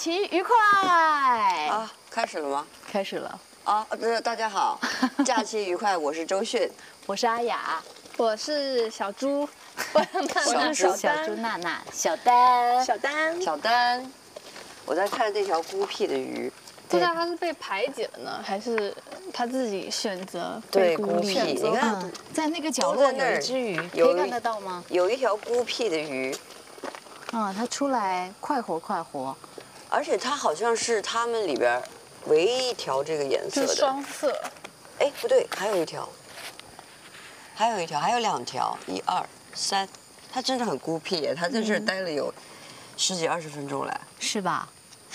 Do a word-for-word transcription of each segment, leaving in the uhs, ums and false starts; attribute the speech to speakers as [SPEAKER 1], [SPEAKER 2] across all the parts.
[SPEAKER 1] 期愉快
[SPEAKER 2] 啊！开始了吗？
[SPEAKER 1] 开始了
[SPEAKER 2] 啊！呃，大家好，假期愉快，我是周迅，
[SPEAKER 1] 我是阿雅，
[SPEAKER 3] 我是小猪，我
[SPEAKER 2] 是
[SPEAKER 1] 小小猪娜娜，小丹，
[SPEAKER 3] 小丹，
[SPEAKER 2] 小丹。我在看那条孤僻的鱼，
[SPEAKER 3] 不知道他是被排解了呢，还是他自己选择
[SPEAKER 2] 对
[SPEAKER 3] 被孤立？
[SPEAKER 2] 你看，
[SPEAKER 1] 嗯，在那个角落有一只鱼，可以看得到吗？
[SPEAKER 2] 有一条孤僻的鱼，
[SPEAKER 1] 嗯，它出来快活快活，
[SPEAKER 2] 而且它好像是它们里边唯一一条这个颜色的，
[SPEAKER 3] 双色。
[SPEAKER 2] 哎，不对，还有一条，还有一条，还有两条，一二三，它真的很孤僻耶，它在这儿待了有十几二十分钟了，
[SPEAKER 1] 是吧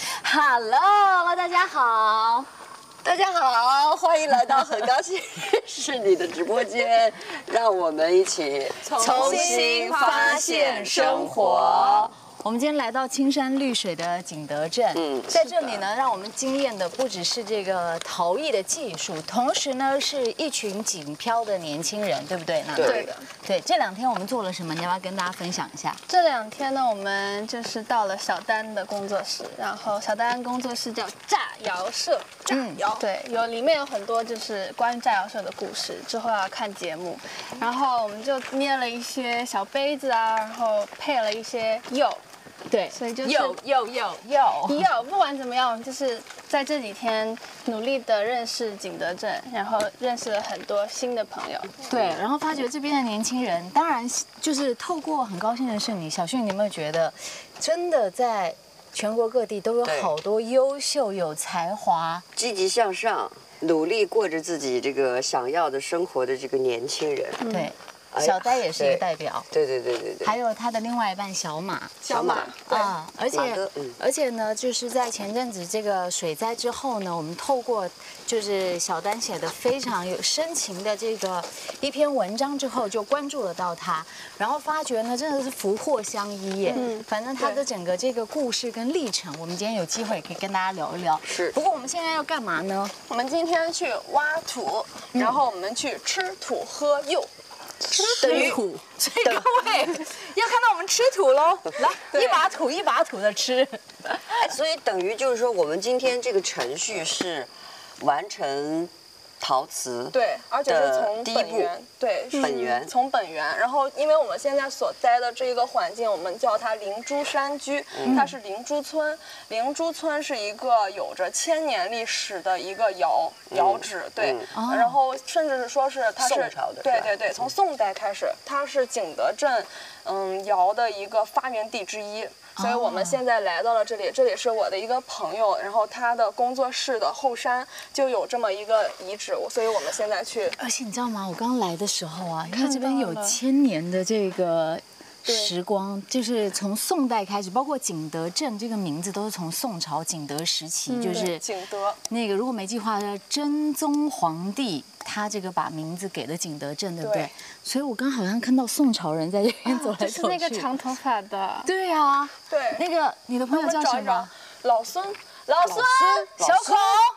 [SPEAKER 1] ？Hello， 大家好。
[SPEAKER 2] 大家好，欢迎来到很高兴是你的直播间，让我们一起
[SPEAKER 1] 重新发现生活。我们今天来到青山绿水的景德镇，嗯，在这里呢，让我们惊艳的不只是这个陶艺的技术，同时呢，是一群锦漂的年轻人，对不对？
[SPEAKER 3] 对的，
[SPEAKER 1] 对。这两天我们做了什么？你要不要跟大家分享一下？
[SPEAKER 3] 这两天呢，我们就是到了小丹的工作室，然后小丹工作室叫炸窑社，炸窑，对，有里面有很多就是关于炸窑社的故事，之后要看节目，然后我们就捏了一些小杯子啊，然后配了一些釉。
[SPEAKER 1] 对，
[SPEAKER 3] 所以就是
[SPEAKER 1] 有有有有
[SPEAKER 3] 有，不管怎么样，就是在这几天努力的认识景德镇，然后认识了很多新的朋友。
[SPEAKER 1] 对，然后发觉这边的年轻人，当然就是透过很高兴的是你，小迅，你有没有觉得，真的在全国各地都有好多优秀、有才华、
[SPEAKER 2] 积极向上、努力过着自己这个想要的生活的这个年轻人？
[SPEAKER 1] 对。小呆也是一个代表，
[SPEAKER 2] 对对对对对，
[SPEAKER 1] 还有他的另外一半小马，
[SPEAKER 2] 小马
[SPEAKER 1] 啊，而且而且呢，就是在前阵子这个水灾之后呢，我们透过就是小丹写的非常有深情的这个一篇文章之后，就关注了到他，然后发觉呢，真的是福祸相依耶。嗯，反正他的整个这个故事跟历程，我们今天有机会可以跟大家聊一聊。
[SPEAKER 2] 是。
[SPEAKER 1] 不过我们现在要干嘛呢？
[SPEAKER 3] 我们今天去挖土，然后我们去吃土喝釉。
[SPEAKER 1] 吃土，所以各位要看到我们吃土喽，来一把土一把土的吃。
[SPEAKER 2] 哎，所以等于就是说，我们今天这个程序是完成陶瓷，
[SPEAKER 3] 对，而且是从本源，对，
[SPEAKER 2] 本源
[SPEAKER 3] 从本源。然后，因为我们现在所在的这一个环境，我们叫它灵珠山居，它是灵珠村。灵珠村是一个有着千年历史的一个窑窑址，对。然后甚至是说是它是
[SPEAKER 2] 宋朝的，
[SPEAKER 3] 对对对，从宋代开始，它是景德镇嗯窑的一个发源地之一。所以我们现在来到了这里，这里是我的一个朋友，然后他的工作室的后山就有这么一个遗址，所以我们现在去。
[SPEAKER 1] 而且你知道吗？我刚来的时候啊，因为这边有千年的这个时光，就是从宋代开始，包括景德镇这个名字都是从宋朝景德时期，就是
[SPEAKER 3] 景德
[SPEAKER 1] 那个如果没记错的真宗皇帝。他这个把名字给了景德镇，对不对？对，所以我刚好像看到宋朝人在这边走来走去。
[SPEAKER 3] 就是那个长头发的。
[SPEAKER 1] 对啊，
[SPEAKER 3] 对。
[SPEAKER 1] 那个你的朋友叫什么？
[SPEAKER 3] 老孙，
[SPEAKER 1] 老孙，小孔。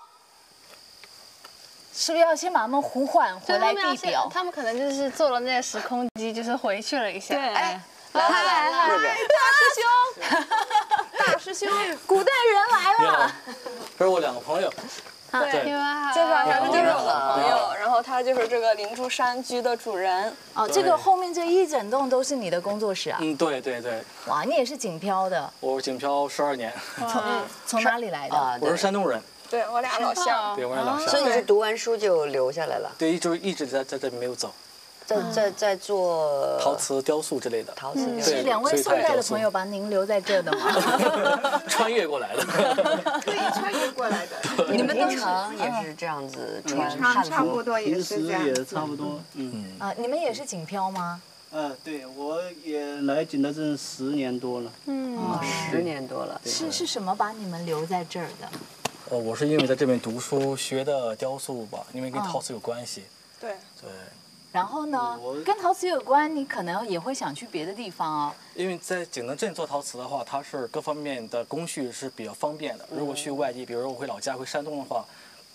[SPEAKER 1] 是不是要先把他们呼唤回来地表？
[SPEAKER 3] 他们可能就是坐了那个时空机，就是回去了一下。
[SPEAKER 1] 对，
[SPEAKER 3] 来来来来，大师兄，大师兄，
[SPEAKER 1] 古代人来了。
[SPEAKER 4] 这是我两个朋友。
[SPEAKER 3] 对，介绍一下，这就是我的朋友，然后他就是这个灵珠山居的主人。
[SPEAKER 1] 哦，这个后面这一整栋都是你的工作室啊？
[SPEAKER 4] 嗯，对对对。
[SPEAKER 1] 哇，你也是锦漂的？
[SPEAKER 4] 我锦漂十二年。
[SPEAKER 1] 从从哪里来的？
[SPEAKER 4] 我是山东人。
[SPEAKER 3] 对，我俩老乡。
[SPEAKER 4] 对，我俩老乡。
[SPEAKER 2] 所以你是读完书就留下来了？
[SPEAKER 4] 对，就是一直在在这里没有走。
[SPEAKER 2] 在在在做
[SPEAKER 4] 陶瓷、雕塑之类的。
[SPEAKER 2] 陶瓷，
[SPEAKER 1] 是两位宋代的朋友把您留在这的吗？
[SPEAKER 4] 穿越过来的。
[SPEAKER 5] 可以穿越过来的。
[SPEAKER 2] 你们平常也是这样子穿汉服？
[SPEAKER 5] 差不多也是这样。
[SPEAKER 6] 也差不多，嗯。
[SPEAKER 1] 啊，你们也是锦漂吗？
[SPEAKER 6] 啊，对，我也来景德镇十年多了。
[SPEAKER 2] 嗯，十年多了。
[SPEAKER 1] 是是什么把你们留在这儿的？
[SPEAKER 4] 呃，我是因为在这边读书学的雕塑吧，因为跟陶瓷有关系。
[SPEAKER 3] 对。
[SPEAKER 4] 对。
[SPEAKER 1] 然后呢，跟陶瓷有关，你可能也会想去别的地方啊。
[SPEAKER 4] 因为在景德镇做陶瓷的话，它是各方面的工序是比较方便的。如果去外地，比如说我回老家回山东的话，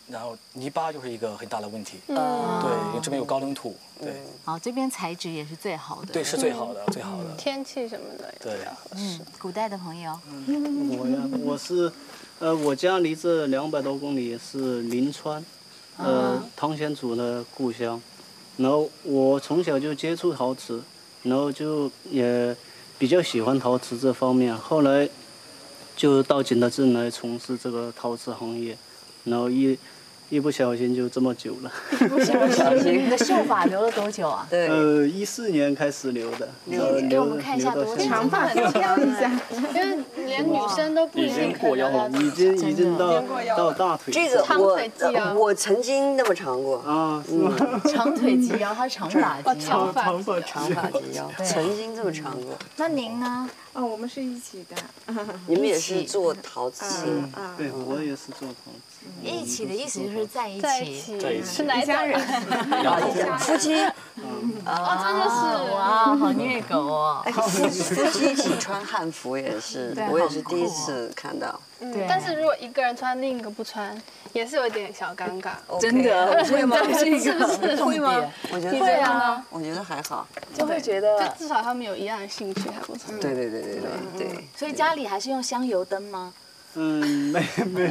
[SPEAKER 4] 然后泥巴就是一个很大的问题。
[SPEAKER 3] 嗯，
[SPEAKER 4] 对，因为这边有高岭土。对。
[SPEAKER 1] 好，这边材质也是最好的。
[SPEAKER 4] 对，是最好的，最好的。
[SPEAKER 3] 天气什么的也比较合适。
[SPEAKER 1] 古代的朋友。
[SPEAKER 6] 我呀，我是，呃，我家离这两百多公里是临川，呃，汤显祖的故乡。然后我从小就接触陶瓷，然后就也比较喜欢陶瓷这方面。后来就到景德镇来从事这个陶瓷行业，然后一一不小心就这么久了。
[SPEAKER 1] 一不小心，你的秀发留了多久啊？
[SPEAKER 2] 对，
[SPEAKER 6] 呃，一四年开始留的，
[SPEAKER 2] 留
[SPEAKER 1] 给我们看一下多长
[SPEAKER 5] 发挑一下，
[SPEAKER 3] 因为连女生都不一定过腰，
[SPEAKER 6] 已经已经到到大腿。
[SPEAKER 2] 这个我我曾经那么长过
[SPEAKER 6] 啊，是吗？
[SPEAKER 1] 长腿及腰，他是长发及腰，
[SPEAKER 6] 长发
[SPEAKER 2] 长发及腰，曾经这么长过。
[SPEAKER 1] 那您呢？
[SPEAKER 5] 哦，我们是一起的。
[SPEAKER 2] 你们也是做陶瓷？
[SPEAKER 6] 对，我也是做陶瓷。
[SPEAKER 1] 一起的意思就是在一
[SPEAKER 3] 在一
[SPEAKER 1] 起，
[SPEAKER 3] 起是哪家人？
[SPEAKER 2] 夫妻。
[SPEAKER 3] 哦，这就是
[SPEAKER 1] 哇，好虐狗哦。
[SPEAKER 2] 夫夫妻一起穿汉服也是，我也是第一次看到。
[SPEAKER 3] 对，但是如果一个人穿，另一个不穿，也是有点小尴尬。
[SPEAKER 1] 真的
[SPEAKER 2] 会吗？
[SPEAKER 1] 这个
[SPEAKER 2] 会吗？我觉得
[SPEAKER 1] 会啊，
[SPEAKER 2] 我觉得还好，
[SPEAKER 1] 就会觉得，
[SPEAKER 3] 就至少他们有一样的兴趣，还不错。
[SPEAKER 2] 对对对对对对。
[SPEAKER 1] 所以家里还是用香油灯吗？
[SPEAKER 6] 嗯，没没，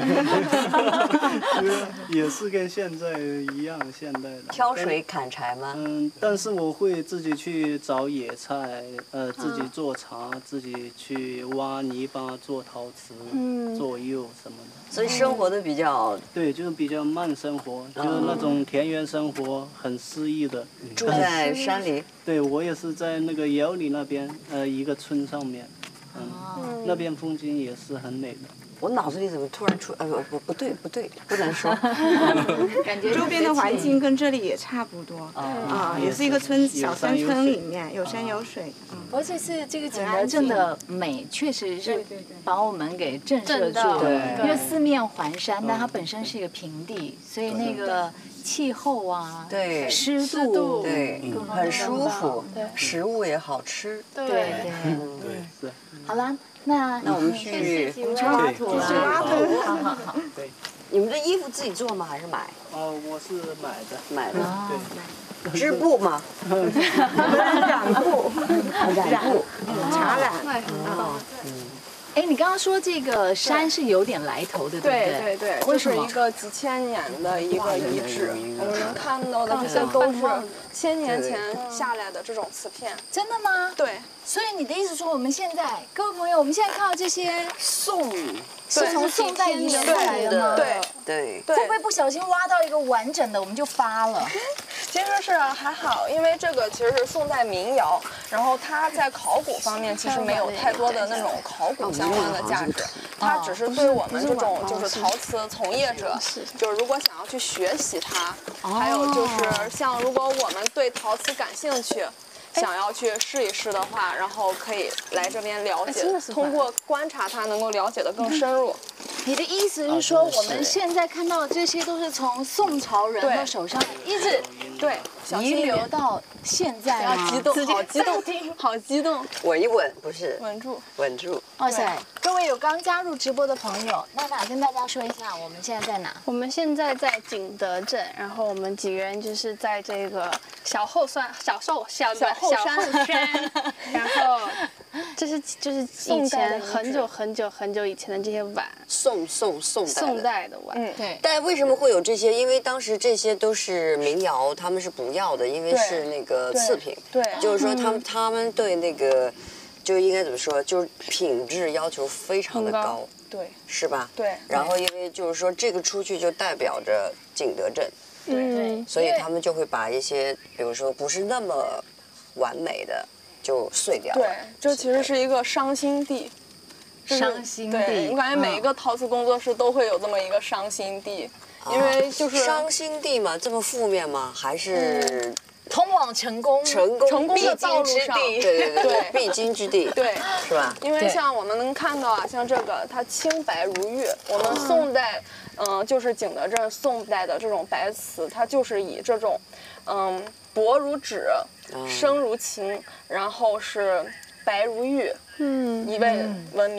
[SPEAKER 6] 也是跟现在一样，现代的。
[SPEAKER 2] 挑水砍柴吗？
[SPEAKER 6] 嗯，但是我会自己去找野菜，呃，自己做茶，自己去挖泥巴做陶瓷，做釉什么的。
[SPEAKER 2] 所以生活的比较，
[SPEAKER 6] 对，就是比较慢生活，就是那种田园生活，很诗意的。
[SPEAKER 2] 住在山里。
[SPEAKER 6] 对，我也是在那个窑里那边，呃，一个村上面，嗯，那边风景也是很美的。
[SPEAKER 2] 我脑子里怎么突然出？呃，不不不对不对，不能说。
[SPEAKER 1] 感觉
[SPEAKER 5] 周边的环境跟这里也差不多啊，也是一个村小山村里面有山有水。
[SPEAKER 1] 而且是这个景德镇的美，确实是把我们给震慑住了。因为四面环山，但它本身是一个平地，所以那个气候啊，
[SPEAKER 2] 对，
[SPEAKER 1] 湿度，
[SPEAKER 2] 对，很舒服，食物也好吃。
[SPEAKER 1] 对对
[SPEAKER 6] 对，是。
[SPEAKER 1] 好啦。那
[SPEAKER 2] 那我们去
[SPEAKER 1] 挖土了，
[SPEAKER 6] 挖
[SPEAKER 1] 土，好好好。
[SPEAKER 6] 对，
[SPEAKER 2] 你们的衣服自己做吗？还是买？
[SPEAKER 6] 哦，我是买的，
[SPEAKER 2] 买的。
[SPEAKER 6] 对，
[SPEAKER 2] 织布吗？
[SPEAKER 5] 染布，
[SPEAKER 2] 染布，
[SPEAKER 5] 茶染。
[SPEAKER 1] 哎，你刚刚说这个山是有点来头的，对不对？
[SPEAKER 7] 对对对，
[SPEAKER 1] 为什么？
[SPEAKER 7] 这是一个几千年的一个遗址，我们能看到的这些都是千年前下来的这种瓷片。
[SPEAKER 1] 真的吗？
[SPEAKER 7] 对。
[SPEAKER 1] 所以你的意思说，我们现在各位朋友，我们现在看到这些
[SPEAKER 2] 宋，
[SPEAKER 1] 是从宋代遗留下来的吗？
[SPEAKER 7] 对
[SPEAKER 2] 对。
[SPEAKER 1] 会不会不小心挖到一个完整的，我们就发了？
[SPEAKER 7] 其实是还好，因为这个其实是宋代民窑，然后它在考古方面其实没有太多的那种考古相关的价值，它只是对我们这种就是陶瓷从业者，就是如果想要去学习它，还有就是像如果我们对陶瓷感兴趣。想要去试一试的话，然后可以来这边了解，通过观察它能够了解的更深入。
[SPEAKER 1] 你的意思是说，我们现在看到的这些都是从宋朝人的手上一直
[SPEAKER 7] 对
[SPEAKER 1] 遗留到现在吗？
[SPEAKER 7] 好激动，好激动，好激动！
[SPEAKER 2] 稳一稳，不是
[SPEAKER 7] 稳住，
[SPEAKER 2] 稳住。
[SPEAKER 1] 哇塞！各位有刚加入直播的朋友，娜娜跟大家说一下，我们现在在哪？
[SPEAKER 3] 我们现在在景德镇，然后我们几个人就是在这个小后山、小寿、小
[SPEAKER 7] 小后山，
[SPEAKER 3] 然后这是就是以前很久很久很久以前的这些碗，
[SPEAKER 2] 宋宋宋
[SPEAKER 3] 宋代的碗，
[SPEAKER 1] 嗯，对。
[SPEAKER 2] 但为什么会有这些？因为当时这些都是民窑，他们是不要的，因为是那个次品。
[SPEAKER 7] 对，
[SPEAKER 2] 就是说他们他们对那个。就应该怎么说？就是品质要求非常的高，
[SPEAKER 7] 对，
[SPEAKER 2] 是吧？
[SPEAKER 7] 对。
[SPEAKER 2] 然后因为就是说这个出去就代表着景德镇，
[SPEAKER 3] 对，
[SPEAKER 2] 所以他们就会把一些比如说不是那么完美的就碎掉了。
[SPEAKER 7] 对，这其实是一个伤心地。
[SPEAKER 1] 伤心地。
[SPEAKER 7] 对，我感觉每一个陶瓷工作室都会有这么一个伤心地，因为就是
[SPEAKER 2] 伤心地嘛，这么负面吗？还是？
[SPEAKER 1] 通往成功、
[SPEAKER 2] 成功、
[SPEAKER 7] 成功的道路上，
[SPEAKER 2] 对对对对，必经之地，
[SPEAKER 7] 对，
[SPEAKER 2] 是吧？
[SPEAKER 7] 因为像我们能看到啊，像这个它清白如玉，我们宋代，嗯，就是景德镇宋代的这种白瓷，它就是以这种，嗯，薄如纸，生如琴，然后是白如玉，嗯，一味闻名。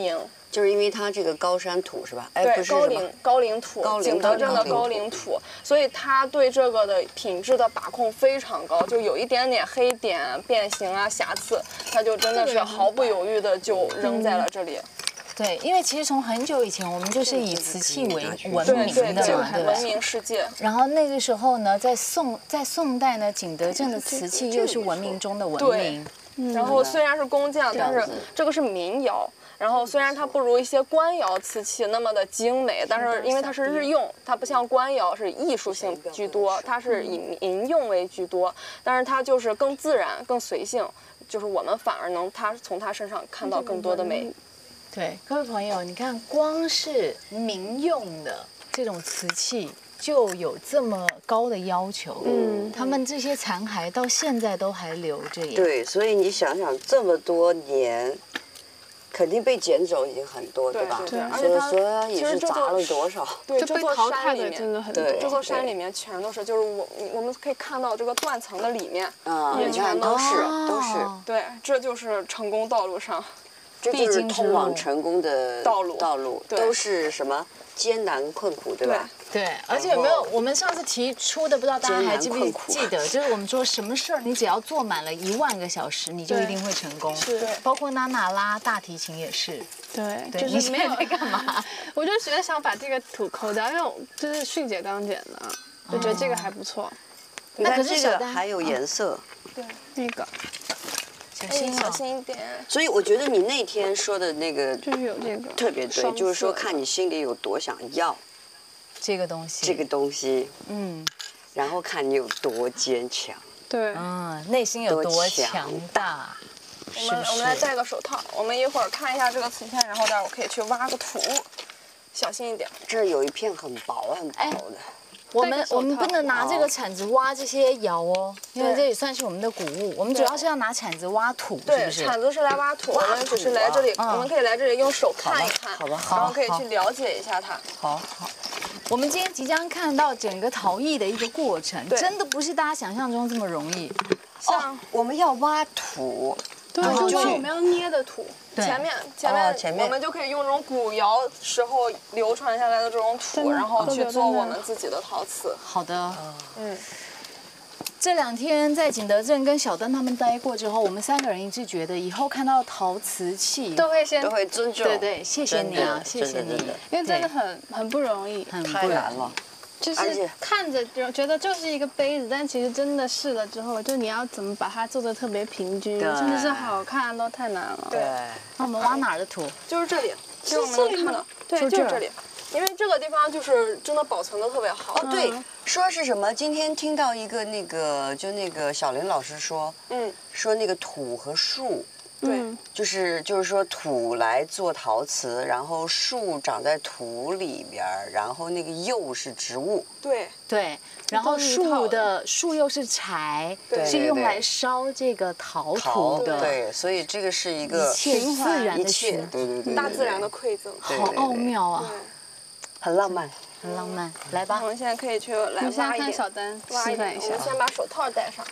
[SPEAKER 2] 就是因为它这个高山土是吧？哎，
[SPEAKER 7] 对，
[SPEAKER 2] 不是
[SPEAKER 7] 高岭高岭土，
[SPEAKER 2] 高岭
[SPEAKER 7] 景德镇的
[SPEAKER 2] 土
[SPEAKER 7] 高岭土，所以它对这个的品质的把控非常高，就有一点点黑点、变形啊、瑕疵，它就真的是毫不犹豫的就扔在了这里。
[SPEAKER 1] 对，因为其实从很久以前，我们就是以瓷器为闻
[SPEAKER 7] 对
[SPEAKER 1] 名的嘛，
[SPEAKER 7] 对对，
[SPEAKER 1] 对吧
[SPEAKER 7] 闻？名世界。
[SPEAKER 1] 然后那个时候呢，在宋在宋代呢，景德镇的瓷器又是闻名中的闻名。
[SPEAKER 7] 然后虽然是工匠，但是这个是民窑。然后虽然它不如一些官窑瓷器那么的精美，但是因为它是日用，它不像官窑是艺术性居多，它是以民用为居多。但是它就是更自然、更随性，就是我们反而能它从它身上看到更多的美。
[SPEAKER 1] 对，各位朋友，你看，光是民用的这种瓷器就有这么高的要求。嗯，他们这些残骸到现在都还留着耶。
[SPEAKER 2] 对，所以你想想，这么多年，肯定被捡走已经很多，对吧？
[SPEAKER 7] 对，而
[SPEAKER 2] 所以
[SPEAKER 7] 且它
[SPEAKER 2] 说也
[SPEAKER 7] 其实这
[SPEAKER 2] 是砸了
[SPEAKER 7] 座
[SPEAKER 2] 多少？
[SPEAKER 7] 对，
[SPEAKER 3] 就被
[SPEAKER 7] 这座
[SPEAKER 3] 淘汰的
[SPEAKER 7] 山里面
[SPEAKER 3] 真的很多。
[SPEAKER 2] 对
[SPEAKER 7] 这座山里面全都是，就是我我们可以看到这个断层的里面，
[SPEAKER 2] 啊，
[SPEAKER 7] 也
[SPEAKER 2] 你看
[SPEAKER 7] 全都
[SPEAKER 2] 都是
[SPEAKER 7] 是。
[SPEAKER 2] 都是，
[SPEAKER 7] 对，这就是成功道路上。
[SPEAKER 2] 这就是通往成功的
[SPEAKER 7] 道路
[SPEAKER 2] 道路
[SPEAKER 7] 对
[SPEAKER 2] 都是什么艰难困苦，对吧？
[SPEAKER 1] 对，而且有没有我们上次提出的，不知道大家还记不
[SPEAKER 2] 艰难困苦
[SPEAKER 1] 记得？就是我们说什么事儿，你只要做满了一万个小时，你就一定会成功。
[SPEAKER 3] 是
[SPEAKER 1] 包括娜娜拉大提琴也是。
[SPEAKER 3] 对，
[SPEAKER 1] 对，
[SPEAKER 3] 就
[SPEAKER 1] 你现
[SPEAKER 3] 是没有
[SPEAKER 1] 在在干嘛？
[SPEAKER 3] 我就觉得想把这个土抠掉，因为我就是迅姐刚剪的，就觉得这个还不错。
[SPEAKER 2] 你看
[SPEAKER 1] 那可是
[SPEAKER 2] 这
[SPEAKER 1] 小丹
[SPEAKER 2] 个还有颜色，
[SPEAKER 3] 对，那个
[SPEAKER 7] 哎，
[SPEAKER 1] 小心啊
[SPEAKER 7] 小！心一点。
[SPEAKER 2] 所以我觉得你那天说的那个
[SPEAKER 3] 就是有这个
[SPEAKER 2] 特别对，
[SPEAKER 3] 双
[SPEAKER 2] 就是说
[SPEAKER 3] 色的
[SPEAKER 2] 看你心里有多想要
[SPEAKER 1] 这个东西，
[SPEAKER 2] 这个东西，
[SPEAKER 1] 嗯
[SPEAKER 2] 然后看你有多坚强。
[SPEAKER 3] 对，
[SPEAKER 1] 嗯，内心有多
[SPEAKER 2] 多强
[SPEAKER 1] 强大，
[SPEAKER 7] 我
[SPEAKER 1] 是不
[SPEAKER 7] 们我们来
[SPEAKER 1] 是？
[SPEAKER 7] 戴个手套，我们一会儿看一下这个瓷片，然后待会儿我可以去挖个土，小心一点。
[SPEAKER 2] 这儿有一片很薄很薄的，
[SPEAKER 1] 我们
[SPEAKER 3] 戴个手套
[SPEAKER 1] 我们不能拿这个铲子挖这些窑哦，因为
[SPEAKER 7] 对
[SPEAKER 1] 这也算是我们的谷物。我们主要是要拿铲子挖土，是
[SPEAKER 7] 对，
[SPEAKER 1] 不是？
[SPEAKER 7] 铲子是来挖土，我们只是来这里，
[SPEAKER 1] 啊
[SPEAKER 7] 我们可以来这里用手看一看，
[SPEAKER 2] 好吧
[SPEAKER 1] 好
[SPEAKER 7] 然后可以
[SPEAKER 1] 好
[SPEAKER 7] 去了解一下它。
[SPEAKER 2] 好，
[SPEAKER 1] 我们今天即将看到整个陶艺的一个过程，
[SPEAKER 7] 对
[SPEAKER 1] 真的不是大家想象中这么容易。
[SPEAKER 7] 像
[SPEAKER 2] 我们要挖土，
[SPEAKER 3] 对，
[SPEAKER 1] 然后去
[SPEAKER 3] 就挖我们要捏的土，
[SPEAKER 1] 对
[SPEAKER 7] 前面前
[SPEAKER 2] 哦
[SPEAKER 7] 面
[SPEAKER 2] 前面
[SPEAKER 7] 我们就可以用这种古窑时候流传下来的这种土，
[SPEAKER 3] 真的
[SPEAKER 7] 然后去做
[SPEAKER 3] 都留在那
[SPEAKER 7] 我们自己的陶瓷。
[SPEAKER 1] 好的，
[SPEAKER 7] 嗯，
[SPEAKER 1] 这两天在景德镇跟小登他们待过之后，我们三个人一致觉得，以后看到陶瓷器
[SPEAKER 3] 都会先
[SPEAKER 2] 都，会尊重。
[SPEAKER 1] 对对，谢谢你啊，谢谢你
[SPEAKER 2] 真的真的，
[SPEAKER 3] 因为真的
[SPEAKER 1] 对
[SPEAKER 3] 很很不容易，
[SPEAKER 1] 很
[SPEAKER 2] 太难了。
[SPEAKER 3] 就是
[SPEAKER 2] 而且
[SPEAKER 3] 看着就觉得就是一个杯子，但其实真的试了之后，就你要怎么把它做的特别平均，
[SPEAKER 2] 对
[SPEAKER 3] 甚至是好看都太难了。
[SPEAKER 7] 对
[SPEAKER 1] 那我们挖哪儿的土？
[SPEAKER 7] 就是这里，其实我们能看到，对，
[SPEAKER 1] 就这儿
[SPEAKER 7] 就是这里，因为这个地方就是真的保存的特别好。
[SPEAKER 2] 哦，对，说是什么？今天听到一个那个，就那个小林老师说，
[SPEAKER 7] 嗯，
[SPEAKER 2] 说那个土和树，
[SPEAKER 7] 对
[SPEAKER 3] 嗯
[SPEAKER 2] 就是就是说土来做陶瓷，然后树长在土里边儿，然后那个釉是植物。
[SPEAKER 7] 对
[SPEAKER 1] 对，然后树的树又是柴，
[SPEAKER 7] 对
[SPEAKER 1] 是用
[SPEAKER 2] 对对
[SPEAKER 1] 来烧这个陶
[SPEAKER 2] 陶
[SPEAKER 1] 土的，
[SPEAKER 2] 对，所以这个是一个
[SPEAKER 1] 一切自然
[SPEAKER 2] 一
[SPEAKER 1] 的循，
[SPEAKER 2] 切对对对，
[SPEAKER 7] 大自然的馈赠。
[SPEAKER 2] 对
[SPEAKER 1] 好奥妙啊，
[SPEAKER 2] 很浪漫。
[SPEAKER 1] 很浪漫。来吧
[SPEAKER 7] 我，们现在可以去来
[SPEAKER 3] 我们现在看
[SPEAKER 7] 挖一点，
[SPEAKER 3] 小丹
[SPEAKER 7] 挖一点。
[SPEAKER 3] 示范一下
[SPEAKER 7] 我们，先把手套戴上。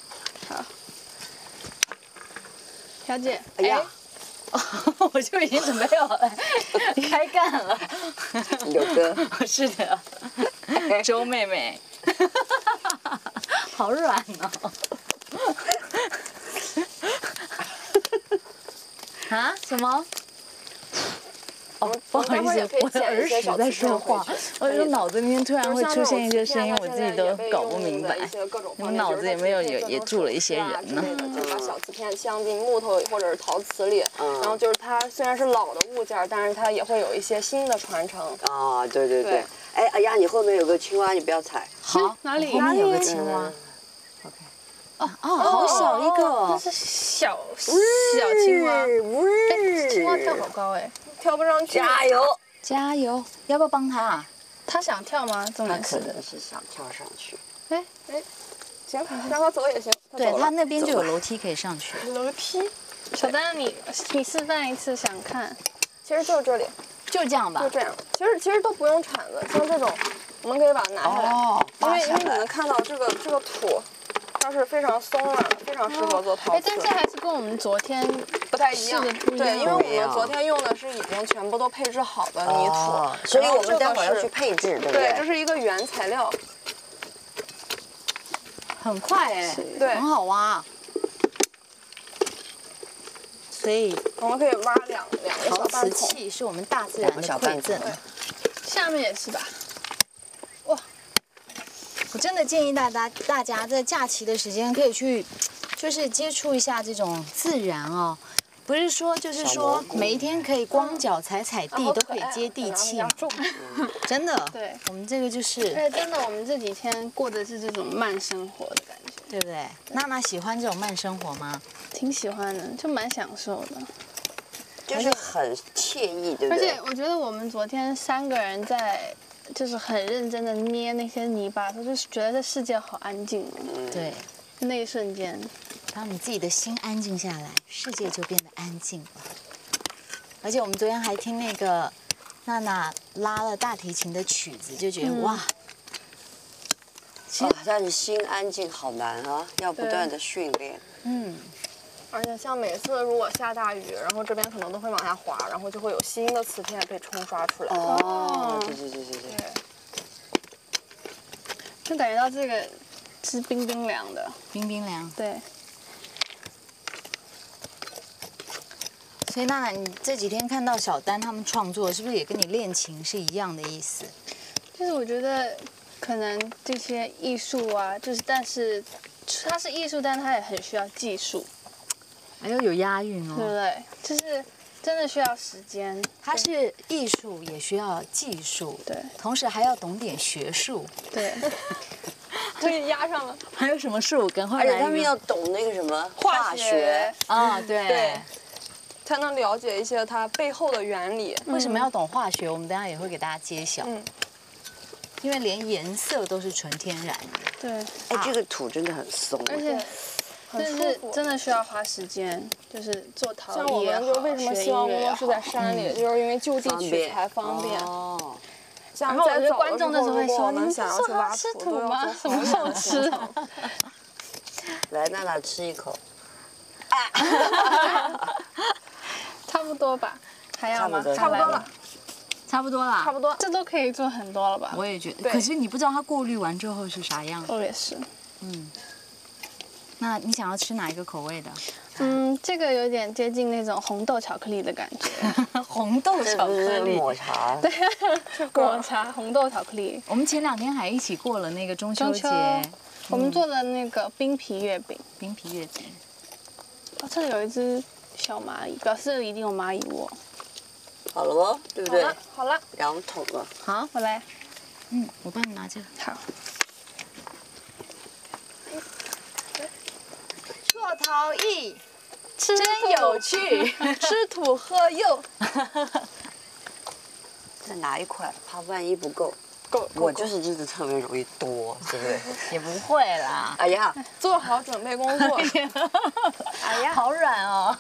[SPEAKER 3] 小姐，
[SPEAKER 2] 哎呀，
[SPEAKER 1] 我就已经准备好了，开干了。
[SPEAKER 2] 有歌，
[SPEAKER 1] 是的，周妹妹，好软哦。啊？什么？哦，不好意思，我的耳屎在说话，我就脑子里面突然会出现一些声音，我自己都搞不明白。你们脑子里面有也也住了一些人呢。
[SPEAKER 7] 就是把小瓷片镶进木头或者是陶瓷里，
[SPEAKER 2] 嗯
[SPEAKER 7] 然后就是它虽然是老的物件，但是它也会有一些新的传承。
[SPEAKER 2] 啊，对对对
[SPEAKER 7] 对。
[SPEAKER 2] 哎，哎呀，你后面有个青蛙，你不要踩。
[SPEAKER 1] 好，
[SPEAKER 3] 哪里
[SPEAKER 1] 后面有个青蛙。哦哦，好小一个。
[SPEAKER 3] 这是小小青蛙，哎，青蛙跳好高哎，
[SPEAKER 7] 跳不上去，
[SPEAKER 2] 加油！
[SPEAKER 1] 加油！要不要帮他啊？
[SPEAKER 3] 它想跳吗？重点是，
[SPEAKER 2] 他可能是想跳上去。
[SPEAKER 3] 哎
[SPEAKER 7] 哎，行，让它走也行。它
[SPEAKER 1] 对
[SPEAKER 7] 走了
[SPEAKER 1] 他那边就有楼梯可以上去。
[SPEAKER 7] 楼梯，
[SPEAKER 3] 小丹你你示范一次，想看，
[SPEAKER 7] 其实就是这里，
[SPEAKER 1] 就这样吧
[SPEAKER 7] 就。这样。其实其实都不用铲子，像这种，我们可以把它拿下来，
[SPEAKER 2] 哦，
[SPEAKER 7] 因为因为
[SPEAKER 2] 扒下来
[SPEAKER 7] 你能看到这个这个土， 它是非常松软的，非常适合做陶
[SPEAKER 3] 哎，
[SPEAKER 7] 瓷。
[SPEAKER 3] 但是还是跟我们昨天
[SPEAKER 7] 不太一样，
[SPEAKER 3] 是的不一样
[SPEAKER 7] 对，因为我们昨天用的是已经全部都配置好的泥土，
[SPEAKER 2] 哦所以我们待会儿要去配置，对不
[SPEAKER 7] 对，
[SPEAKER 2] 对？
[SPEAKER 7] 这是一个原材料，
[SPEAKER 1] 很快哎，
[SPEAKER 7] 对
[SPEAKER 1] 很好挖。所以
[SPEAKER 7] 我们可以挖两两个小
[SPEAKER 1] 陶瓷
[SPEAKER 7] 半孔。
[SPEAKER 1] 器是我们大自然的
[SPEAKER 2] 小半
[SPEAKER 1] 馈赠。
[SPEAKER 2] 孔
[SPEAKER 3] 下面也是吧？
[SPEAKER 1] 我真的建议大家，大家在假期的时间可以去，就是接触一下这种自然哦。不是说，就是说每一天可以光脚踩踩地，都可以接地气。真的，
[SPEAKER 3] 对，
[SPEAKER 1] 我们这个就是
[SPEAKER 3] 而且真的，我们这几天过的是这种慢生活的感觉，
[SPEAKER 1] 对不对？娜娜喜欢这种慢生活吗？
[SPEAKER 3] 挺喜欢的，就蛮享受的。
[SPEAKER 2] 就是很惬意，对不对
[SPEAKER 3] 而且？我觉得我们昨天三个人在，就是很认真的捏那些泥巴的时候，就是觉得这世界好安静哦。
[SPEAKER 1] 对，
[SPEAKER 3] 那一瞬间，
[SPEAKER 1] 当你自己的心安静下来，世界就变得安静了。而且我们昨天还听那个娜娜拉了大提琴的曲子，就觉得、
[SPEAKER 3] 嗯
[SPEAKER 1] 哇，
[SPEAKER 2] 哦，但是心安静好难啊，要不断的训练。
[SPEAKER 1] 嗯，
[SPEAKER 7] 而且像每次如果下大雨，然后这边可能都会往下滑，然后就会有新的瓷片被冲刷出来。
[SPEAKER 2] 哦，对对对对对。
[SPEAKER 7] 对，
[SPEAKER 3] 就感觉到这个是冰冰凉的。
[SPEAKER 1] 冰冰凉。
[SPEAKER 3] 对，
[SPEAKER 1] 所以娜娜，你这几天看到小丹他们创作，是不是也跟你练琴是一样的意思？
[SPEAKER 3] 就是我觉得可能这些艺术啊，就是但是它是艺术，但它也很需要技术，
[SPEAKER 1] 还要有押韵
[SPEAKER 3] 对不
[SPEAKER 1] 哦。
[SPEAKER 3] 对？就是真的需要时间。
[SPEAKER 1] 它是艺术，也需要技术，
[SPEAKER 3] 对
[SPEAKER 1] 同时还要懂点学术。
[SPEAKER 3] 对，
[SPEAKER 7] 可以压上了。
[SPEAKER 1] 还有什么术？赶快
[SPEAKER 2] 而
[SPEAKER 1] 来一个。
[SPEAKER 2] 且他们要懂那个什么
[SPEAKER 7] 化学
[SPEAKER 1] 啊、对。
[SPEAKER 7] 对才能了解一些它背后的原理。
[SPEAKER 1] 为什么要懂化学？我们等一下也会给大家揭晓。
[SPEAKER 7] 嗯，
[SPEAKER 1] 因为连颜色都是纯天然的。
[SPEAKER 3] 对，
[SPEAKER 2] 哎，这个土真的很松，
[SPEAKER 3] 而且
[SPEAKER 7] 很舒
[SPEAKER 3] 但是
[SPEAKER 7] 服。
[SPEAKER 3] 真的需要花时间，就是做陶
[SPEAKER 7] 像我
[SPEAKER 3] 艺也好，
[SPEAKER 7] 们就为什么
[SPEAKER 3] 学
[SPEAKER 7] 希望
[SPEAKER 3] 音乐也
[SPEAKER 7] 工作室在
[SPEAKER 3] 好
[SPEAKER 7] 山里，就是因为就地取
[SPEAKER 2] 方便
[SPEAKER 7] 材方便。
[SPEAKER 2] 哦，
[SPEAKER 7] 像
[SPEAKER 3] 然后我觉得
[SPEAKER 7] 在走
[SPEAKER 3] 观众那时候会
[SPEAKER 7] 如果
[SPEAKER 3] 说
[SPEAKER 7] 我们想要去挖
[SPEAKER 3] 吃
[SPEAKER 7] 土，都要
[SPEAKER 3] 土吗？
[SPEAKER 7] 做
[SPEAKER 3] 什么时候
[SPEAKER 7] 好
[SPEAKER 3] 吃？
[SPEAKER 2] 来，娜娜吃一口，
[SPEAKER 3] 差不多吧，还要吗？
[SPEAKER 2] 差不多
[SPEAKER 7] 差不多了，
[SPEAKER 1] 差不多啦。
[SPEAKER 7] 差不多。
[SPEAKER 3] 这都可以做很多了吧？
[SPEAKER 1] 我也觉得，
[SPEAKER 7] 对
[SPEAKER 1] 可是你不知道它过滤完之后是啥样。
[SPEAKER 3] 我也是。
[SPEAKER 1] 嗯。那你想要吃哪一个口味的？
[SPEAKER 3] 嗯，这个有点接近那种红豆巧克力的感觉，
[SPEAKER 1] 红豆巧
[SPEAKER 2] 这不是
[SPEAKER 1] 克力。
[SPEAKER 2] 抹茶？
[SPEAKER 3] 对，抹茶红豆巧克力。
[SPEAKER 1] 我们前两天还一起过了那个中秋节
[SPEAKER 3] 中秋，我们做的那个冰皮月饼，
[SPEAKER 1] 冰皮月饼。
[SPEAKER 3] 哦，这里有一只小蚂蚁，表示一定有蚂蚁窝。
[SPEAKER 2] 好了吗？对不对？
[SPEAKER 7] 好了，好了，
[SPEAKER 2] 两桶了。
[SPEAKER 1] 好，
[SPEAKER 3] 我来，
[SPEAKER 1] 嗯，我帮你拿这个。
[SPEAKER 3] 好，
[SPEAKER 1] 做陶艺
[SPEAKER 3] 吃
[SPEAKER 1] 真有趣。
[SPEAKER 7] 吃土喝柚，
[SPEAKER 2] 再拿一块，怕万一不够。
[SPEAKER 7] 够
[SPEAKER 2] 我就是真的特别容易多，对不对？
[SPEAKER 1] 也不会啦。
[SPEAKER 2] 哎呀，
[SPEAKER 7] 做好准备工作。
[SPEAKER 1] 哎呀，好软哦。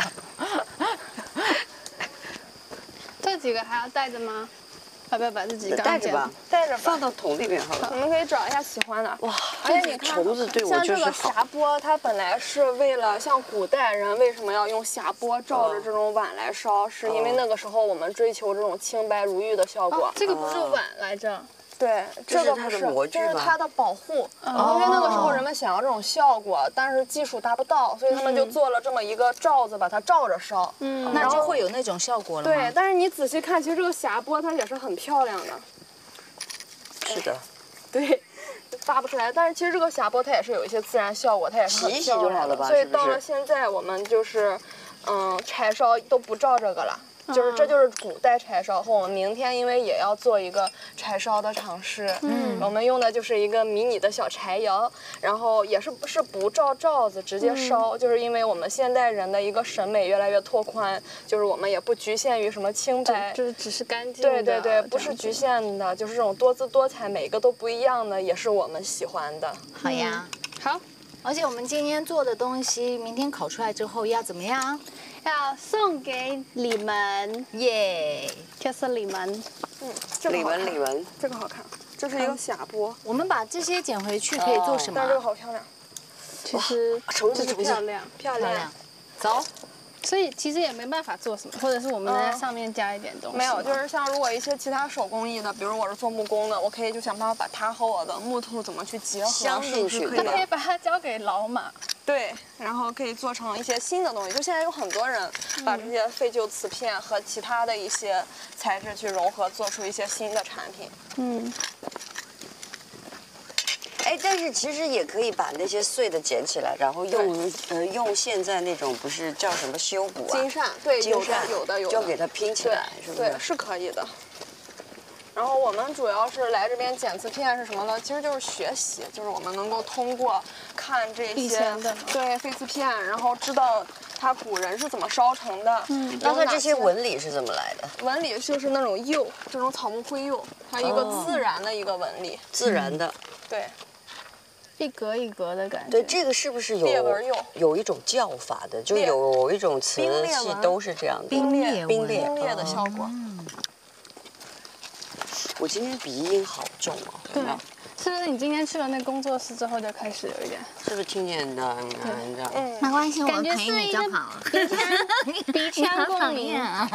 [SPEAKER 3] 这几个还要带着吗？要不要把这几个
[SPEAKER 2] 带着吧，
[SPEAKER 7] 带着吧
[SPEAKER 2] 放到桶里面好了。
[SPEAKER 7] 我们可以找一下喜欢的。
[SPEAKER 2] 哇，
[SPEAKER 7] 而且你看，
[SPEAKER 2] 虫子对我
[SPEAKER 7] 像这个
[SPEAKER 2] 就是好。
[SPEAKER 7] 匣钵，它本来是为了像古代人为什么要用匣钵照着这种碗来烧，是因为那个时候我们追求这种清白如玉的效果。
[SPEAKER 3] 哦，这个不是碗来着，
[SPEAKER 7] 对，
[SPEAKER 2] 这是它的
[SPEAKER 7] 这个不是，
[SPEAKER 2] 模具吗
[SPEAKER 7] 这是它的保护。因为那个时候人们想要这种效果，但是技术达不到，所以他们就做了这么一个罩子，把它罩着烧。
[SPEAKER 3] 嗯，
[SPEAKER 1] 那就会有那种效果了吗？
[SPEAKER 7] 对，但是你仔细看，其实这个匣钵它也是很漂亮的。
[SPEAKER 2] 是的，
[SPEAKER 7] 对，发不出来。但是其实这个匣钵它也是有一些自然效果，它也是很
[SPEAKER 2] 洗一洗
[SPEAKER 7] 漂亮的。
[SPEAKER 2] 就好了吧
[SPEAKER 7] 所以
[SPEAKER 2] 是不是
[SPEAKER 7] 到了现在，我们就是，嗯，柴烧都不照这个了。就是这就是古代柴烧，和我们明天因为也要做一个柴烧的尝试，嗯，我们用的就是一个迷你的小柴窑，然后也是不是不照罩子直接烧，就是因为我们现代人的一个审美越来越拓宽，就是我们也不局限于什么清白，
[SPEAKER 3] 就是只是干净的。
[SPEAKER 7] 对对对，不是
[SPEAKER 3] 这样子
[SPEAKER 7] 局限的，就是这种多姿多彩，每个都不一样的，也是我们喜欢的。
[SPEAKER 1] 好呀。
[SPEAKER 3] 好，
[SPEAKER 1] 而且我们今天做的东西，明天烤出来之后要怎么样？
[SPEAKER 3] 要送给你们，
[SPEAKER 1] 耶！
[SPEAKER 3] 就是你们。
[SPEAKER 7] 嗯，这个
[SPEAKER 2] 李
[SPEAKER 7] 好看，
[SPEAKER 2] 文李文，
[SPEAKER 7] 这个好看，这是一个匣钵，
[SPEAKER 1] 我们把这些捡回去可以做什么
[SPEAKER 7] 但是这个好漂亮。
[SPEAKER 3] 其实就是漂亮
[SPEAKER 7] 漂亮。
[SPEAKER 1] 走。
[SPEAKER 3] 所以其实也没办法做什么，或者是我们在上面加一点东西。
[SPEAKER 7] 没有，就是像如果一些其他手工艺的，比如我是做木工的，我可以就想办法把它和我的木头怎么去结合，
[SPEAKER 2] 相进去
[SPEAKER 3] 那可以把它交给老马。
[SPEAKER 7] 对，然后可以做成一些新的东西。就现在有很多人把这些废旧瓷片和其他的一些材质去融合，做出一些新的产品。
[SPEAKER 3] 嗯。
[SPEAKER 2] 哎，但是其实也可以把那些碎的捡起来，然后用呃用现在那种不是叫什么修补啊？
[SPEAKER 7] 金扇，对，有的
[SPEAKER 2] 金扇
[SPEAKER 7] 有的有的，
[SPEAKER 2] 就给它拼起来，是不是？
[SPEAKER 7] 对，是可以的。然后我们主要是来这边捡瓷片是什么呢？其实就是学习，就是我们能够通过看这些对废瓷片，然后知道它古人是怎么烧成的。嗯，
[SPEAKER 2] 那它这些纹理是怎么来的？
[SPEAKER 7] 纹理就是那种釉，这种草木灰釉，它一个自然的一个纹理。
[SPEAKER 2] 自然的。
[SPEAKER 7] 对。
[SPEAKER 3] 一格一格的感觉。
[SPEAKER 2] 对，这个是不是有
[SPEAKER 7] 裂纹釉？
[SPEAKER 2] 有一种叫法的，就有一种瓷器都是这样的，
[SPEAKER 1] 冰裂
[SPEAKER 2] 冰裂
[SPEAKER 7] 冰裂的效果。
[SPEAKER 2] 我今天鼻音好重哦，
[SPEAKER 3] 对，是不是你今天去了那工作室之后就开始有一点？
[SPEAKER 2] 是不是听见的？这样，
[SPEAKER 1] 嗯，没关系，我
[SPEAKER 3] 感觉
[SPEAKER 1] 陪你就好。
[SPEAKER 3] 鼻腔鼻腔共鸣
[SPEAKER 1] 啊！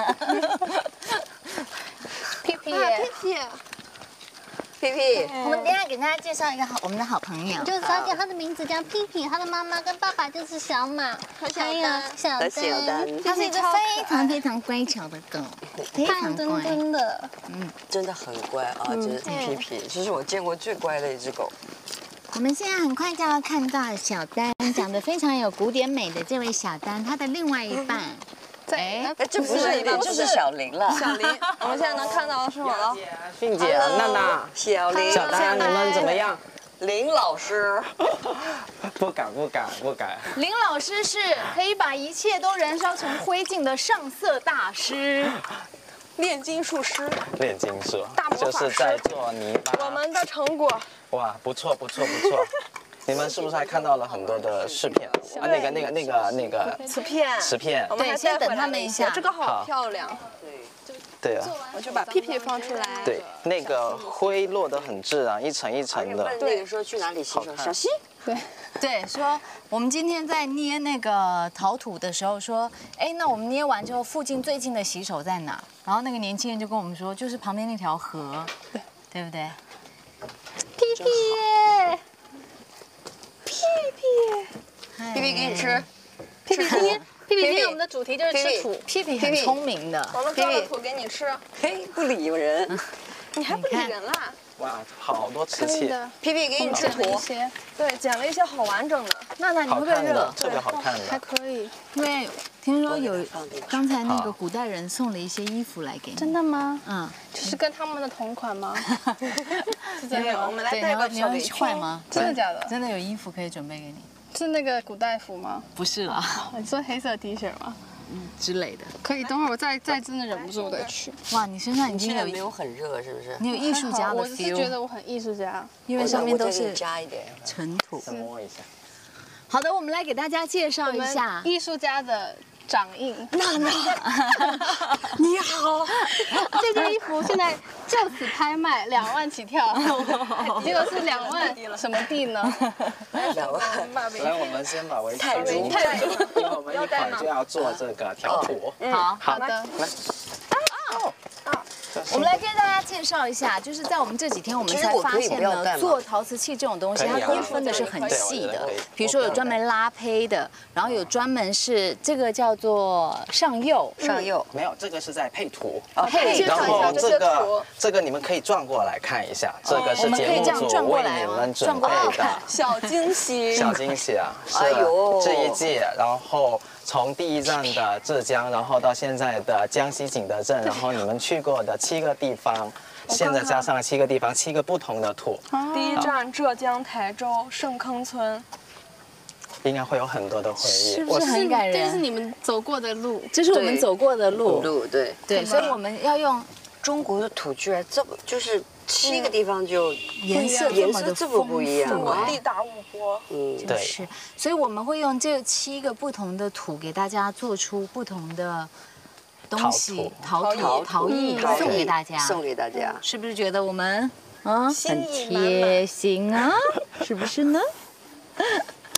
[SPEAKER 3] 屁屁
[SPEAKER 7] 屁屁。
[SPEAKER 2] 屁屁，
[SPEAKER 1] 我们等一下给大家介绍一个好我们的好朋友，
[SPEAKER 8] 就是小姐，她的名字叫屁屁，她的妈妈跟爸爸就是小马和小丹，小
[SPEAKER 2] 和小丹，
[SPEAKER 1] 它是一只非常非常乖巧的狗，非常
[SPEAKER 8] 真真的，
[SPEAKER 2] 嗯，真的很乖啊，这是屁屁，这是我见过最乖的一只狗。
[SPEAKER 1] 我们现在很快就要看到小丹长得非常有古典美的这位小丹，她的另外一半。
[SPEAKER 2] 哎，这不是一点，就是小林了。
[SPEAKER 7] 小林，我们现在能看到的是我了。
[SPEAKER 9] 并姐、娜娜、
[SPEAKER 2] 小林、
[SPEAKER 9] 小丹，你们怎么样？
[SPEAKER 2] 林老师，
[SPEAKER 9] 不敢不敢不敢。
[SPEAKER 1] 林老师是可以把一切都燃烧成灰烬的上色大师，
[SPEAKER 7] 炼金术师，
[SPEAKER 9] 炼金术，
[SPEAKER 7] 大魔法师，
[SPEAKER 9] 就是在做泥巴。
[SPEAKER 7] 我们的成果，
[SPEAKER 9] 哇，不错不错不错。你们是不是还看到了很多的饰片啊？那个、那个、那个、那个
[SPEAKER 7] 瓷片，
[SPEAKER 9] 瓷片。
[SPEAKER 7] 我们还
[SPEAKER 1] 先等他们一下。
[SPEAKER 7] 这个好漂亮。
[SPEAKER 9] 对啊。
[SPEAKER 7] 我就把屁屁放出来。
[SPEAKER 9] 对，那个灰落得很自然，一层一层的。
[SPEAKER 2] 那个说去哪里洗手？小溪。
[SPEAKER 1] 对。对，说我们今天在捏那个陶土的时候说，哎，那我们捏完之后，附近最近的洗手在哪？然后那个年轻人就跟我们说，就是旁边那条河，对，对不对？
[SPEAKER 3] 屁屁耶！
[SPEAKER 7] 屁屁，
[SPEAKER 2] 屁屁给你吃。
[SPEAKER 3] 屁屁今天，屁屁今天我们的主题就是吃土。
[SPEAKER 1] 屁屁很聪明的。
[SPEAKER 7] 我们做的土给你吃。
[SPEAKER 2] 嘿，不理人。
[SPEAKER 7] 你还不理人啦？
[SPEAKER 9] 哇，好多瓷器。
[SPEAKER 2] 屁屁给你吃土。
[SPEAKER 7] 对，捡了一些好完整的。
[SPEAKER 1] 娜娜，你会不会热？
[SPEAKER 9] 特别好看的。
[SPEAKER 3] 还可以。
[SPEAKER 1] 因为听说有刚才那个古代人送了一些衣服来给你。
[SPEAKER 3] 真的吗？
[SPEAKER 1] 嗯，
[SPEAKER 3] 就是跟他们的同款吗？
[SPEAKER 7] 是真的。我们来带个小围裙。
[SPEAKER 1] 坏吗？
[SPEAKER 3] 真的假的？
[SPEAKER 1] 真的有衣服可以准备给你。
[SPEAKER 3] 是那个古代服吗？
[SPEAKER 1] 不是啦。
[SPEAKER 3] 你说黑色 T 恤吗？
[SPEAKER 1] 嗯之类的。
[SPEAKER 3] 可以，等会儿我再再真的忍不住再去。
[SPEAKER 1] 哇，你身上已经有
[SPEAKER 2] 没有很热，是不是？
[SPEAKER 1] 你有艺术家的 feel。
[SPEAKER 3] 我是觉得我很艺术家，
[SPEAKER 1] 因为上面都是
[SPEAKER 2] 加一点
[SPEAKER 1] 尘土。
[SPEAKER 9] 摸一下。
[SPEAKER 1] 好的，我们来给大家介绍一下
[SPEAKER 3] 艺术家的掌印。
[SPEAKER 1] 娜娜，你好。
[SPEAKER 3] 这件衣服现在就此拍卖两万起跳，结果是两万什么地呢？
[SPEAKER 2] 两万。
[SPEAKER 9] 来，我们先把围裙
[SPEAKER 2] 太足
[SPEAKER 3] 太足，
[SPEAKER 9] 因为我们一会儿就要做这个条土。
[SPEAKER 1] 好
[SPEAKER 3] 好的。
[SPEAKER 9] 来。
[SPEAKER 1] 哦。我们来跟大家介绍一下，就是在我们这几天，我们才发现呢，做陶瓷器这种东西，它都分的是很细的。比如说有专门拉胚的，然后有专门是这个叫做上釉，
[SPEAKER 2] 上釉
[SPEAKER 9] 没有，这个是在配图。
[SPEAKER 1] 配。
[SPEAKER 9] 然后这个这个你们可以转过来看一下，这个是节目组为你们准备的
[SPEAKER 7] 小惊喜。
[SPEAKER 9] 小惊喜啊！
[SPEAKER 2] 哎呦，
[SPEAKER 9] 这一届，然后。从第一站的浙江，然后到现在的江西景德镇，然后你们去过的七个地方，现在加上了七个地方，七个不同的土。
[SPEAKER 7] 第一站浙江台州盛坑村，
[SPEAKER 9] 应该会有很多的回忆，
[SPEAKER 1] 是不是很感人？
[SPEAKER 3] 这是你们走过的路，
[SPEAKER 1] 这是我们走过的路，
[SPEAKER 2] 路对
[SPEAKER 1] 对，所以我们要用
[SPEAKER 2] 中国的土居然这么就是七个地方就
[SPEAKER 1] 颜色
[SPEAKER 2] 颜色这么不一样，
[SPEAKER 7] 地大物博，
[SPEAKER 2] 嗯，
[SPEAKER 1] 对，是，所以我们会用这七个不同的土给大家做出不同的东西，陶土、陶艺送给大家，
[SPEAKER 2] 送给大家，
[SPEAKER 1] 是不是觉得我们啊很贴心啊？是不是呢？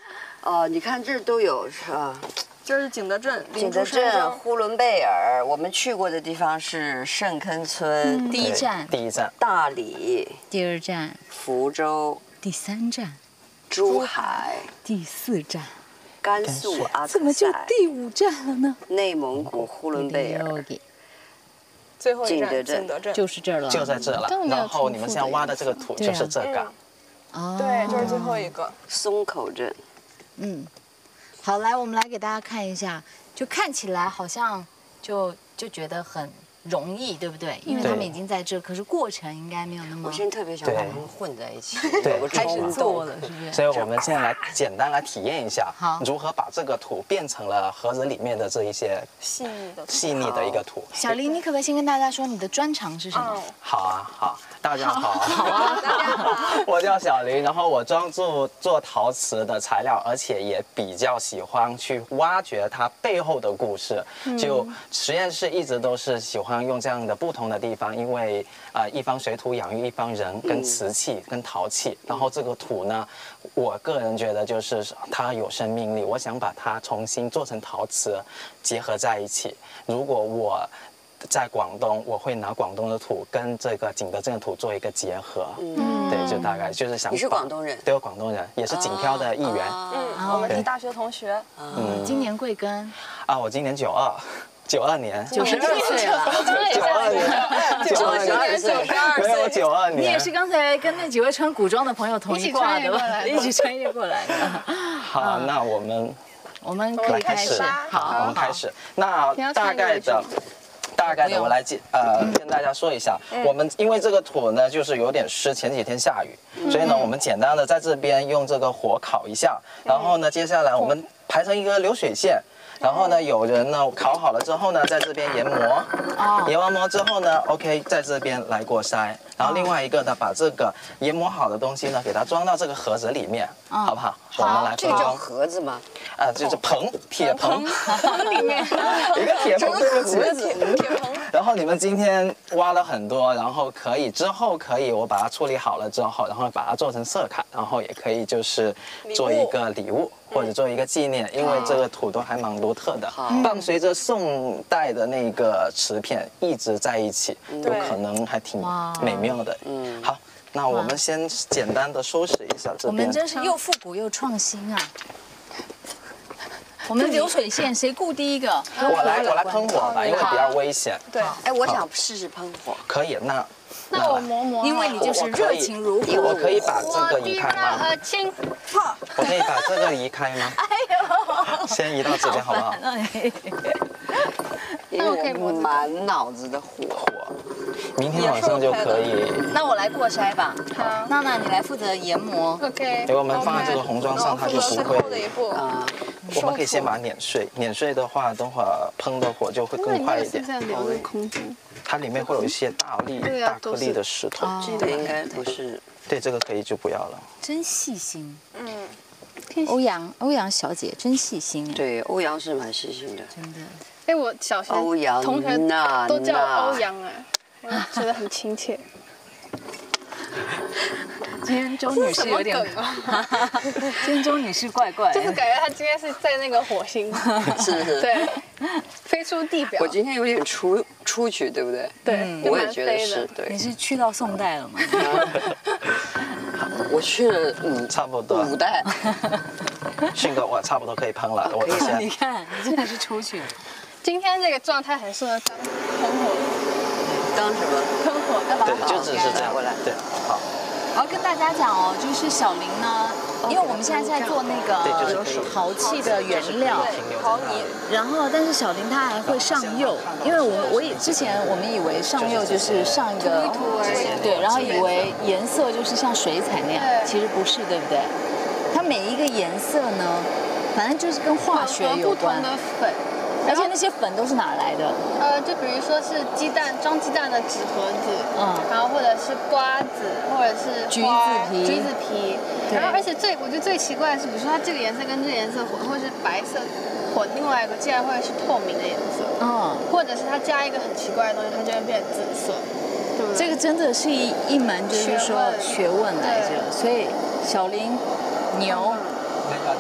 [SPEAKER 2] 哦，你看这儿都有是吧？
[SPEAKER 7] 这是景德镇，
[SPEAKER 2] 景德镇、呼伦贝尔，我们去过的地方是圣坑村，
[SPEAKER 1] 第一站，
[SPEAKER 9] 第一站
[SPEAKER 2] 大理，
[SPEAKER 1] 第二站，
[SPEAKER 2] 福州，
[SPEAKER 1] 第三站，
[SPEAKER 2] 珠海，
[SPEAKER 1] 第四站，
[SPEAKER 2] 甘肃阿克
[SPEAKER 1] 怎么就
[SPEAKER 2] 塞，
[SPEAKER 1] 第五站了呢？
[SPEAKER 2] 内蒙古呼伦贝尔，
[SPEAKER 7] 最后一站
[SPEAKER 2] 景德镇
[SPEAKER 7] 景德镇
[SPEAKER 1] 就是这儿了，
[SPEAKER 9] 就在这了。然后你们现在挖的这个土就是这个。
[SPEAKER 1] 哦，
[SPEAKER 7] 对，这是最后一个
[SPEAKER 2] 松口镇。
[SPEAKER 1] 嗯，好，来，我们来给大家看一下，就看起来好像就就觉得很容易，对不对？因为他们已经在这，可是过程应该没有那么。
[SPEAKER 2] 我现在特别想把他们混在一起，
[SPEAKER 9] 对，
[SPEAKER 1] 开始做了，是不是？
[SPEAKER 9] 所以我们现在来简单来体验一下，
[SPEAKER 1] 好，
[SPEAKER 9] 如何把这个土变成了盒子里面的这一些
[SPEAKER 7] 细腻的
[SPEAKER 9] 细腻的一个土。
[SPEAKER 1] 小林，你可不可以先跟大家说你的专长是什么？
[SPEAKER 9] 好啊，好，大家好，好啊，大家好，我叫小林，然后我专注做陶瓷的材料，而且也比较喜欢去挖掘它背后的故事。就实验室一直都是喜欢用这样的不同的地方，因为啊、呃，一方水土养育一方人，跟瓷器跟陶器，然后这个土呢，我个人觉得就是它有生命力，我想把它重新做成陶瓷，结合在一起。如果我在广东，我会拿广东的土跟这个景德镇的土做一个结合，嗯，对，就大概就是想。
[SPEAKER 2] 你是广东人？
[SPEAKER 9] 对，我广东人，也是景漂的一员。
[SPEAKER 7] 嗯，我们是大学同学。
[SPEAKER 1] 嗯，今年贵庚？
[SPEAKER 9] 啊，我今年九二，九二年，
[SPEAKER 1] 九十二岁了，
[SPEAKER 9] 九二年，九二
[SPEAKER 7] 年，九十二岁，
[SPEAKER 9] 没有九二年。
[SPEAKER 1] 你也是刚才跟那几位穿古装的朋友同一挂的吧？一起穿越过来的。
[SPEAKER 9] 好，那我们
[SPEAKER 1] 我们可以开始，
[SPEAKER 9] 好，我们开始。那大概的。大概的，我来介呃跟大家说一下，我们因为这个土呢就是有点湿，前几天下雨，所以呢我们简单的在这边用这个火烤一下，然后呢接下来我们排成一个流水线。然后呢，有人呢烤好了之后呢，在这边研磨，研完磨之后呢 ，OK， 在这边来过筛。然后另外一个呢，把这个研磨好的东西呢，给它装到这个盒子里面，好不好？我们来
[SPEAKER 2] 这个叫盒子吗？
[SPEAKER 9] 啊，就是棚，铁棚，
[SPEAKER 7] 里面
[SPEAKER 9] 一个铁棚，对不起，
[SPEAKER 7] 铁棚。
[SPEAKER 9] 然后你们今天挖了很多，然后可以之后可以我把它处理好了之后，然后把它做成色卡，然后也可以就是做一个礼物。或者做一个纪念，因为这个土都还蛮独特的，伴随着宋代的那个瓷片一直在一起，有可能还挺美妙的。嗯，好，那我们先简单的收拾一下这边。
[SPEAKER 1] 我们真是又复古又创新啊！我们流水线谁顾第一个？
[SPEAKER 9] 我来，我来喷火吧，因为比较危险。
[SPEAKER 7] 对，
[SPEAKER 2] 哎，我想试试喷火。
[SPEAKER 9] 可以，那
[SPEAKER 3] 那我磨磨，
[SPEAKER 1] 因为你就是热情如火。
[SPEAKER 9] 我可以把这个移开吗？
[SPEAKER 3] 呃，亲，
[SPEAKER 9] 我可以把这个移开吗？哎呦，先移到这边好不好？
[SPEAKER 2] 因为我满脑子的火，
[SPEAKER 9] 火，明天晚上就可以。
[SPEAKER 1] 那我来过筛吧。好，娜娜你来负责研磨。
[SPEAKER 3] OK。
[SPEAKER 9] 给我们放在这个红砖上，它就不会
[SPEAKER 7] 啊。
[SPEAKER 9] 我们可以先把它碾碎，碾碎的话，等会儿喷的火就会更快一点。它里面会有一些大粒、大颗粒的石头。
[SPEAKER 2] 这个应该不是。
[SPEAKER 9] 对，这个可以就不要了。
[SPEAKER 1] 真细心。嗯。欧阳，欧阳小姐真细心。
[SPEAKER 2] 对，欧阳是蛮细心的。
[SPEAKER 1] 真的。
[SPEAKER 3] 哎，我小学
[SPEAKER 2] 欧阳
[SPEAKER 3] 同学都叫欧阳哎，我觉得很亲切。
[SPEAKER 1] 今天周女士有点梗啊，今天周女士怪怪，
[SPEAKER 3] 就是感觉她今天是在那个火星，
[SPEAKER 2] 是是，
[SPEAKER 3] 对，飞出地表。
[SPEAKER 2] 我今天有点出出去，对不对？
[SPEAKER 3] 对，
[SPEAKER 2] 我也觉得是，对。
[SPEAKER 1] 你是去到宋代了吗？
[SPEAKER 2] 我去了，嗯，
[SPEAKER 9] 差不多
[SPEAKER 2] 五代。
[SPEAKER 9] 迅哥，我差不多可以喷了，我先。
[SPEAKER 1] 你看，你真的是出去了。
[SPEAKER 3] 今天这个状态很适合当喷火，
[SPEAKER 2] 当什么？
[SPEAKER 3] 喷火，干嘛？
[SPEAKER 9] 对，就只是这样。对，好。
[SPEAKER 1] 我要跟大家讲哦，就是小林呢，因为我们现在在做那个陶器的原料，
[SPEAKER 7] 陶泥，
[SPEAKER 1] 然后但是小林他还会上釉，因为我我也之前我们以为上釉就是上一个，对，然后以为颜色就是像水彩那样，其实不是，对不对？它每一个颜色呢，反正就是跟化学有关。
[SPEAKER 3] 不同的粉。
[SPEAKER 1] 而且那些粉都是哪来的？
[SPEAKER 3] 呃，就比如说是鸡蛋装鸡蛋的纸盒子，嗯，然后或者是瓜子，或者是
[SPEAKER 1] 橘子皮，
[SPEAKER 3] 橘子皮。然后而且最我觉得最奇怪的是，比如说它这个颜色跟这个颜色混，或是白色混另外一个，竟然会是透明的颜色，嗯，或者是它加一个很奇怪的东西，它就会变紫色，对不对？
[SPEAKER 1] 这个真的是一一门就是说学问来着，所以小林牛。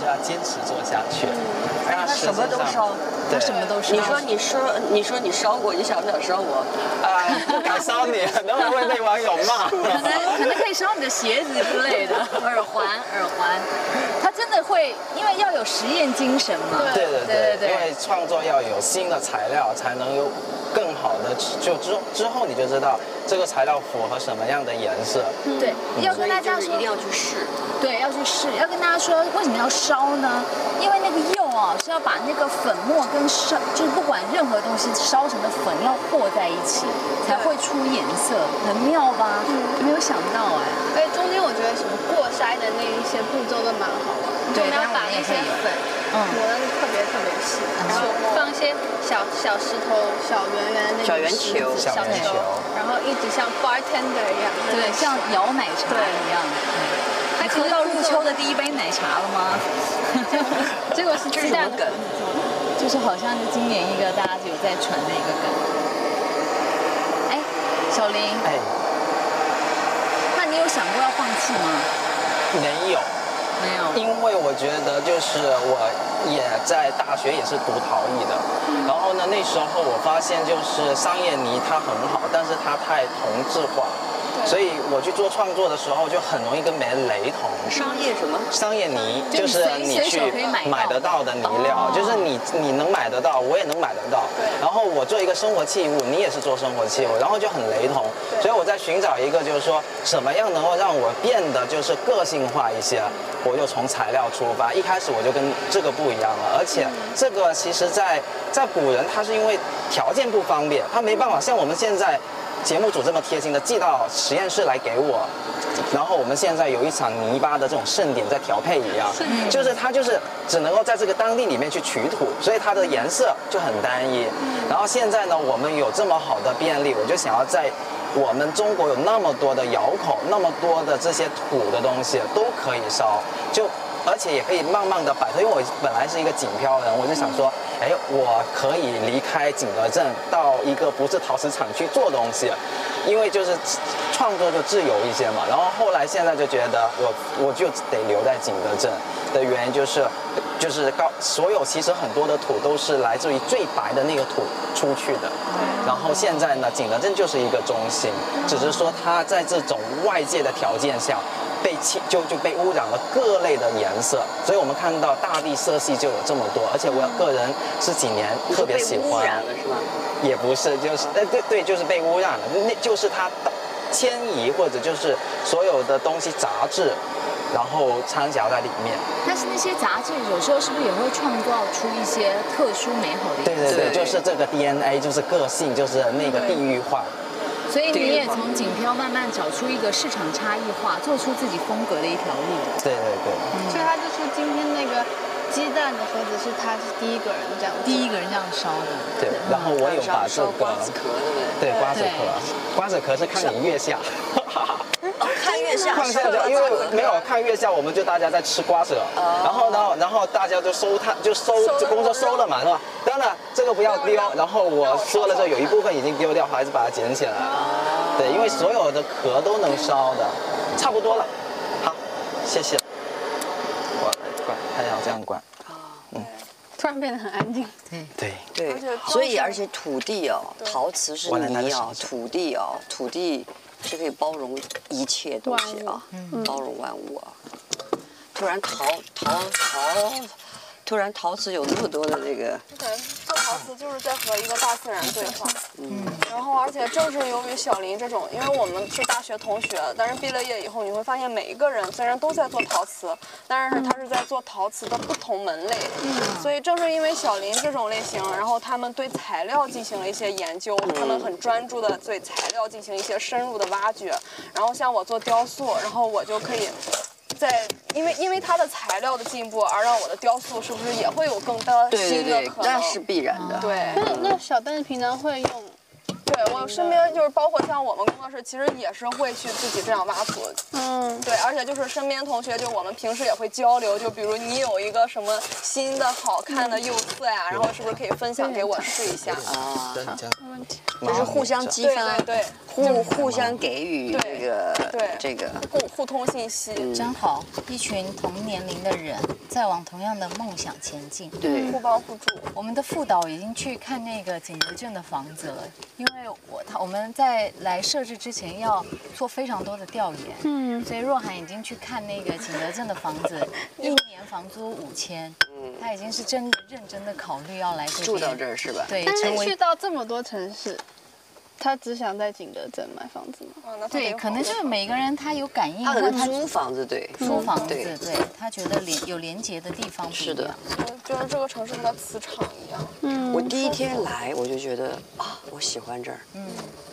[SPEAKER 9] 就要坚持做下去。
[SPEAKER 2] 他什么都烧，
[SPEAKER 9] 他
[SPEAKER 1] 什么都烧。
[SPEAKER 2] 你说你说你说你烧过，你想不想烧我？
[SPEAKER 9] 啊，不敢烧你，等会会被网友骂。
[SPEAKER 1] 可能可能可以烧你的鞋子之类的，耳环耳环。他真的会，因为要有实验精神嘛。
[SPEAKER 9] 对对对对，因为创作要有新的材料，才能有更好的，就之之后你就知道这个材料符合什么样的颜色。
[SPEAKER 1] 对，要跟大家说
[SPEAKER 2] 一定要去试。
[SPEAKER 1] 对，要去试。要跟大家说，为什么要烧呢？因为那个釉啊是要把那个粉末跟烧，就是不管任何东西烧成的粉要和在一起，才会出颜色，很妙吧？嗯，没有想到哎。
[SPEAKER 3] 而且中间我觉得什么过筛的那一些步骤都蛮好玩，
[SPEAKER 1] 对，
[SPEAKER 3] 要把那些粉磨得特别特别细，然后放一些小小石头、小圆圆的那种
[SPEAKER 2] 小圆球、
[SPEAKER 3] 小圆球，然后一直像 bartender 一样，
[SPEAKER 1] 对，像摇奶茶一样。你喝到入秋的第一杯奶茶了吗？
[SPEAKER 3] 结果是鸡蛋梗，
[SPEAKER 1] 就是好像今年一个大家有在传的一个梗。哎，小林，
[SPEAKER 9] 哎，
[SPEAKER 1] 那你有想过要放弃吗？
[SPEAKER 9] 没有，
[SPEAKER 1] 没有，
[SPEAKER 9] 因为我觉得就是我也在大学也是读陶艺的，然后呢那时候我发现就是商业泥它很好，但是它太同质化。所以我去做创作的时候，就很容易跟别人雷同。
[SPEAKER 2] 商业什么？
[SPEAKER 9] 商业泥就是你去买得到的泥料，就是你你能买得到，我也能买得到。然后我做一个生活器物，你也是做生活器物，然后就很雷同。所以我在寻找一个，就是说什么样能够让我变得就是个性化一些。我就从材料出发，一开始我就跟这个不一样了，而且这个其实在在古人他是因为条件不方便，他没办法像我们现在。节目组这么贴心的寄到实验室来给我，然后我们现在有一场泥巴的这种盛典在调配一样，就是它就是只能够在这个当地里面去取土，所以它的颜色就很单一。然后现在呢，我们有这么好的便利，我就想要在我们中国有那么多的窑口，那么多的这些土的东西都可以烧，就。而且也可以慢慢的摆脱，因为我本来是一个锦漂人，我就想说，哎，我可以离开景德镇，到一个不是陶瓷厂去做东西，因为就是创作就自由一些嘛。然后后来现在就觉得我我就得留在景德镇的原因就是，就是高所有其实很多的土都是来自于最白的那个土出去的，然后现在呢，景德镇就是一个中心，只是说它在这种外界的条件下。被气就就被污染了各类的颜色，所以我们看到大地色系就有这么多，而且我个人这几年特别喜欢，
[SPEAKER 2] 是吧？
[SPEAKER 9] 也不是，就是哎对对，就是被污染了，那就是它迁移或者就是所有的东西杂质，然后掺杂在里面。
[SPEAKER 1] 但是那些杂质有时候是不是也会创造出一些特殊美好的颜色？
[SPEAKER 9] 对对对，就是这个 D N A， 就是个性，就是那个地域化。
[SPEAKER 1] 所以你也从锦漂慢慢找出一个市场差异化，做出自己风格的一条路。
[SPEAKER 9] 对对对。
[SPEAKER 3] 嗯、所以他就说今天那个鸡蛋的盒子是他是第一个人这样，
[SPEAKER 1] 第一个人这样烧的。
[SPEAKER 9] 对，然后我有把这个
[SPEAKER 2] 瓜子壳，
[SPEAKER 9] 对瓜子壳，瓜子壳是看你月下。
[SPEAKER 2] 看月下，
[SPEAKER 9] 看月下，因为没有看月下，我们就大家在吃瓜子，然后呢，然后大家就收它，就收就工作收了嘛，是吧？当然这个不要丢，然后我说了之后，有一部分已经丢掉，还是把它捡起来。对，因为所有的壳都能烧的，差不多了。好，谢谢。我来关，还要这样关。
[SPEAKER 3] 嗯，突然变得很安静。
[SPEAKER 9] 对
[SPEAKER 2] 对对，所以而且土地哦，陶瓷是泥啊，土地哦，土地。是可以包容一切东西啊，包容万物啊。突然陶陶陶，突然陶瓷有那么多的这个。
[SPEAKER 7] 对，做陶瓷就是在和一个大自然对话。嗯。然后，而且正是由于小林这种，因为我们是大学同学，但是毕了业以后，你会发现每一个人虽然都在做陶瓷，但是他是在做陶瓷的不同门类。嗯。所以正是因为小林这种类型，然后他们对材料进行了一些研究，他们很专注的对材料进行一些深入的挖掘。然后像我做雕塑，然后我就可以。在因为因为它的材料的进步，而让我的雕塑是不是也会有更多新的可能？
[SPEAKER 2] 那是必然的。
[SPEAKER 7] 对。
[SPEAKER 3] 那那小丹平常会用？
[SPEAKER 7] 对我身边就是包括像我们工作室，其实也是会去自己这样挖土。嗯，对，而且就是身边同学，就我们平时也会交流，就比如你有一个什么新的好看的釉色呀，然后是不是可以分享给我试一下？
[SPEAKER 2] 啊，
[SPEAKER 3] 没问题。
[SPEAKER 2] 就是互相激发，
[SPEAKER 7] 对，
[SPEAKER 2] 互互相给予这个
[SPEAKER 7] 对
[SPEAKER 2] 这个
[SPEAKER 7] 互互通信息，
[SPEAKER 1] 真好，一群同年龄的人在往同样的梦想前进，
[SPEAKER 2] 对，
[SPEAKER 7] 互帮互助。
[SPEAKER 1] 我们的副导已经去看那个景德镇的房子了，因为我他我们在来设置之前要做非常多的调研，嗯，所以若涵已经去看那个景德镇的房子，一年房租五千，嗯，他已经是真的认真的考虑要来这边
[SPEAKER 2] 住到这儿是吧？
[SPEAKER 1] 对，
[SPEAKER 3] 但是
[SPEAKER 1] 成为
[SPEAKER 3] 去到这么多城市，他只想在景德镇买房子吗？
[SPEAKER 7] 啊，那他
[SPEAKER 1] 对，
[SPEAKER 7] 得
[SPEAKER 1] 可能就是每个人他有感应，
[SPEAKER 2] 他可能
[SPEAKER 1] 或他
[SPEAKER 2] 租房子，对，
[SPEAKER 1] 租房子，
[SPEAKER 2] 对
[SPEAKER 1] 对他觉得连有连接的地方不一
[SPEAKER 2] 是的
[SPEAKER 1] 样。
[SPEAKER 7] 我觉得这个城市和它磁场一样。
[SPEAKER 3] 嗯，
[SPEAKER 2] 我第一天来我就觉得啊，我喜欢这儿。
[SPEAKER 1] 嗯，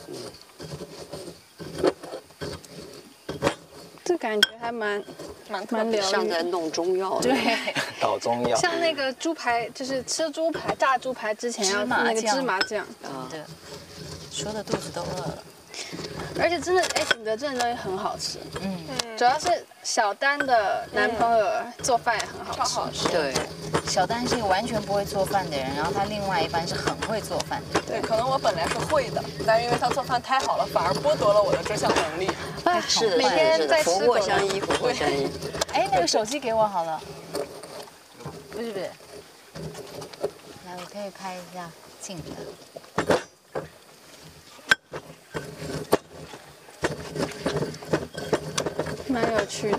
[SPEAKER 3] 这感觉还蛮
[SPEAKER 7] 蛮特
[SPEAKER 3] 蛮
[SPEAKER 7] 别
[SPEAKER 3] 疗愈的。
[SPEAKER 2] 像在弄中药。
[SPEAKER 1] 对，
[SPEAKER 9] 搞中药。
[SPEAKER 3] 像那个猪排，就是吃猪排、炸猪排之前要
[SPEAKER 1] 芝麻
[SPEAKER 3] 那个
[SPEAKER 1] 酱
[SPEAKER 3] 芝麻酱，
[SPEAKER 2] 啊，
[SPEAKER 1] 对，说的肚子都饿了。
[SPEAKER 3] 而且真的，哎，景德镇的东西很好吃，
[SPEAKER 1] 嗯，
[SPEAKER 3] 主要是小丹的男朋友做饭也很好吃。
[SPEAKER 7] 超好吃。
[SPEAKER 2] 对，
[SPEAKER 1] 小丹是一个完全不会做饭的人，然后他另外一半是很会做饭的。
[SPEAKER 7] 对，可能我本来是会的，但是因为他做饭太好了，反而剥夺了我的这项能力。
[SPEAKER 3] 啊
[SPEAKER 2] 是的，
[SPEAKER 3] 每
[SPEAKER 2] 是的，是的，
[SPEAKER 3] 天在吃
[SPEAKER 2] 福
[SPEAKER 3] 狗肉
[SPEAKER 2] 祸相依，福祸相依。
[SPEAKER 1] 哎，那个手机给我好了。不是不是，来，我可以拍一下近的。
[SPEAKER 3] 蛮有趣的，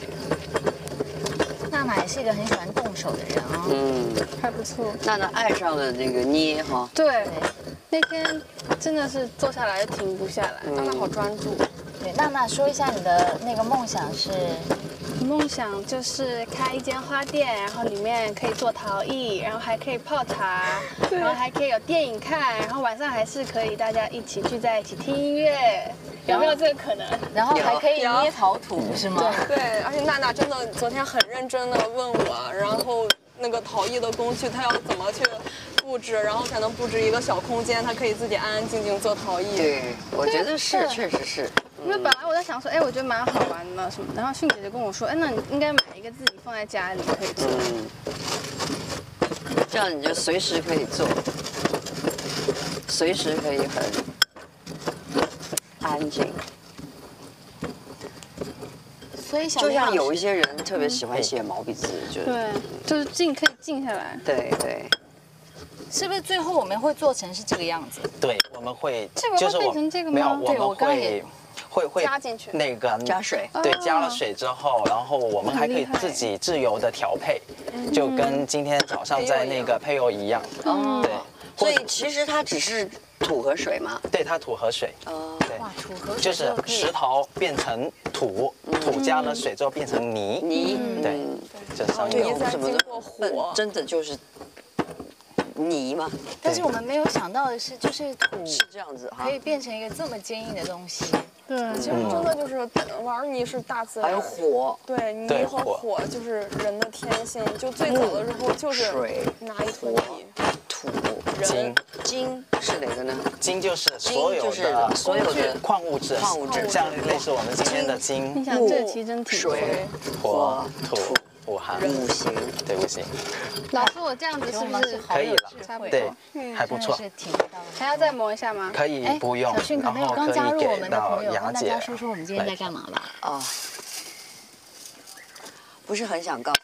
[SPEAKER 1] 娜娜也是一个很喜欢动手的人哦。
[SPEAKER 2] 嗯，
[SPEAKER 3] 还不错。
[SPEAKER 2] 娜娜爱上了这个捏哈，
[SPEAKER 3] 对，那天真的是坐下来就停不下来。
[SPEAKER 7] 娜娜好专注。
[SPEAKER 1] 对，娜娜说一下你的那个梦想是？
[SPEAKER 3] 梦想就是开一间花店，然后里面可以做陶艺，然后还可以泡茶，然后还可以有电影看，然后晚上还是可以大家一起聚在一起听音乐，有没有这个可能？
[SPEAKER 1] 然后还可以捏陶土是吗？
[SPEAKER 7] 对，而且娜娜真的昨天很认真的问我，然后那个陶艺的工具她要怎么去布置，然后才能布置一个小空间，她可以自己安安静静做陶艺。
[SPEAKER 2] 对，我觉得是，确实是。
[SPEAKER 3] 因为本来我在想说，哎，我觉得蛮好玩的什么，然后迅姐就跟我说，哎，那你应该买一个自己放在家里可以做。
[SPEAKER 2] 嗯，这样你就随时可以做，随时可以很安静。
[SPEAKER 1] 所以小
[SPEAKER 2] 就像
[SPEAKER 1] 林老师
[SPEAKER 2] 有一些人特别喜欢写毛笔字，就
[SPEAKER 3] 对，就是静可以静下来。
[SPEAKER 2] 对对。
[SPEAKER 1] 是不是最后我们会做成是这个样子？
[SPEAKER 9] 对，我们会
[SPEAKER 3] 这个会
[SPEAKER 9] 就是我
[SPEAKER 3] 变成这个吗
[SPEAKER 9] 没有，我
[SPEAKER 1] 对我
[SPEAKER 9] 们
[SPEAKER 1] 刚刚也
[SPEAKER 9] 会会会
[SPEAKER 7] 加进去
[SPEAKER 9] 那个
[SPEAKER 2] 加水
[SPEAKER 9] 对，
[SPEAKER 3] 哦
[SPEAKER 9] 加了水之后，然后我们还可以
[SPEAKER 3] 很厉害
[SPEAKER 9] 自己自由的调配，就跟今天早上在那个配油一样。
[SPEAKER 2] 哦
[SPEAKER 9] 对，
[SPEAKER 2] 所以其实它只是土和水嘛。
[SPEAKER 9] 对，它土和水，
[SPEAKER 2] 哦，
[SPEAKER 9] 对，
[SPEAKER 1] 哇，土和水
[SPEAKER 9] 就是
[SPEAKER 1] 可以
[SPEAKER 9] 石头变成土，土加了水之后变成泥，
[SPEAKER 2] 泥，
[SPEAKER 9] 对
[SPEAKER 2] 嗯，
[SPEAKER 9] 就上
[SPEAKER 2] 对，
[SPEAKER 9] 面
[SPEAKER 7] 在
[SPEAKER 2] 什么
[SPEAKER 7] 经过
[SPEAKER 2] 的
[SPEAKER 7] 火
[SPEAKER 2] 真的就是泥嘛，
[SPEAKER 1] 但是我们没有想到的是，就是土
[SPEAKER 2] 是这样子哈
[SPEAKER 1] 可。以变成一个这么坚硬的东西。
[SPEAKER 3] 对，
[SPEAKER 7] 其实真的就是玩泥是大自然。
[SPEAKER 2] 还有火，
[SPEAKER 7] 对，泥
[SPEAKER 9] 对
[SPEAKER 7] 和
[SPEAKER 9] 火
[SPEAKER 7] 火就是人的天性。就最早的时候就是
[SPEAKER 2] 水
[SPEAKER 7] 拿一坨泥，
[SPEAKER 2] 土，
[SPEAKER 9] 金
[SPEAKER 2] 金是哪个呢？
[SPEAKER 9] 金就是所有
[SPEAKER 2] 金
[SPEAKER 9] 的
[SPEAKER 2] 就是所有的
[SPEAKER 9] 矿物质，
[SPEAKER 2] 矿物质
[SPEAKER 9] 像类似我们今天的
[SPEAKER 3] 你
[SPEAKER 9] 金、
[SPEAKER 3] 想这期真挺多。
[SPEAKER 2] 水、
[SPEAKER 9] 火、土、五行、
[SPEAKER 2] 五行。
[SPEAKER 9] 对五行，
[SPEAKER 3] 老师，我这样子是不是
[SPEAKER 9] 可以了
[SPEAKER 3] 差不多？
[SPEAKER 9] 对，还不错，
[SPEAKER 1] 是挺到
[SPEAKER 3] 还要再磨一下吗？
[SPEAKER 9] 可以
[SPEAKER 1] 哎，
[SPEAKER 9] 不用
[SPEAKER 1] 小，迅可
[SPEAKER 9] 然后可
[SPEAKER 1] 能有刚加入
[SPEAKER 9] 以给
[SPEAKER 1] 我们的
[SPEAKER 9] 到
[SPEAKER 1] 朋友，
[SPEAKER 9] 雅姐
[SPEAKER 1] 跟大家说说我们今天在干嘛吧。
[SPEAKER 2] 啊，不是很想告诉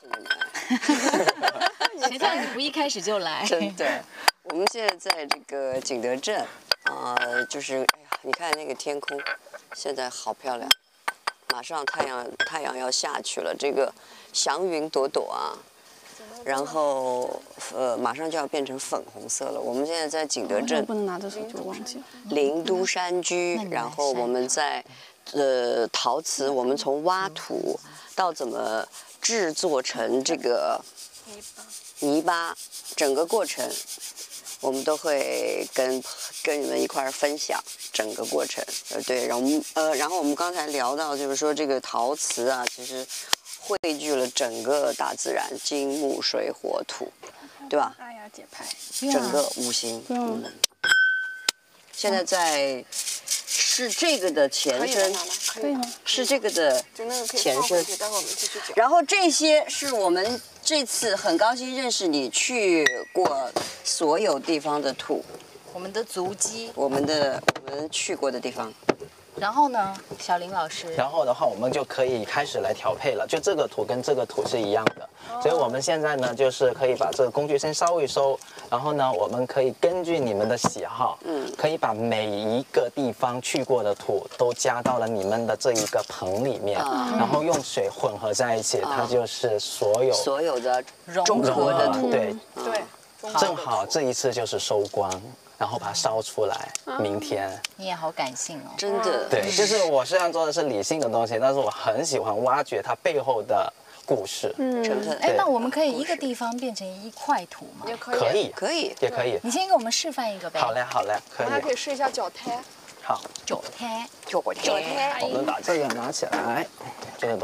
[SPEAKER 2] 你们，
[SPEAKER 1] 谁叫你不一开始就来？
[SPEAKER 2] 真的。我们现在在这个景德镇，啊、就是哎呀，你看那个天空，现在好漂亮，马上太阳太阳要下去了，这个祥云朵朵啊，然后呃马上就要变成粉红色了。我们现在在景德镇
[SPEAKER 3] 不能拿着手机，我忘记了。
[SPEAKER 2] 灵都山居，然后我们在呃陶瓷，我们从挖土到怎么制作成这个泥巴，整个过程我们都会跟跟你们一块儿分享整个过程。呃，对，然后我们呃，然后我们刚才聊到就是说这个陶瓷啊，其实汇聚了整个大自然，金木水火土，对吧？
[SPEAKER 3] 阿雅姐拍，
[SPEAKER 2] 整个五行。
[SPEAKER 3] 不用
[SPEAKER 2] 嗯。现在在是这个的前身，
[SPEAKER 3] 可以吗？
[SPEAKER 2] 是这个的
[SPEAKER 7] 就那个可以
[SPEAKER 2] 前身。
[SPEAKER 7] 放回去，待会儿我们继续讲。
[SPEAKER 2] 然后这些是我们这次很高兴认识你去过所有地方的土，
[SPEAKER 1] 我们的足迹，
[SPEAKER 2] 我们的我们去过的地方。
[SPEAKER 1] 然后呢，小林老师？
[SPEAKER 9] 然后的话，我们就可以开始来调配了。就这个土跟这个土是一样的，所以我们现在呢，就是可以把这个工具先收一收，然后呢，我们可以根据你们的喜好，嗯，可以把每一个地方去过的土都加到了你们的这一个盆里面，然后用水混合在一起，它就是所有
[SPEAKER 2] 所有的中和的土，
[SPEAKER 9] 对
[SPEAKER 7] 对，
[SPEAKER 9] 正好这一次就是收光。然后把它烧出来，明天。
[SPEAKER 1] 你也好感性哦，
[SPEAKER 2] 真的。
[SPEAKER 9] 对，就是我虽然做的是理性的东西，但是我很喜欢挖掘它背后的故事。
[SPEAKER 2] 嗯，
[SPEAKER 1] 哎，那我们可以一个地方变成一块土吗？
[SPEAKER 7] 也可以，
[SPEAKER 9] 可以，
[SPEAKER 2] 可以，
[SPEAKER 9] 也可以。
[SPEAKER 1] 你先给我们示范一个呗。
[SPEAKER 9] 好嘞，好嘞，可以。
[SPEAKER 7] 我们还可以试一下脚胎。
[SPEAKER 9] 好，
[SPEAKER 1] 脚胎，
[SPEAKER 2] 脚
[SPEAKER 7] 胎，脚胎。
[SPEAKER 9] 我们把这个拿起来，这个都。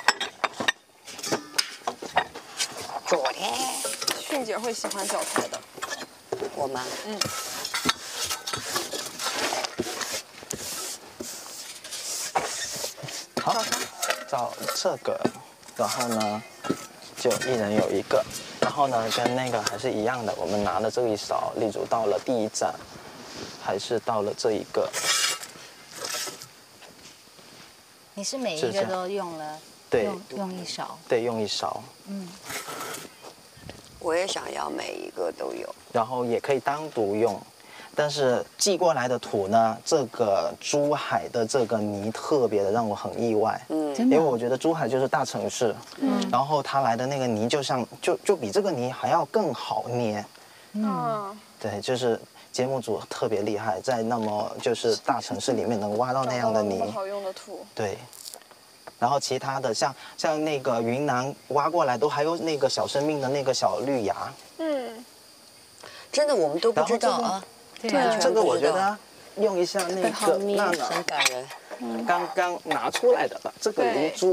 [SPEAKER 2] 脚胎。
[SPEAKER 7] 迅姐会喜欢脚胎的。
[SPEAKER 2] 我吗？
[SPEAKER 7] 嗯。
[SPEAKER 9] 好，找这个，然后呢，就一人有一个，然后呢，跟那个还是一样的，我们拿了这一勺，例如到了第一站，还是到了这一个。
[SPEAKER 1] 你是每一个都用了？
[SPEAKER 9] 对，
[SPEAKER 1] 用用一勺。
[SPEAKER 9] 对，用一勺。
[SPEAKER 1] 嗯。
[SPEAKER 2] 我也想要每一个都有，
[SPEAKER 9] 然后也可以单独用，但是寄过来的土呢，这个珠海的这个泥特别的让我很意外，嗯，因为我觉得珠海就是大城市，嗯，然后它来的那个泥就像就就比这个泥还要更好捏，嗯，对，就是节目组特别厉害，在那么就是大城市里面能挖到那样的泥，
[SPEAKER 7] 好用的土，
[SPEAKER 9] 对。然后其他的像像那个云南挖过来都还有那个小生命的那个小绿芽，
[SPEAKER 7] 嗯，
[SPEAKER 2] 真的我们都不知道啊。
[SPEAKER 1] 对
[SPEAKER 9] 啊，这个我觉得用一下那个娜娜
[SPEAKER 2] 很感人，
[SPEAKER 9] 刚刚拿出来的吧，这个灵珠。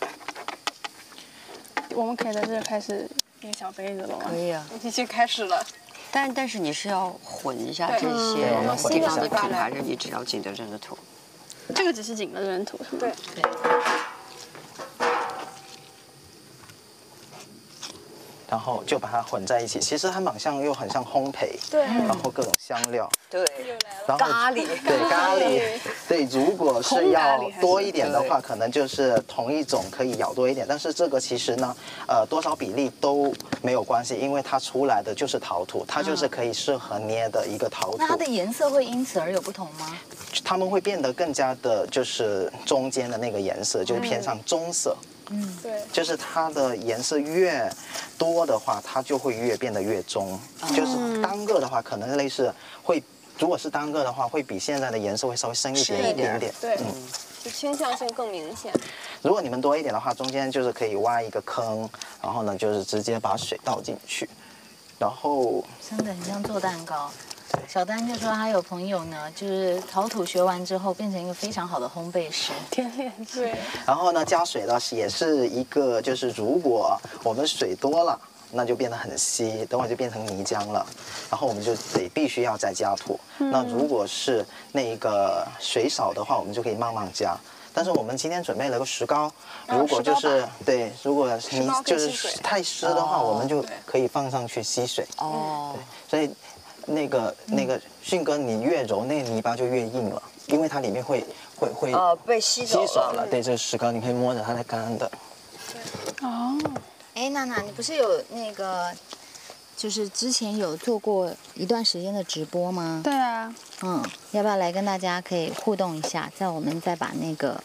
[SPEAKER 3] 我们可以在这开始捏小杯子了吗？
[SPEAKER 2] 可以啊，
[SPEAKER 7] 已经开始了。
[SPEAKER 2] 但但是你是要混一下这些地方的土，还是你只要景德镇的土？
[SPEAKER 3] 这个只是景德镇土，
[SPEAKER 7] 对。
[SPEAKER 1] 对。
[SPEAKER 9] 然后就把它混在一起，其实它蛮像，又很像烘焙，
[SPEAKER 7] 对。
[SPEAKER 9] 然后各种香料，
[SPEAKER 2] 对。
[SPEAKER 9] 然后
[SPEAKER 2] 咖喱，
[SPEAKER 9] 对咖喱，对，如果是要多一点的话，可能就是同一种可以舀多一点，但是这个其实呢，呃，多少比例都没有关系，因为它出来的就是陶土，它就是可以适合捏的一个陶土。
[SPEAKER 1] 那它的颜色会因此而有不同吗？
[SPEAKER 9] 它们会变得更加的，就是中间的那个颜色，就是偏向棕色。
[SPEAKER 1] 嗯，
[SPEAKER 7] 对，
[SPEAKER 9] 就是它的颜色越多的话，它就会越变得越棕。就是单个的话，可能类似会，如果是单个的话，会比现在的颜色会稍微深一点一点点。
[SPEAKER 7] 对，嗯，就倾向性更明显。
[SPEAKER 9] 如果你们多一点的话，中间就是可以挖一个坑，然后呢，就是直接把水倒进去，然后
[SPEAKER 1] 真的很像做蛋糕。小丹就说他有朋友呢，就是陶土学完之后变成一个非常好的烘焙师，
[SPEAKER 3] 天练
[SPEAKER 7] 对。
[SPEAKER 9] 然后呢，加水呢也是一个，就是如果我们水多了，那就变得很稀，等会就变成泥浆了。然后我们就得必须要再加土。嗯、那如果是那个水少的话，我们就可以慢慢加。但是我们今天准备了个石膏，如果就是对，如果泥就是太湿的话，我们就可以放上去吸水。哦，对，所以。那个那个迅哥，你越揉那个泥巴就越硬了，因为它里面会会会
[SPEAKER 2] 哦被吸
[SPEAKER 9] 吸走了。对，这个石膏你可以摸着它在干的。
[SPEAKER 1] 对。哦。哎，娜娜，你不是有那个，就是之前有做过一段时间的直播吗？
[SPEAKER 3] 对啊。
[SPEAKER 1] 嗯，要不要来跟大家可以互动一下？再我们再把那个。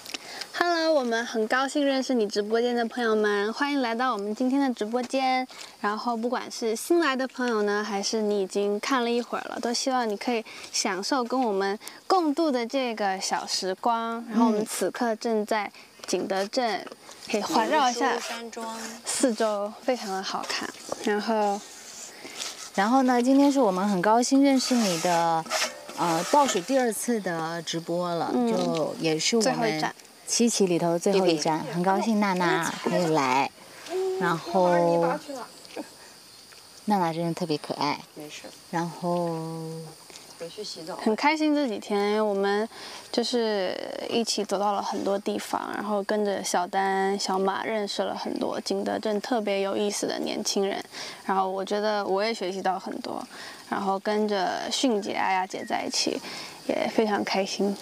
[SPEAKER 3] Hello， 我们很高兴认识你直播间的朋友们，欢迎来到我们今天的直播间。然后不管是新来的朋友呢，还是你已经看了一会儿了，都希望你可以享受跟我们共度的这个小时光。然后我们此刻正在景德镇，可以环绕一下
[SPEAKER 2] 山庄，
[SPEAKER 3] 四周非常的好看。然后，
[SPEAKER 1] 然后呢，今天是我们很高兴认识你的，呃，倒数第二次的直播了，嗯、就也是我们。七期里头最后一站，很高兴娜娜可以来，然后娜娜真的特别可爱，
[SPEAKER 2] 没事。
[SPEAKER 1] 然后
[SPEAKER 2] 回去洗澡。
[SPEAKER 3] 很开心这几天我们就是一起走到了很多地方，然后跟着小丹、小马认识了很多景德镇特别有意思的年轻人，然后我觉得我也学习到很多，然后跟着迅姐、阿雅姐在一起也非常开心。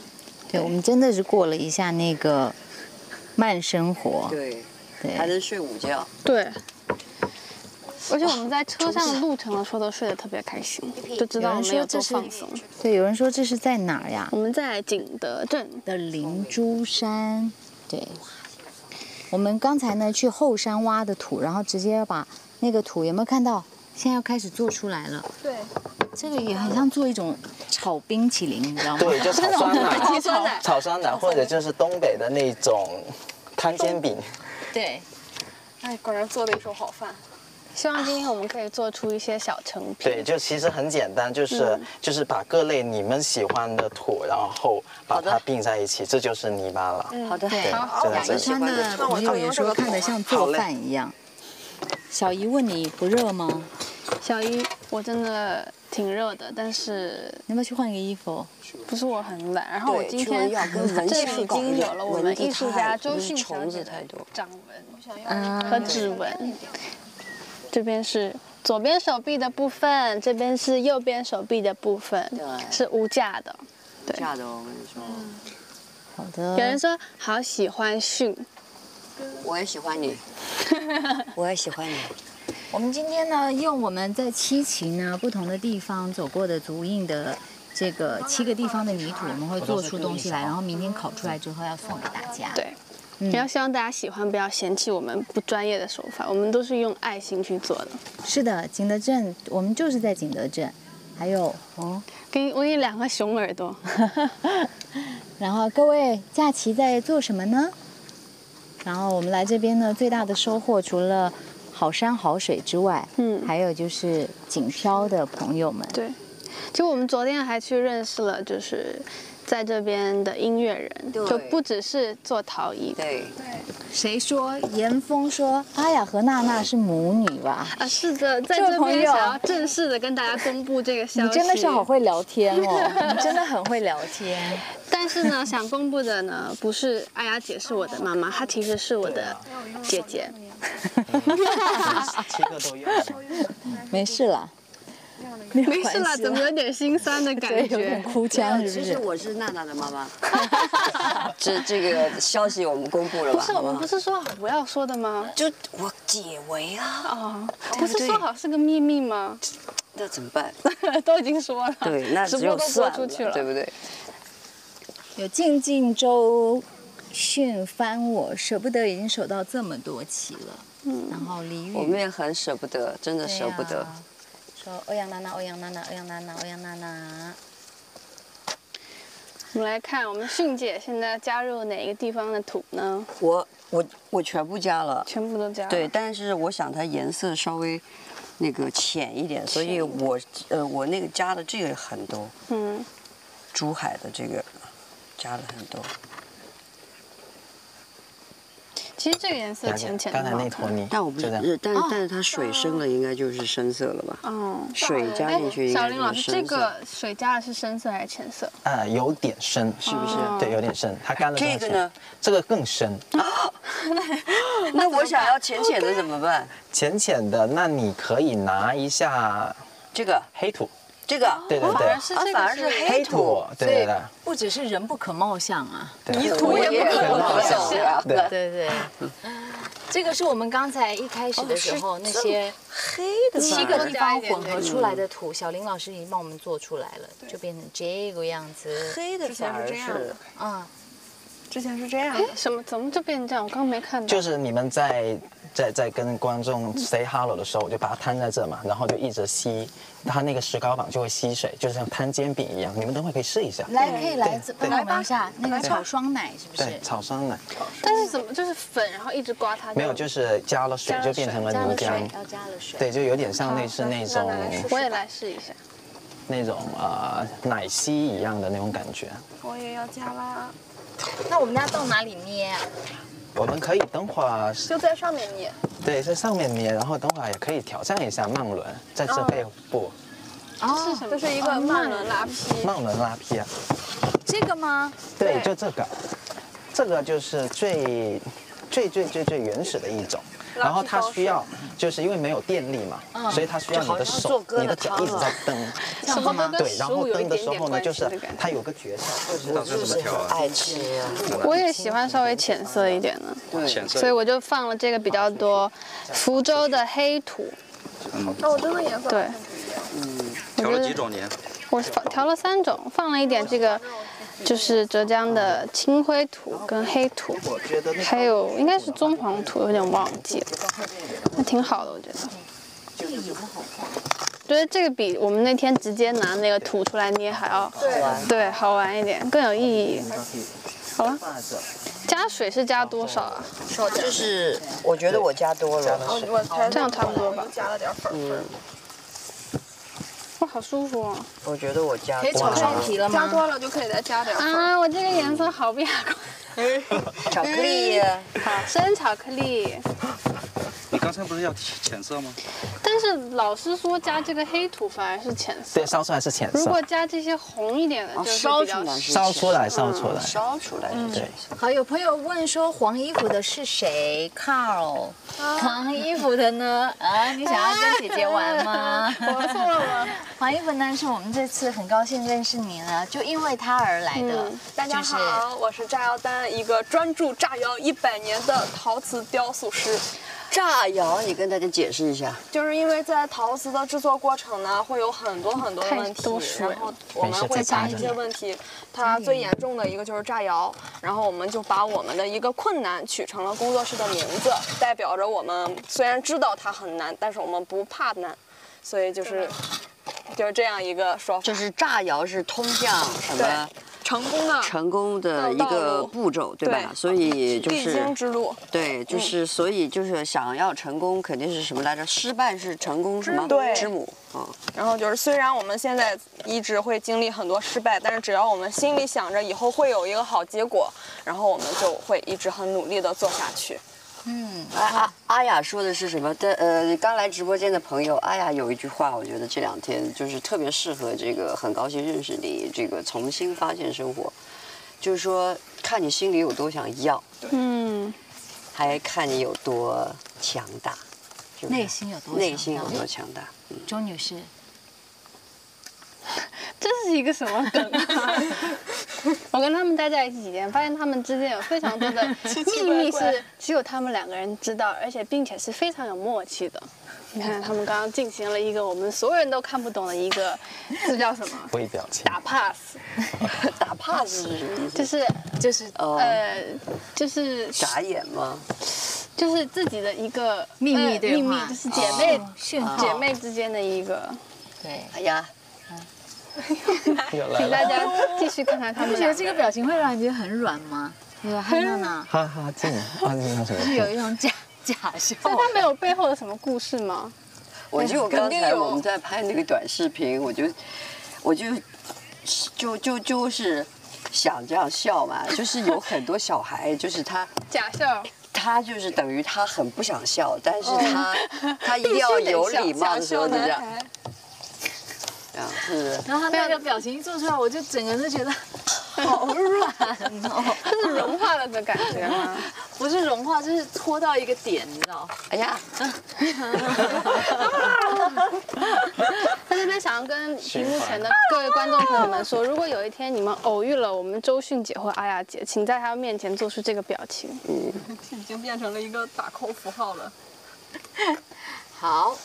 [SPEAKER 1] 对，我们真的是过了一下那个慢生活。
[SPEAKER 2] 对，
[SPEAKER 1] 对，
[SPEAKER 2] 还能睡午觉。
[SPEAKER 3] 对。而且我们在车上的路程的时候都睡得特别开心，就知道我们有多放松。
[SPEAKER 1] 对，有人说这是在哪儿呀？
[SPEAKER 3] 我们在景德镇
[SPEAKER 1] 的灵珠山。对，我们刚才呢去后山挖的土，然后直接把那个土有没有看到？现在要开始做出来了。
[SPEAKER 3] 对，
[SPEAKER 1] 这个也很像做一种炒冰淇淋，你知道吗？
[SPEAKER 9] 对，就炒酸奶，
[SPEAKER 3] 炒酸奶，
[SPEAKER 9] 炒酸奶，或者就是东北的那种摊煎饼。
[SPEAKER 1] 对，
[SPEAKER 7] 哎，果然做了一手好饭。
[SPEAKER 3] 希望今天我们可以做出一些小成品。
[SPEAKER 9] 对，就其实很简单，就是、嗯、就是把各类你们喜欢的土，然后把它并在一起，这就是泥巴了。
[SPEAKER 1] 嗯、好的，
[SPEAKER 9] 对，
[SPEAKER 1] 好。四川的朋友也说看得像做饭一样。小姨问你不热吗？
[SPEAKER 3] 小姨，我真的挺热的，但是
[SPEAKER 1] 你要不要去换个衣服？
[SPEAKER 3] 不是我很懒，然后我今天这里已经有了我们艺术家周迅小姐的掌纹和指纹。这边是左边手臂的部分，这边是右边手臂的部分，是无价的。
[SPEAKER 2] 无价的哦，我跟你说。
[SPEAKER 1] 好的。
[SPEAKER 3] 有人说好喜欢迅，
[SPEAKER 2] 我也喜欢你，我也喜欢你。
[SPEAKER 1] 我们今天呢，用我们在七期呢不同的地方走过的足印的这个七个地方的泥土，我们会做出东西来，然后明天烤出来之后要送给大家。
[SPEAKER 3] 对。嗯、也要希望大家喜欢，不要嫌弃我们不专业的手法，我们都是用爱心去做的。
[SPEAKER 1] 是的，景德镇，我们就是在景德镇。还有哦，
[SPEAKER 3] 给你我给你两个熊耳朵。
[SPEAKER 1] 然后各位假期在做什么呢？然后我们来这边呢，最大的收获除了好山好水之外，嗯，还有就是景漂的朋友们。
[SPEAKER 3] 对，其实我们昨天还去认识了，就是在这边的音乐人，就不只是做陶艺。
[SPEAKER 2] 对
[SPEAKER 3] 对。
[SPEAKER 1] 谁说？严峰说阿雅和娜娜是母女吧？
[SPEAKER 3] 啊，是的，在这边想要正式的跟大家公布这个消息。
[SPEAKER 1] 你真的是好会聊天哦，你真的很会聊天。
[SPEAKER 3] 但是呢，想公布的呢，不是阿雅姐是我的妈妈，她其实是我的姐姐。
[SPEAKER 9] 七个都要。
[SPEAKER 1] 没事啦。
[SPEAKER 3] 没事啦，怎么有点心酸的感觉？
[SPEAKER 1] 有点哭腔，是不是？
[SPEAKER 2] 其实我是娜娜的妈妈。这这个消息我们公布了吧？
[SPEAKER 3] 不是，我们不是说好不要说的吗？
[SPEAKER 2] 就我解围啊！
[SPEAKER 3] 哦，不是说好是个秘密吗？
[SPEAKER 2] 那怎么办？
[SPEAKER 3] 都已经说了。
[SPEAKER 2] 对，那只有算了，对不对？
[SPEAKER 1] 有静静周迅翻我，舍不得已经守到这么多期了。嗯，然后李宇，
[SPEAKER 2] 我们也很舍不得，真的舍不得。
[SPEAKER 1] 说欧阳娜娜，欧阳娜娜，欧阳娜娜，欧阳娜娜。
[SPEAKER 3] 我们来看，我们迅姐现在加入哪一个地方的土呢？
[SPEAKER 2] 我我我全部加了，
[SPEAKER 3] 全部都加了。
[SPEAKER 2] 对，但是我想它颜色稍微那个浅一点，所以我呃我那个加的这个很多，嗯，珠海的这个加了很多。
[SPEAKER 3] 其实这个颜色浅浅的，
[SPEAKER 9] 刚才那坨泥，
[SPEAKER 2] 但我不是，但是但是它水深了，应该就是深色了吧？哦，水加进去应该就是深色。小林老师，
[SPEAKER 3] 这个水加的是深色还是浅色？
[SPEAKER 9] 啊，有点深，是不是？对，有点深。它干了。
[SPEAKER 2] 这个呢？
[SPEAKER 9] 这个更深。
[SPEAKER 2] 那我想要浅浅的怎么办？
[SPEAKER 9] 浅浅的，那你可以拿一下
[SPEAKER 2] 这个
[SPEAKER 9] 黑土。
[SPEAKER 2] 这个
[SPEAKER 9] 对对对，
[SPEAKER 2] 反而是
[SPEAKER 9] 黑土，对对对，
[SPEAKER 1] 不只是人不可貌相啊，
[SPEAKER 2] 泥土也不可貌相，
[SPEAKER 1] 对对对。这个是我们刚才一开始的时候那些
[SPEAKER 2] 黑的
[SPEAKER 1] 七个地方混合出来的土，小林老师已经帮我们做出来了，就变成这个样子。
[SPEAKER 2] 黑的反而是，
[SPEAKER 1] 嗯，
[SPEAKER 3] 之前是这样。什么？怎么就变成这样？我刚刚没看到。
[SPEAKER 9] 就是你们在在在跟观众 say hello 的时候，我就把它摊在这嘛，然后就一直吸。它那个石膏板就会吸水，就是像摊煎饼一样。你们等会可以试一下。
[SPEAKER 1] 来，可以来帮我们一下那个炒双奶，是不是？
[SPEAKER 9] 对，炒双奶。
[SPEAKER 3] 但是怎么就是粉，然后一直刮它？
[SPEAKER 9] 没有，就是加了水就变成了泥浆。
[SPEAKER 1] 要加了水。
[SPEAKER 9] 对，就有点像类似那种。
[SPEAKER 3] 我也来试一下。
[SPEAKER 9] 那种呃奶昔一样的那种感觉。
[SPEAKER 3] 我也要加啦。
[SPEAKER 1] 那我们要到哪里捏啊？
[SPEAKER 9] 我们可以等会儿
[SPEAKER 3] 就在上面捏，
[SPEAKER 9] 对，在上面捏，然后等会儿也可以挑战一下慢轮，在这背部。
[SPEAKER 3] 哦，是什么？这是一个慢轮拉坯。
[SPEAKER 9] 慢轮拉坯啊？
[SPEAKER 1] 这个吗？
[SPEAKER 9] 对，就这个，这个就是最最最最最原始的一种。 然后它需要就是因为没有电力嘛，所以它需要你的手、你的脚一直在蹬，
[SPEAKER 3] 什么都跟
[SPEAKER 9] 对，然后蹬的时候呢，就是它有个诀窍，
[SPEAKER 2] 我就是很爱吃啊。
[SPEAKER 3] 我也喜欢稍微浅色一点的，
[SPEAKER 2] 对，
[SPEAKER 3] 所以我就放了这个比较多，福州的黑土。
[SPEAKER 7] 嗯，哦，真的颜色
[SPEAKER 3] 对，
[SPEAKER 10] 嗯，调了几种年？
[SPEAKER 3] 我放调了三种，放了一点这个，就是浙江的青灰土跟黑土，还有应该是棕黄土，有点忘记了，那挺好的，我觉得。觉得这个比我们那天直接拿那个土出来捏还要对好玩一点，更有意义。好了，加水是加多少啊？
[SPEAKER 2] 就是我觉得我加多了，
[SPEAKER 3] 这样差不多吧。
[SPEAKER 7] 加了点粉粉。
[SPEAKER 3] 哇，好舒服哦！
[SPEAKER 2] 我觉得我加
[SPEAKER 1] 可以炒双皮了吗？
[SPEAKER 7] 加多了就可以再加点粉。
[SPEAKER 3] 啊，我这个颜色好变化。
[SPEAKER 2] 巧克力，
[SPEAKER 3] 好，生巧克力。
[SPEAKER 10] 你刚才不是要浅色吗？
[SPEAKER 3] 但是老师说加这个黑土反而是浅色，
[SPEAKER 9] 对，烧出来是浅色。
[SPEAKER 3] 如果加这些红一点的，就是
[SPEAKER 2] 烧出来，
[SPEAKER 9] 烧出来，烧出来，
[SPEAKER 2] 烧出来，对。
[SPEAKER 1] 好，有朋友问说黄衣服的是谁 ？Carl， 黄衣服的呢？啊，你想要跟姐姐玩吗？
[SPEAKER 3] 我错了吗？
[SPEAKER 1] 黄衣服呢是我们这次很高兴认识你呢，就因为他而来的。
[SPEAKER 7] 大家好，我是炸药丹，一个专注炸药一百年的陶瓷雕塑师。
[SPEAKER 2] 炸窑，你跟大家解释一下。
[SPEAKER 7] 就是因为在陶瓷的制作过程呢，会有很多很多的问题，然后我们会把这些问题，它最严重的一个就是炸窑，然后我们就把我们的一个困难取成了工作室的名字，代表着我们虽然知道它很难，但是我们不怕难，所以就是就是这样一个说法。
[SPEAKER 2] 就是炸窑是通向什么？
[SPEAKER 7] 成功的
[SPEAKER 2] 成功的一个步骤，对吧？对，所以就是
[SPEAKER 7] 必经之路。
[SPEAKER 2] 对，就是所以就是想要成功，肯定是什么来着？失败是成功什么之母啊？
[SPEAKER 7] 然后就是虽然我们现在一直会经历很多失败，但是只要我们心里想着以后会有一个好结果，然后我们就会一直很努力的做下去。
[SPEAKER 2] 嗯，阿阿阿雅说的是什么？的呃，刚来直播间的朋友，阿雅有一句话，我觉得这两天就是特别适合这个，很高兴认识你，这个重新发现生活，就是说看你心里有多想要，嗯，还看你有多强大，
[SPEAKER 1] 内心有多
[SPEAKER 2] 内心有多强大。
[SPEAKER 1] 周女士，
[SPEAKER 3] 这是一个什么梗啊？我跟他们待在一起几天，发现他们之间有非常多的秘密是只有他们两个人知道，而且并且是非常有默契的。你看，他们刚刚进行了一个我们所有人都看不懂的一个，这叫什么？
[SPEAKER 9] 微表情。
[SPEAKER 3] 打 pass。
[SPEAKER 2] 打 pass 是什么意思？
[SPEAKER 3] 就是就是呃，就是
[SPEAKER 2] 眨眼吗？
[SPEAKER 3] 就是自己的一个
[SPEAKER 1] 秘密对话，
[SPEAKER 3] 秘密就是姐妹
[SPEAKER 1] 讯号，
[SPEAKER 3] 姐妹之间的一个。
[SPEAKER 1] 对，
[SPEAKER 2] 哎呀。
[SPEAKER 3] 请大家继续看看他们。
[SPEAKER 1] 不觉得这个表情会让人觉得很软吗？对吧？汉娜娜，
[SPEAKER 9] 哈哈镜，哈哈镜什么？
[SPEAKER 1] 是有一种假假笑。
[SPEAKER 3] 所以他没有背后的什么故事吗？
[SPEAKER 2] 我就刚才我们在拍那个短视频，我就我就就就就是想这样笑嘛，就是有很多小孩，就是他
[SPEAKER 3] 假笑。
[SPEAKER 2] 他就是等于他很不想笑，但是他他一定要有礼貌的时候就这样。是，
[SPEAKER 1] 然后他那个表情一做出来，我就整个人都觉得好软哦，
[SPEAKER 3] 这是融化了的感觉吗？
[SPEAKER 1] 不是融化，就是戳到一个点，你知道？
[SPEAKER 2] 哎呀，
[SPEAKER 3] 在这边想要跟屏幕前的各位观众朋友们说，如果有一天你们偶遇了我们周迅姐或阿雅姐，请在她面前做出这个表情。
[SPEAKER 7] 嗯，已经变成了一个打 call 符号了。
[SPEAKER 1] 好。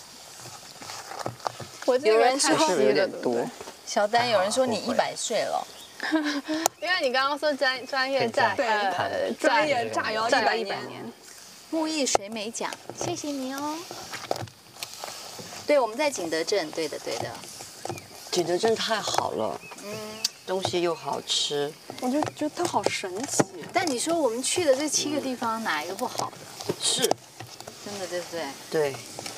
[SPEAKER 3] 我这个人太稀了，
[SPEAKER 2] 多。
[SPEAKER 1] 小丹，有人说你一百岁了，
[SPEAKER 3] 因为你刚刚说专专业炸呃
[SPEAKER 7] 专业炸窑一百
[SPEAKER 3] 年。
[SPEAKER 1] 木易水美奖，谢谢你哦。对，我们在景德镇，对的对的。
[SPEAKER 2] 景德镇太好了，嗯，东西又好吃，
[SPEAKER 7] 我就觉得它好神奇。
[SPEAKER 1] 但你说我们去的这七个地方，哪一个不好的？
[SPEAKER 2] 是，
[SPEAKER 1] 真的对不对？
[SPEAKER 2] 对。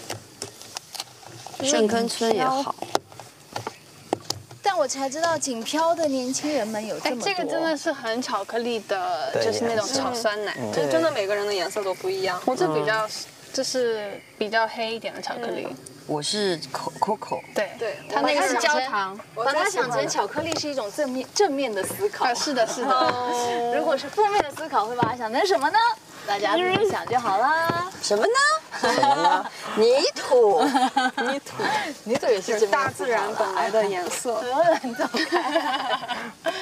[SPEAKER 2] 深坑村也好，
[SPEAKER 1] 但我才知道锦漂的年轻人们有这么多。
[SPEAKER 3] 哎，这个真的是很巧克力的，就是那种炒酸奶，
[SPEAKER 7] 对，真的每个人的颜色都不一样。
[SPEAKER 3] 我这比较，这是比较黑一点的巧克力。
[SPEAKER 2] 我是 Coco，
[SPEAKER 3] 对
[SPEAKER 7] 对，
[SPEAKER 3] 它那个是焦糖，
[SPEAKER 1] 把它想成巧克力是一种正面正面的思考。
[SPEAKER 3] 是的，是的。
[SPEAKER 1] 如果是负面的思考，会把它想成什么呢？大家自己想就好啦。
[SPEAKER 2] 什么呢？什么呢？泥土，
[SPEAKER 7] 泥土，
[SPEAKER 1] 泥土也是
[SPEAKER 7] 大自然本来的颜色。
[SPEAKER 1] 荷兰走开。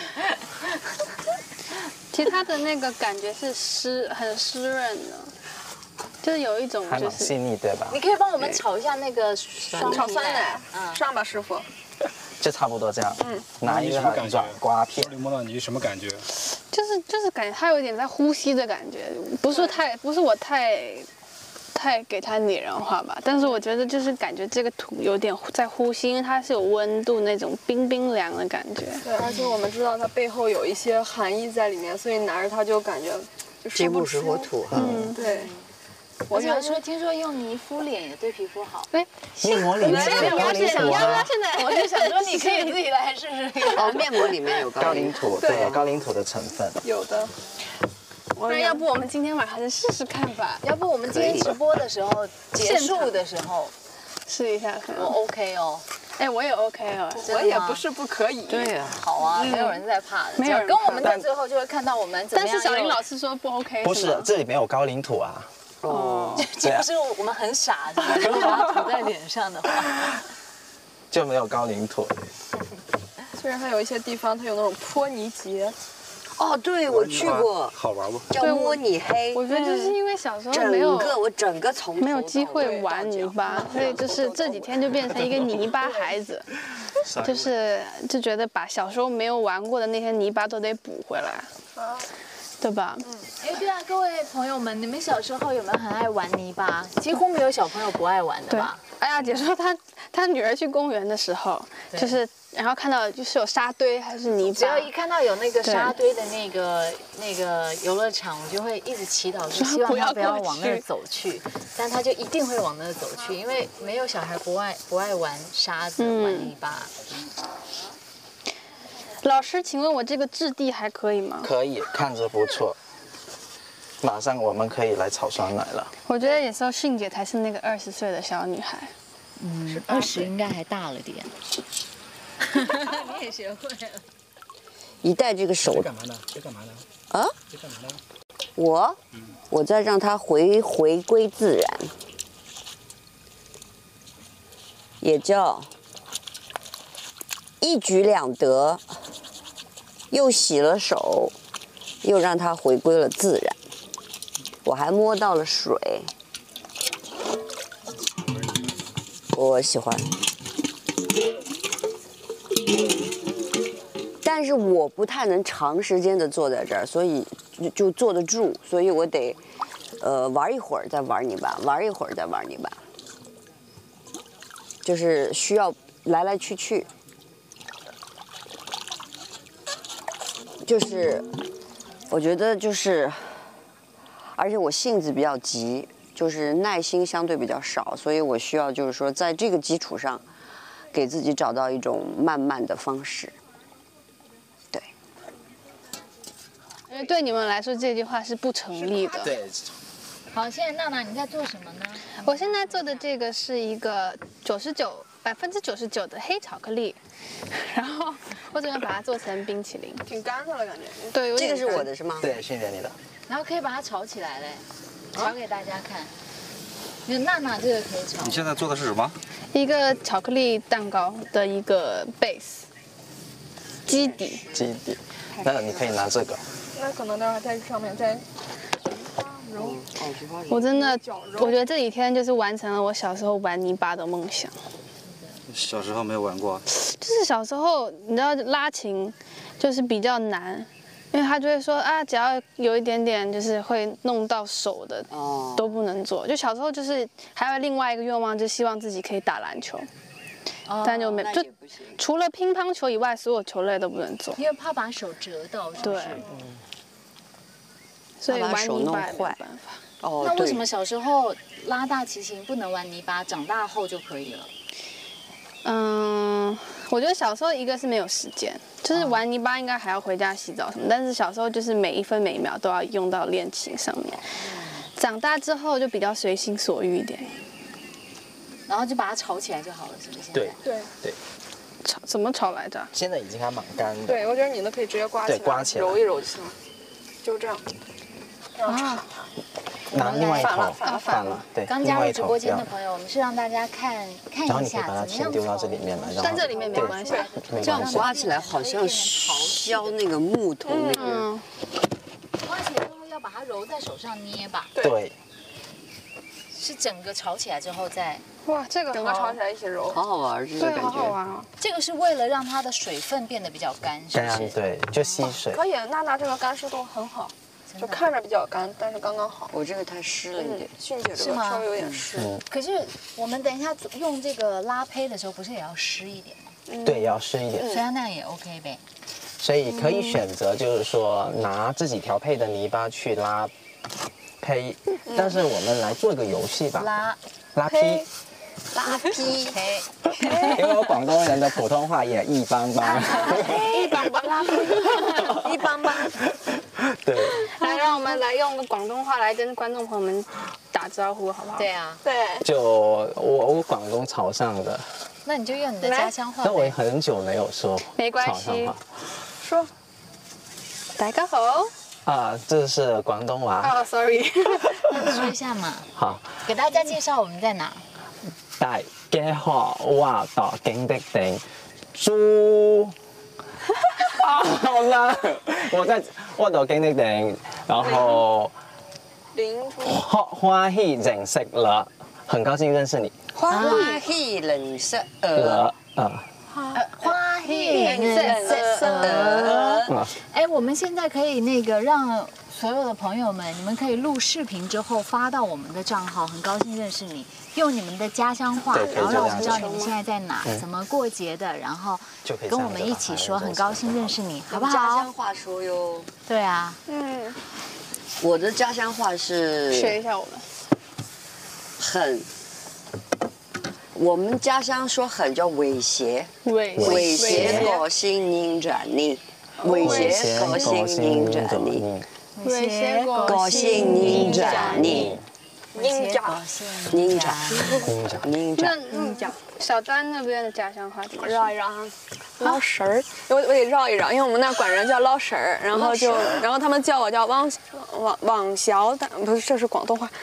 [SPEAKER 3] 其实它的那个感觉是湿，很湿润的，就是有一种就是
[SPEAKER 9] 细腻，对吧？
[SPEAKER 1] 你可以帮我们炒一下那个双
[SPEAKER 7] 炒酸奶，上吧，师傅。
[SPEAKER 9] 就差不多这样。嗯，拿一个软瓜片。
[SPEAKER 10] 摸到你什么感觉？
[SPEAKER 3] 就是就是感觉它有点在呼吸的感觉，不是太不是我太太给它拟人化吧，但是我觉得就是感觉这个土有点在呼吸，因为它是有温度那种冰冰凉的感觉。
[SPEAKER 7] 对，而且我们知道它背后有一些含义在里面，所以拿着它就感觉就
[SPEAKER 2] 金木水火土。
[SPEAKER 7] 嗯，对。
[SPEAKER 1] 我有说听说用泥敷脸也对皮肤好。
[SPEAKER 3] 哎，
[SPEAKER 9] 面膜里面有高岭土啊。
[SPEAKER 1] 现在我就想说，你可以自己来试试看。
[SPEAKER 2] 哦，面膜里面有
[SPEAKER 9] 高岭土，对，有高岭土的成分。
[SPEAKER 7] 有的。
[SPEAKER 3] 不然要不我们今天晚上试试看吧？
[SPEAKER 1] 要不我们今天直播的时候结束的时候
[SPEAKER 3] 试一下看。
[SPEAKER 1] 我 OK 哦。
[SPEAKER 3] 哎，我也 OK 哦，
[SPEAKER 7] 我也不是不可以。
[SPEAKER 2] 对呀，
[SPEAKER 1] 好啊，没有人在怕的，没有人跟我们在最后就会看到我们怎么样。
[SPEAKER 3] 但是小林老师说不 OK，
[SPEAKER 9] 不是，这里没有高岭土啊。
[SPEAKER 1] 哦，这不是我们很傻，如果把它涂在脸上的话，
[SPEAKER 9] 就没有高岭土。
[SPEAKER 7] 虽然它有一些地方它有那种泼泥节。
[SPEAKER 2] 哦，对，我去过，
[SPEAKER 10] 好玩不？
[SPEAKER 2] 叫摸泥黑。
[SPEAKER 3] 我觉得就是因为小时候没有
[SPEAKER 2] 整个我整个从
[SPEAKER 3] 没有机会玩泥巴，所以就是这几天就变成一个泥巴孩子，就是就觉得把小时候没有玩过的那些泥巴都得补回来，对吧？
[SPEAKER 1] 嗯，哎，对啊，各位朋友们，你们小时候有没有很爱玩泥巴？几乎没有小朋友不爱玩的吧？
[SPEAKER 3] 哎呀，姐说她她女儿去公园的时候，就是然后看到就是有沙堆还是泥巴，
[SPEAKER 1] 只要一看到有那个沙堆的那个那个游乐场，我就会一直祈祷说希望他不要往那儿走去，但他就一定会往那儿走去，因为没有小孩不爱不爱玩沙子、玩泥巴。
[SPEAKER 3] 老师，请问我这个质地还可以吗？
[SPEAKER 9] 可以，看着不错。马上我们可以来炒酸奶了。
[SPEAKER 3] 我觉得有时候迅姐才是那个二十岁的小女孩。
[SPEAKER 1] 嗯，二十应该还大了点。你也学会了。
[SPEAKER 2] 一戴这个手。
[SPEAKER 10] 这干嘛呢？这干嘛呢？
[SPEAKER 2] 啊？
[SPEAKER 10] 这干嘛呢？
[SPEAKER 2] 我，我在让它回回归自然，也叫一举两得，又洗了手，又让它回归了自然。我还摸到了水，我喜欢。但是我不太能长时间的坐在这儿，所以就就坐得住，所以我得，呃，玩一会儿再玩泥巴，玩一会儿再玩泥巴，就是需要来来去去，就是我觉得就是，而且我性子比较急，就是耐心相对比较少，所以我需要就是说在这个基础上，给自己找到一种慢慢的方式。
[SPEAKER 3] 因为对你们来说这句话是不成立的。
[SPEAKER 9] 对。
[SPEAKER 1] 好，现在娜娜你在做什么呢？
[SPEAKER 3] 我现在做的这个是一个九十九百分之九十九的黑巧克力，然后我准备把它做成冰淇淋。
[SPEAKER 7] 挺干的了感觉。
[SPEAKER 3] 对，
[SPEAKER 2] 这个是我的是吗？
[SPEAKER 9] 对，迅姐你的。
[SPEAKER 1] 然后可以把它炒起来嘞，炒给大家看。那娜娜这个可以炒。
[SPEAKER 10] 你现在做的是什么？
[SPEAKER 3] 一个巧克力蛋糕的一个 base 基底。
[SPEAKER 9] 基底。那你可以拿这个。
[SPEAKER 7] 那可能待会儿在上面再揉。
[SPEAKER 3] 我真的，我觉得这几天就是完成了我小时候玩泥巴的梦想。
[SPEAKER 10] 小时候没有玩过。
[SPEAKER 3] 就是小时候，你知道拉琴就是比较难，因为他就会说啊，只要有一点点就是会弄到手的，都不能做。就小时候就是还有另外一个愿望，就希望自己可以打篮球。但就没就除了乒乓球以外，所有球类都不能做，
[SPEAKER 1] 因为怕把手折到，是不是？
[SPEAKER 3] 对，所以玩泥巴也没有办法。
[SPEAKER 2] 哦，
[SPEAKER 1] 那为什么小时候拉大提琴不能玩泥巴，长大后就可以了？
[SPEAKER 3] 嗯，我觉得小时候一个是没有时间，就是玩泥巴应该还要回家洗澡什么，但是小时候就是每一分每一秒都要用到练琴上面。长大之后就比较随心所欲一点。
[SPEAKER 1] 然后就把它炒起来就好了，是不是？
[SPEAKER 9] 对
[SPEAKER 7] 对
[SPEAKER 9] 对。
[SPEAKER 3] 炒怎么炒来着？
[SPEAKER 9] 现在已经还蛮干的。
[SPEAKER 7] 对，我觉得你的可以直接刮起来，
[SPEAKER 9] 对，刮起来，
[SPEAKER 7] 揉一揉就行了，就这样。
[SPEAKER 3] 啊！
[SPEAKER 9] 拿另外一头，反了，对，
[SPEAKER 1] 刚加入直播间的朋友，我们是让大家看看一下，
[SPEAKER 9] 然后你可以把它先丢到这里面来，
[SPEAKER 3] 但这里面没关系，
[SPEAKER 2] 这样刮起来好像削那个木头那个。
[SPEAKER 1] 刮起来之后要把它揉在手上捏吧？
[SPEAKER 9] 对。
[SPEAKER 1] 是整个炒起来之后再。
[SPEAKER 3] 哇，这个
[SPEAKER 7] 整个炒起来一起揉，
[SPEAKER 2] 好好玩，这个感觉。
[SPEAKER 3] 好好玩哦。
[SPEAKER 1] 这个是为了让它的水分变得比较干，是不是？
[SPEAKER 9] 对，就吸水。
[SPEAKER 7] 可以，娜娜这个干湿度很好。就看着比较干，但是刚刚好。
[SPEAKER 2] 我这个太湿了一点，
[SPEAKER 7] 迅姐这个稍微有点湿。
[SPEAKER 1] 可是我们等一下用这个拉胚的时候，不是也要湿一点吗？
[SPEAKER 9] 对，要湿一点。
[SPEAKER 1] 所以那样也 OK 呗。
[SPEAKER 9] 所以可以选择，就是说拿自己调配的泥巴去拉胚，但是我们来做一个游戏吧。
[SPEAKER 1] 拉
[SPEAKER 9] 拉坯。
[SPEAKER 1] 拉坯。
[SPEAKER 9] 因为我广东人的普通话也一般般。
[SPEAKER 3] 一般般拉坯。
[SPEAKER 7] 一般般。
[SPEAKER 9] 对，
[SPEAKER 3] 来，让我们来用广东话来跟观众朋友们打招呼，好不好？
[SPEAKER 1] 对啊，
[SPEAKER 7] 对。
[SPEAKER 9] 就我我广东潮汕的，
[SPEAKER 1] 那你就用你的家乡话。
[SPEAKER 9] 那我很久没有说
[SPEAKER 3] 没关系，
[SPEAKER 7] 说。
[SPEAKER 3] 大家好。
[SPEAKER 9] 啊，这是广东话。
[SPEAKER 3] 哦 ，sorry。
[SPEAKER 1] 说一下嘛。
[SPEAKER 9] 好。
[SPEAKER 1] 给大家介绍我们在哪。
[SPEAKER 9] 大家好，我到景的地租。啊，好啦，我在我到景的地，然後花花喜認識了，很高興認識你。
[SPEAKER 2] 花喜認識
[SPEAKER 9] 了，啊。
[SPEAKER 1] 花喜認識了。哎，我們現在可以那個讓所有的朋友們，你們可以錄視頻之後發到我們的賬號，很高興認識你。用你們的家鄉話，然後讓我們知道你們現在在哪，怎麼過節的，然後跟我們一起說，很高興認識你，好不好？
[SPEAKER 2] 家鄉話說喲。
[SPEAKER 1] 對啊。
[SPEAKER 7] 嗯。
[SPEAKER 2] 我的家鄉話是。
[SPEAKER 3] 學一下我們。
[SPEAKER 2] 很。我們家鄉說很叫猥諧。
[SPEAKER 3] 猥
[SPEAKER 2] 猥諧個性認着你。猥諧個性認着你。
[SPEAKER 3] 猥諧
[SPEAKER 2] 個性認着你。
[SPEAKER 7] ninja
[SPEAKER 2] ninja ninja
[SPEAKER 3] ninja，小丹那边的家乡话怎么
[SPEAKER 7] 绕一绕啊？捞神儿，我我得绕一绕，因为我们那管人叫捞神儿，然后就然后他们叫我叫汪汪汪小胆，不是，这是广东话，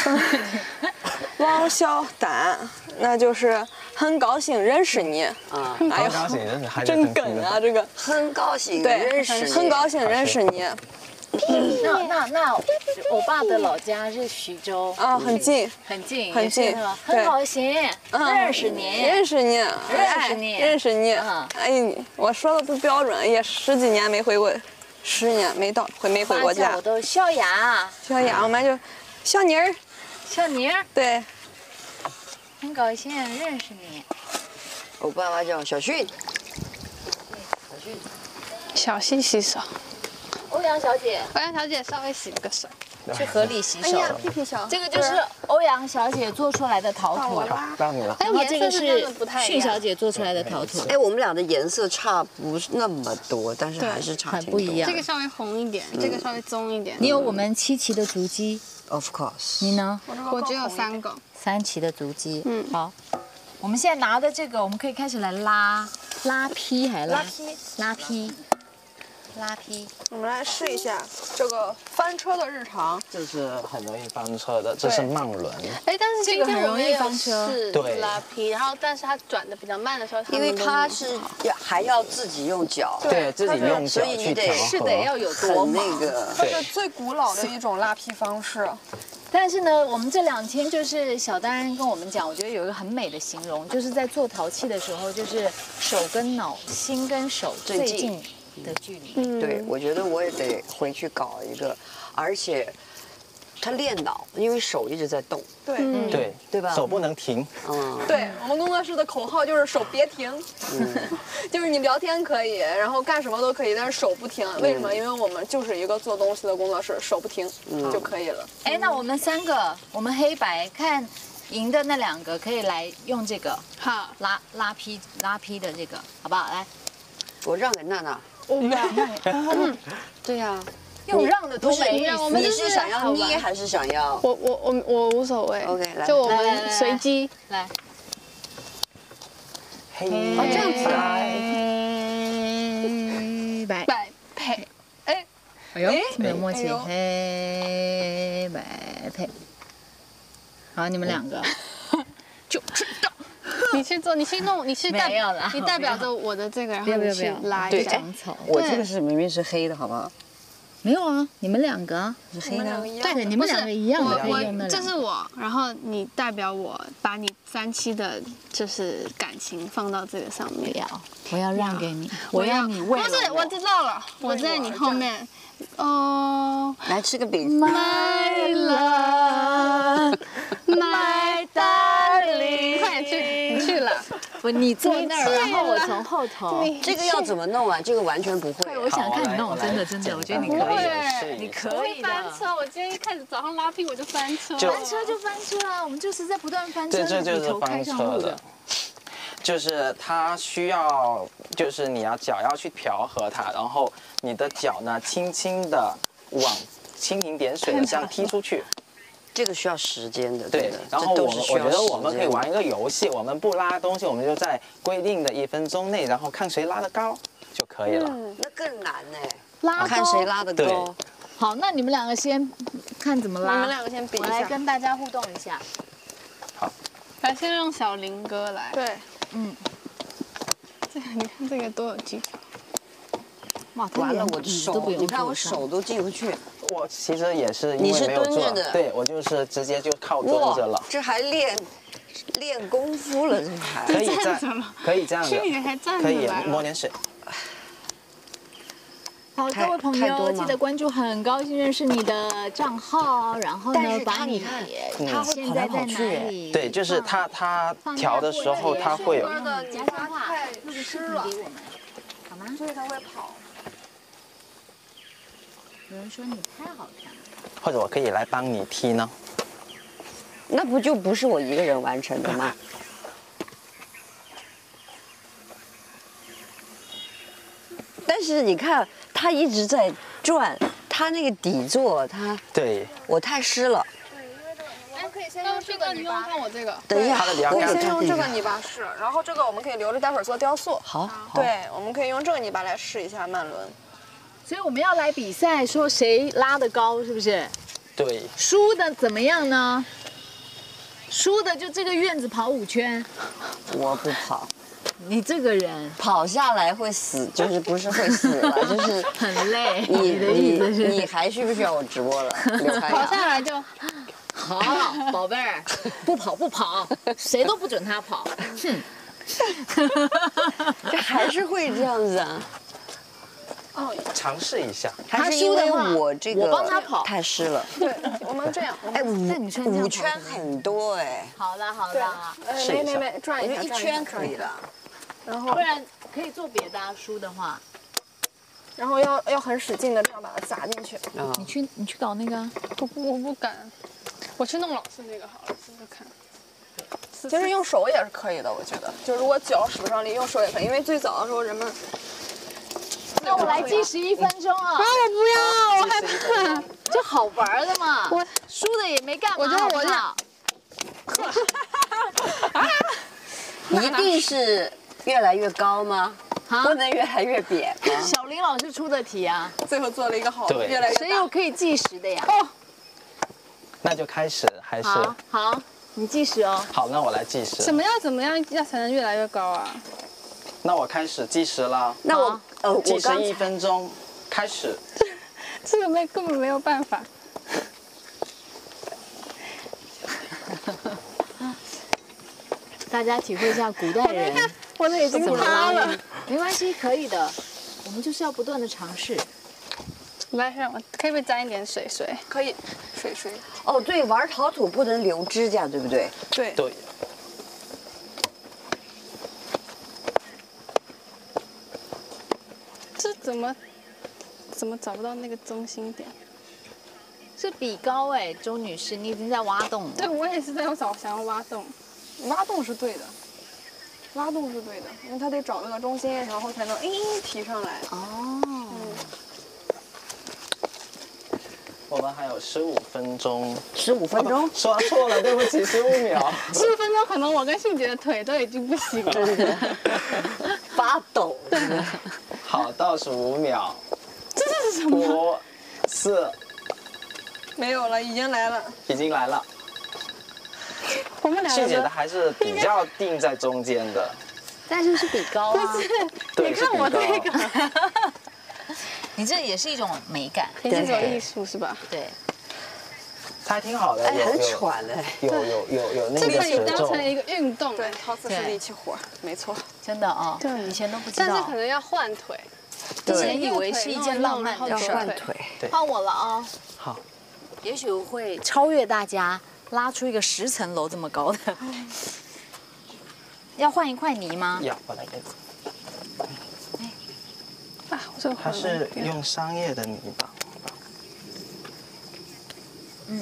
[SPEAKER 7] 汪小胆，那就是很高兴认识你啊！
[SPEAKER 9] 哎呦，
[SPEAKER 7] 真梗啊，这个
[SPEAKER 2] 很高兴认识你，
[SPEAKER 7] 很高兴认识你。
[SPEAKER 1] 那那那，我爸的老家是徐州
[SPEAKER 7] 啊，很近，
[SPEAKER 1] 很近，
[SPEAKER 7] 很近，
[SPEAKER 1] 很高兴认识你，
[SPEAKER 7] 认识你，
[SPEAKER 1] 认识你，
[SPEAKER 7] 认识你。哎，我说的不标准，也十几年没回过，十年没到，回没回过家。
[SPEAKER 1] 我都小雅，
[SPEAKER 7] 小雅，我们就小妮儿，
[SPEAKER 1] 小妮儿，
[SPEAKER 7] 对，
[SPEAKER 1] 很高兴认识你。
[SPEAKER 2] 我爸爸叫小迅，
[SPEAKER 3] 小迅，小心洗手。
[SPEAKER 1] 欧阳小姐，
[SPEAKER 3] 欧阳小姐稍微洗了个手，
[SPEAKER 1] 去河里洗手。
[SPEAKER 7] 哎呀，屁屁小，
[SPEAKER 1] 这个就是欧阳小姐做出来的陶土，
[SPEAKER 9] 到你了。
[SPEAKER 1] 然后这个是迅小姐做出来的陶土。
[SPEAKER 2] 哎，我们俩的颜色差不是那么多，但是还是差
[SPEAKER 1] 很不一样。
[SPEAKER 3] 这个稍微红一点，这个稍微棕一点。
[SPEAKER 1] 你有我们七旗的足迹
[SPEAKER 2] ，Of course。
[SPEAKER 1] 你呢？
[SPEAKER 3] 我只有三个，
[SPEAKER 1] 三旗的足迹。嗯，好。我们现在拿的这个，我们可以开始来拉拉坯，还拉
[SPEAKER 7] 坯，
[SPEAKER 1] 拉坯。拉坯，
[SPEAKER 7] 我们来试一下这个翻车的日常。
[SPEAKER 9] 这是很容易翻车的，这是慢轮。
[SPEAKER 3] 哎，但是
[SPEAKER 1] 这个很容易翻车。
[SPEAKER 9] 对，
[SPEAKER 3] 拉坯，然后但是它转的比较慢的时候，
[SPEAKER 2] 因为它是要还要自己用脚，
[SPEAKER 9] 对自己用脚去调和，
[SPEAKER 1] 是得要有多
[SPEAKER 2] 那个。
[SPEAKER 7] 这是最古老的一种拉坯方式。
[SPEAKER 1] 但是呢，我们这两天就是小丹跟我们讲，我觉得有一个很美的形容，就是在做陶器的时候，就是手跟脑、心跟手最近的距离。
[SPEAKER 2] 嗯，对，我觉得我也得回去搞一个，而且他练脑，因为手一直在动。
[SPEAKER 7] 对，
[SPEAKER 9] 嗯、对
[SPEAKER 2] 对吧？
[SPEAKER 9] 手不能停。
[SPEAKER 7] 嗯，对我们工作室的口号就是手别停，嗯、就是你聊天可以，然后干什么都可以，但是手不停。为什么？因为我们就是一个做东西的工作室，手不停就可以了。
[SPEAKER 1] 哎，那我们三个，我们黑白看赢的那两个可以来用这个，
[SPEAKER 3] 好，
[SPEAKER 1] 拉拉坯拉坯的这个，好不好？来，
[SPEAKER 2] 我让给娜娜。
[SPEAKER 1] 我们
[SPEAKER 2] 嗯，对呀。
[SPEAKER 1] 用让的都没意
[SPEAKER 3] 思，
[SPEAKER 2] 你是想要捏还是想要？
[SPEAKER 3] 我我我我无所谓。
[SPEAKER 2] OK， 来，
[SPEAKER 3] 就我们随机
[SPEAKER 1] 来。
[SPEAKER 2] 黑，哦这样子啊。
[SPEAKER 1] 黑白
[SPEAKER 3] 白配，哎，
[SPEAKER 1] 哎呦，没有默契。黑白配。好，你们两个就知道。
[SPEAKER 3] 你去做，你去弄，你去代
[SPEAKER 1] 表，
[SPEAKER 3] 你代表着我的这个，然后你去拉一
[SPEAKER 2] 下。我这个是明明是黑的，好不好？
[SPEAKER 1] 没有啊，你们两个
[SPEAKER 2] 是黑的，
[SPEAKER 1] 对，你们两个一样的。
[SPEAKER 3] 我我这是我，然后你代表我，把你三期的就是感情放到这个上面。
[SPEAKER 1] 不要，我要让给你，我要你为了
[SPEAKER 3] 不是，我知道了，我在你后面。哦，
[SPEAKER 2] 来吃个饼。
[SPEAKER 3] My love, my darling， 快点去，你去了。
[SPEAKER 1] 不，你坐那儿，然后我从后头。
[SPEAKER 2] 这个要怎么弄啊？这个完全不会。
[SPEAKER 1] 我想看你弄，真的真的，我觉得你可以，你可以
[SPEAKER 3] 翻车。我今天一开始早上拉屁我就翻车。
[SPEAKER 1] 翻车就翻车啊！我们就是在不断翻车，
[SPEAKER 9] 这就是翻车的。就是它需要，就是你要脚要去调和它，然后你的脚呢，轻轻的往蜻蜓点水的这样踢出去。
[SPEAKER 2] 这个需要时间的，
[SPEAKER 9] 对。然后我们我觉得我们可以玩一个游戏，我们不拉东西，我们就在规定的一分钟内，然后看谁拉得高就可以了。
[SPEAKER 2] 嗯、那更难呢，
[SPEAKER 1] 拉
[SPEAKER 2] 看谁拉得高。
[SPEAKER 1] 好，那你们两个先看怎么拉。
[SPEAKER 3] 你们两个先比一下，
[SPEAKER 1] 我来跟大家互动一下。
[SPEAKER 9] 好，
[SPEAKER 3] 来先让小林哥来。
[SPEAKER 7] 对，
[SPEAKER 3] 嗯。这个你看这个多有技巧。
[SPEAKER 1] 哇，
[SPEAKER 2] 完了，我的手，你看我手都进不去。
[SPEAKER 9] 我其实也是因为没有做，对我就是直接就靠蹲着了。
[SPEAKER 2] 这还练练功夫了，这还
[SPEAKER 9] 可以这样，可以这样的，可以摸点水。
[SPEAKER 1] 好，各位朋友，记得关注，很高兴认识你的账号，然后呢，把你
[SPEAKER 2] 他
[SPEAKER 1] 现在在哪里？
[SPEAKER 9] 对，就是他他调的时候他会有。
[SPEAKER 7] 的夹夹太湿了，
[SPEAKER 1] 好吗？
[SPEAKER 7] 所以他会跑。
[SPEAKER 1] 有人说你太好看了，
[SPEAKER 9] 或者我可以来帮你踢呢？
[SPEAKER 2] 那不就不是我一个人完成的吗？但是你看，他一直在转，他那个底座，他
[SPEAKER 9] 对
[SPEAKER 2] 我太湿了。
[SPEAKER 7] 我们可以先用这个泥巴，
[SPEAKER 3] 看我这个。
[SPEAKER 2] 等一下，
[SPEAKER 7] 我先用这个泥巴试，然后这个我们可以留着待会儿做雕塑。
[SPEAKER 2] 好，
[SPEAKER 7] 对，我们可以用这个泥巴来试一下慢轮。
[SPEAKER 1] 所以我们要来比赛，说谁拉得高，是不是？
[SPEAKER 9] 对。
[SPEAKER 1] 输的怎么样呢？输的就这个院子跑五圈。
[SPEAKER 2] 我不跑。
[SPEAKER 1] 你这个人
[SPEAKER 2] 跑下来会死，就是不是会死了，就是
[SPEAKER 1] 很累。
[SPEAKER 2] 你
[SPEAKER 1] 的意思是？
[SPEAKER 2] 你还需不需要我直播了？
[SPEAKER 3] 跑下来就
[SPEAKER 1] 好，宝贝儿，不跑不跑，谁都不准他跑。哼。
[SPEAKER 2] 这还是会这样子啊。
[SPEAKER 9] 哦，尝试一下。
[SPEAKER 2] 还是因为我这个
[SPEAKER 1] 我帮他跑
[SPEAKER 2] 太湿了。
[SPEAKER 7] 对，我们这样。
[SPEAKER 2] 哎，五五圈很多哎。
[SPEAKER 1] 好的好的。
[SPEAKER 7] 没没没，转一下，
[SPEAKER 2] 一圈可以了。
[SPEAKER 1] 然后不然可以做别的啊，输的话。
[SPEAKER 7] 然后要要很使劲的这样把它砸进去。
[SPEAKER 1] 你去你去搞那个。
[SPEAKER 3] 我不我不敢，我去弄老师那个好了，试试看。
[SPEAKER 7] 其实用手也是可以的，我觉得。就如果脚使不上力，用手也可以，因为最早的时候人们。
[SPEAKER 1] 那我来计时一分钟啊！
[SPEAKER 3] 啊，我不要，我害怕。
[SPEAKER 1] 这好玩的嘛，我输的也没干嘛。
[SPEAKER 3] 我觉得我
[SPEAKER 2] 这一定是越来越高吗？不能越来越扁。
[SPEAKER 1] 小林老师出的题啊，
[SPEAKER 7] 最后做了一个好，
[SPEAKER 9] 对，
[SPEAKER 7] 越来越大。
[SPEAKER 1] 谁有可以计时的呀？
[SPEAKER 3] 哦，
[SPEAKER 9] 那就开始还是？
[SPEAKER 1] 好，好，你计时哦。
[SPEAKER 9] 好，那我来计时。
[SPEAKER 3] 怎么样？怎么样要才能越来越高啊？
[SPEAKER 9] 那我开始计时了。
[SPEAKER 2] 那我呃，
[SPEAKER 9] 计时一分钟，开始。
[SPEAKER 3] 这个没根本没有办法。
[SPEAKER 1] 大家体会一下古代人，
[SPEAKER 3] 我的已经塌了。
[SPEAKER 1] 没关系，可以的。我们就是要不断的尝试。
[SPEAKER 3] 来，让我可以不可以沾一点水水？
[SPEAKER 7] 可以，水水。
[SPEAKER 2] 哦，对，玩陶土不能留指甲，对不对？
[SPEAKER 7] 对。
[SPEAKER 9] 对。
[SPEAKER 3] 这怎么怎么找不到那个中心点？
[SPEAKER 1] 是比高哎，周女士，你已经在挖洞了。
[SPEAKER 3] 对，我也是在找想要挖洞，
[SPEAKER 7] 挖洞是对的，挖洞是对的，因为它得找那个中心，然后才能哎提上来。
[SPEAKER 1] 哦。嗯。
[SPEAKER 9] 我们还有十五分钟。
[SPEAKER 2] 十五分钟？
[SPEAKER 9] 说错了，对不起，十五秒。
[SPEAKER 3] 十五分钟，可能我跟信姐的腿都已经不行了，
[SPEAKER 2] 真的发抖。
[SPEAKER 9] 好，倒数五秒。
[SPEAKER 3] 这是什么？
[SPEAKER 9] 五、四、
[SPEAKER 7] 没有了，已经来了。
[SPEAKER 9] 已经来了。
[SPEAKER 3] 我们俩
[SPEAKER 9] 细节的还是比较定在中间的，
[SPEAKER 1] 但是是比高啊。
[SPEAKER 9] 对，
[SPEAKER 3] 你看我这
[SPEAKER 9] 个，
[SPEAKER 1] 你这也是一种美感，
[SPEAKER 3] 也是一种艺术，是吧？
[SPEAKER 1] 对。
[SPEAKER 9] 它还挺好的，
[SPEAKER 2] 哎，
[SPEAKER 9] 有
[SPEAKER 2] 很喘哎，
[SPEAKER 9] 有有有有那
[SPEAKER 3] 这
[SPEAKER 9] 个节奏。
[SPEAKER 3] 可以当成一个运动，
[SPEAKER 7] 对，陶瓷是力气活，没错。
[SPEAKER 1] 真的啊，
[SPEAKER 3] 对，
[SPEAKER 1] 以前都不知道。
[SPEAKER 3] 但是可能要换腿，
[SPEAKER 1] 以前以为是一件浪漫的事。
[SPEAKER 2] 换腿。
[SPEAKER 1] 换我了啊。
[SPEAKER 9] 好。
[SPEAKER 1] 也许我会超越大家，拉出一个十层楼这么高的。要换一块泥吗？
[SPEAKER 9] 要，我来给你。
[SPEAKER 3] 啊，我这个
[SPEAKER 9] 它是用商业的泥巴。
[SPEAKER 1] 嗯。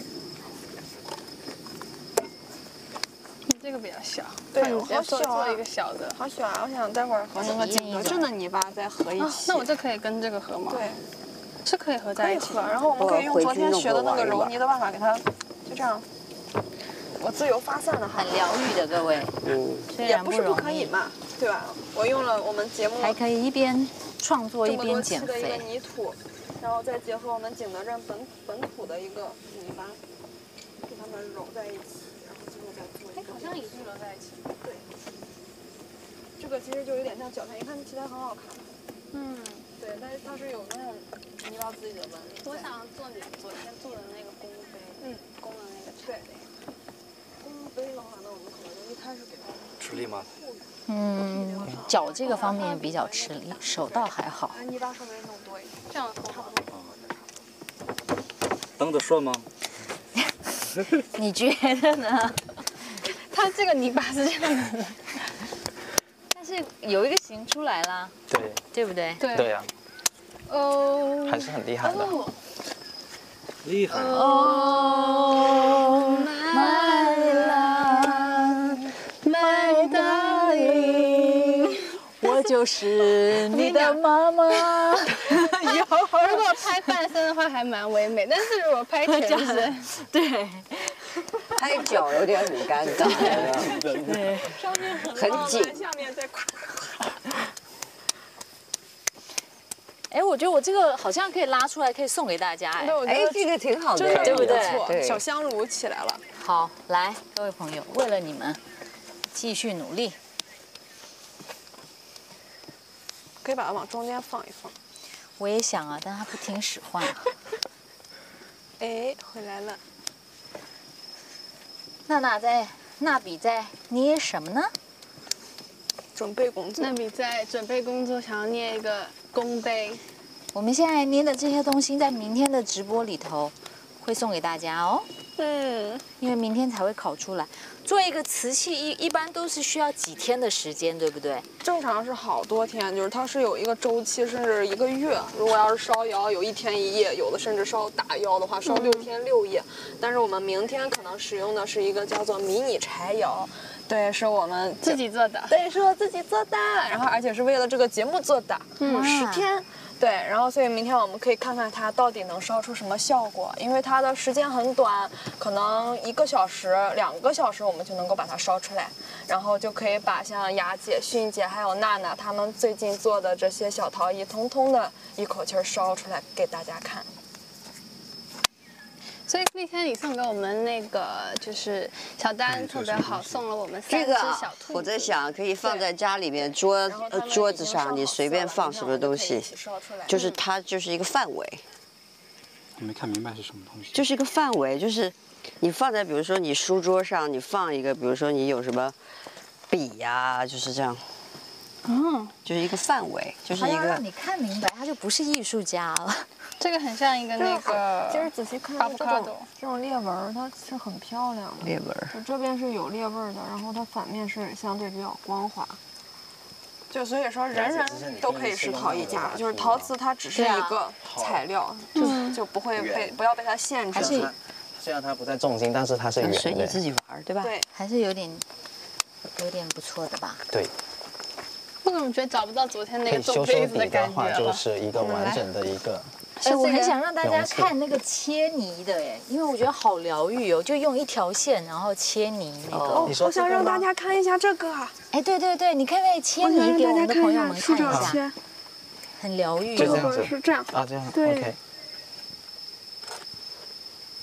[SPEAKER 3] 你这个比较小，
[SPEAKER 7] 对，我好小
[SPEAKER 3] 做一个小的，
[SPEAKER 7] 好小啊！我想待会儿和那个景德镇的泥巴再合一起。
[SPEAKER 3] 那我这可以跟这个合吗？
[SPEAKER 7] 对。
[SPEAKER 3] 是可以合在一起，
[SPEAKER 7] 然后我们可以用昨天学的那个揉泥的办法给它，就这样，我自由发散的，
[SPEAKER 1] 很疗愈的各位。
[SPEAKER 2] 嗯，
[SPEAKER 7] 也不是不可以嘛，对吧？我用了我们节目
[SPEAKER 1] 还可以一边创作一边减肥。
[SPEAKER 7] 这么多期的一个泥土，然后再结合我们景德镇本本土的一个泥巴，给它们揉在一起，然后最后再做一个。
[SPEAKER 3] 好像已经揉在一起。
[SPEAKER 7] 对。这个其实就有点像绞炭，一看其实很好看。
[SPEAKER 3] 嗯。
[SPEAKER 7] 对，但是它是有那种泥巴自己的纹理。
[SPEAKER 3] 我想做你昨天做的那个弓杯，嗯，弓的那个对。
[SPEAKER 7] 弓杯的话，那我们可能就一开始给它
[SPEAKER 10] 吃力吗？
[SPEAKER 1] 嗯，脚这个方面比较吃力，手倒还好。
[SPEAKER 7] 把泥巴稍微弄多一点，
[SPEAKER 3] 这样差不多。
[SPEAKER 10] 蹬得顺吗？
[SPEAKER 1] 你觉得呢？
[SPEAKER 3] 它这个泥巴是这样的。
[SPEAKER 1] 是有一个形出来啦，
[SPEAKER 9] 对，
[SPEAKER 1] 对不对？
[SPEAKER 3] 对
[SPEAKER 9] 对呀，
[SPEAKER 3] 哦，
[SPEAKER 9] 还是很厉害的，
[SPEAKER 6] 厉害。
[SPEAKER 3] Oh my love, my darling，
[SPEAKER 1] 我就是你的妈妈。
[SPEAKER 3] 有，如果拍半身的话还蛮唯美，但是如果拍全身，
[SPEAKER 1] 对。
[SPEAKER 2] 拍脚有点很尴尬，
[SPEAKER 1] 对，
[SPEAKER 2] 很紧，
[SPEAKER 7] 下面再快。
[SPEAKER 1] 哎，我觉得我这个好像可以拉出来，可以送给大家。哎，
[SPEAKER 2] 哎，这个挺好的，
[SPEAKER 1] 对不对？
[SPEAKER 7] 对，小香炉起来了。
[SPEAKER 1] 好，来，各位朋友，为了你们，继续努力。
[SPEAKER 7] 可以把它往中间放一放。
[SPEAKER 1] 我也想啊，但他不听使唤。
[SPEAKER 7] 哎，回来了。
[SPEAKER 1] 娜娜在，娜比在捏什么呢？
[SPEAKER 7] 准备工作。
[SPEAKER 3] 娜比在准备工作，想要捏一个弓杯。
[SPEAKER 1] 我们现在捏的这些东西，在明天的直播里头会送给大家哦。
[SPEAKER 7] 嗯，
[SPEAKER 1] 因为明天才会烤出来。做一个瓷器一一般都是需要几天的时间，对不对？
[SPEAKER 7] 正常是好多天，就是它是有一个周期，甚至一个月。如果要是烧窑，有一天一夜，有的甚至烧大窑的话，烧六天六夜。但是我们明天可能使用的是一个叫做迷你柴窑，对，是我们
[SPEAKER 3] 自己做的，
[SPEAKER 7] 对，是我自己做的，然后而且是为了这个节目做的，嗯，十天。对，然后所以明天我们可以看看它到底能烧出什么效果，因为它的时间很短，可能一个小时、两个小时我们就能够把它烧出来，然后就可以把像雅姐、迅姐还有娜娜他们最近做的这些小陶艺，通通的一口气烧出来给大家看。
[SPEAKER 3] 所以那天你送给我们那个就是小丹特别好，送了我们三只小兔子。
[SPEAKER 2] 我在想可以放在家里面桌呃桌子上，你随便放什么东西，就是它就是一个范围。
[SPEAKER 10] 我没看明白是什么东西。
[SPEAKER 2] 就是一个范围，就是你放在比如说你书桌上，你放一个，比如说你有什么笔呀，就是这样。嗯，就是一个范围，就是一个。
[SPEAKER 1] 让你看明白，他就不是艺术家了。
[SPEAKER 3] 这个很像一个那个，
[SPEAKER 7] 其实仔细看这种这种裂纹，它是很漂亮的。
[SPEAKER 2] 裂纹，
[SPEAKER 7] 就这边是有裂纹的，然后它反面是相对比较光滑。就所以说，人人都可以是陶艺家，就是陶瓷它只是一个材料，就就不会被不要被它限制。
[SPEAKER 9] 虽然它不在重心，但是它是圆的。
[SPEAKER 2] 随你自己玩，对吧？
[SPEAKER 7] 对，
[SPEAKER 1] 还是有点有点不错的吧？
[SPEAKER 9] 对。
[SPEAKER 3] 我怎么觉得找不到昨天那个
[SPEAKER 9] 修
[SPEAKER 3] 重杯子
[SPEAKER 9] 的
[SPEAKER 3] 感觉了？
[SPEAKER 9] 就是一个完整的一个。
[SPEAKER 1] 哎，我很想让大家看那个切泥的，哎，因为我觉得好疗愈哦，就用一条线然后切泥那个。
[SPEAKER 7] 哦，我想让大家看一下这个。
[SPEAKER 1] 哎，对对对，你可不可以切泥给我们的朋友们看一下？很疗愈。
[SPEAKER 9] 就这样子。
[SPEAKER 7] 是这样
[SPEAKER 9] 啊，这样。
[SPEAKER 7] 对。
[SPEAKER 9] OK。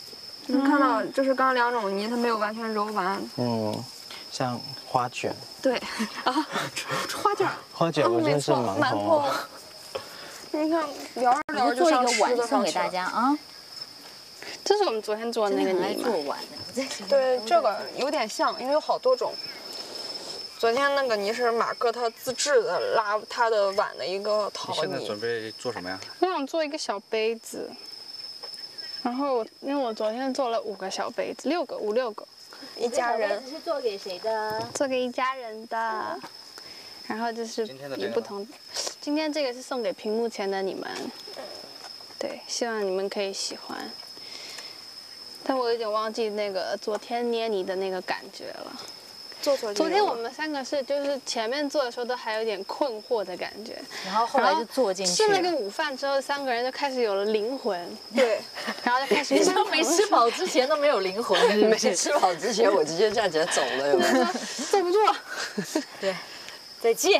[SPEAKER 7] 你看到就是刚两种泥，它没有完全揉完。
[SPEAKER 9] 嗯，像花卷。
[SPEAKER 7] 对啊，花卷。
[SPEAKER 9] 花卷我真是蛮
[SPEAKER 7] 馒头。你看聊着聊着就上吃的
[SPEAKER 1] 送给大家啊。
[SPEAKER 3] 这是我们昨天做的那个泥
[SPEAKER 1] 做碗的。
[SPEAKER 7] 对，这个有点像，因为有好多种。昨天那个泥是马哥他自制的拉他的碗的一个陶泥。
[SPEAKER 10] 你现在准备做什么呀？
[SPEAKER 3] 我想做一个小杯子，然后因为我昨天做了五个小杯子，六个五六个，
[SPEAKER 7] 一家人。
[SPEAKER 1] 是做给谁的？
[SPEAKER 3] 做给一家人的。然后就是以不同，今天这个是送给屏幕前的你们，对，希望你们可以喜欢。但我有点忘记那个昨天捏泥的那个感觉了。
[SPEAKER 7] 做做。
[SPEAKER 3] 昨天我们三个是就是前面做的时候都还有点困惑的感觉，
[SPEAKER 1] 然后后来就做进去。
[SPEAKER 3] 吃了个午饭之后，三个人就开始有了灵魂。
[SPEAKER 7] 对，
[SPEAKER 3] 然后就开始。
[SPEAKER 1] 你说没吃饱之前都没有灵魂，
[SPEAKER 2] 没吃饱之前我直接站起来走了，有没有？
[SPEAKER 3] 对不住。
[SPEAKER 1] 对，再见。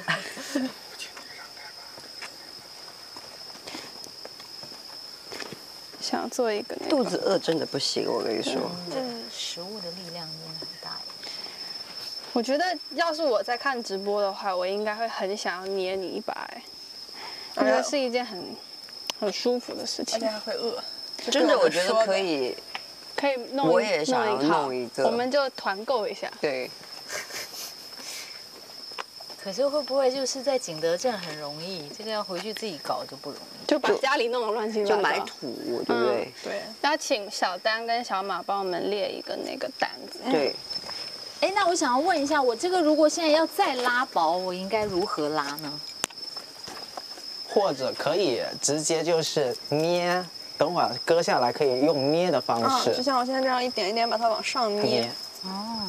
[SPEAKER 3] 想做一个、那个，
[SPEAKER 2] 肚子饿真的不行，我跟你说。
[SPEAKER 1] 嗯，食物的力量真的很大。
[SPEAKER 3] 我觉得要是我在看直播的话，我应该会很想要捏你一把，我觉得是一件很很舒服的事情。
[SPEAKER 7] 而且还会饿。
[SPEAKER 2] 真的，我觉得可以。
[SPEAKER 3] 可以弄，
[SPEAKER 2] 我也想要弄一个，
[SPEAKER 3] 我们就团购一下。
[SPEAKER 2] 对。
[SPEAKER 1] 可是会不会就是在景德镇很容易，这个要回去自己搞就不容易，
[SPEAKER 3] 就把家里弄得乱七八糟，
[SPEAKER 2] 就买土，对不对？
[SPEAKER 3] 对。要请小丹跟小马帮我们列一个那个单子。
[SPEAKER 2] 对。
[SPEAKER 1] 哎，那我想要问一下，我这个如果现在要再拉薄，我应该如何拉呢？
[SPEAKER 9] 或者可以直接就是捏，等会儿割下来可以用捏的方式，
[SPEAKER 7] 啊、就像我现在这样一点一点把它往上捏。
[SPEAKER 9] 捏
[SPEAKER 1] 哦。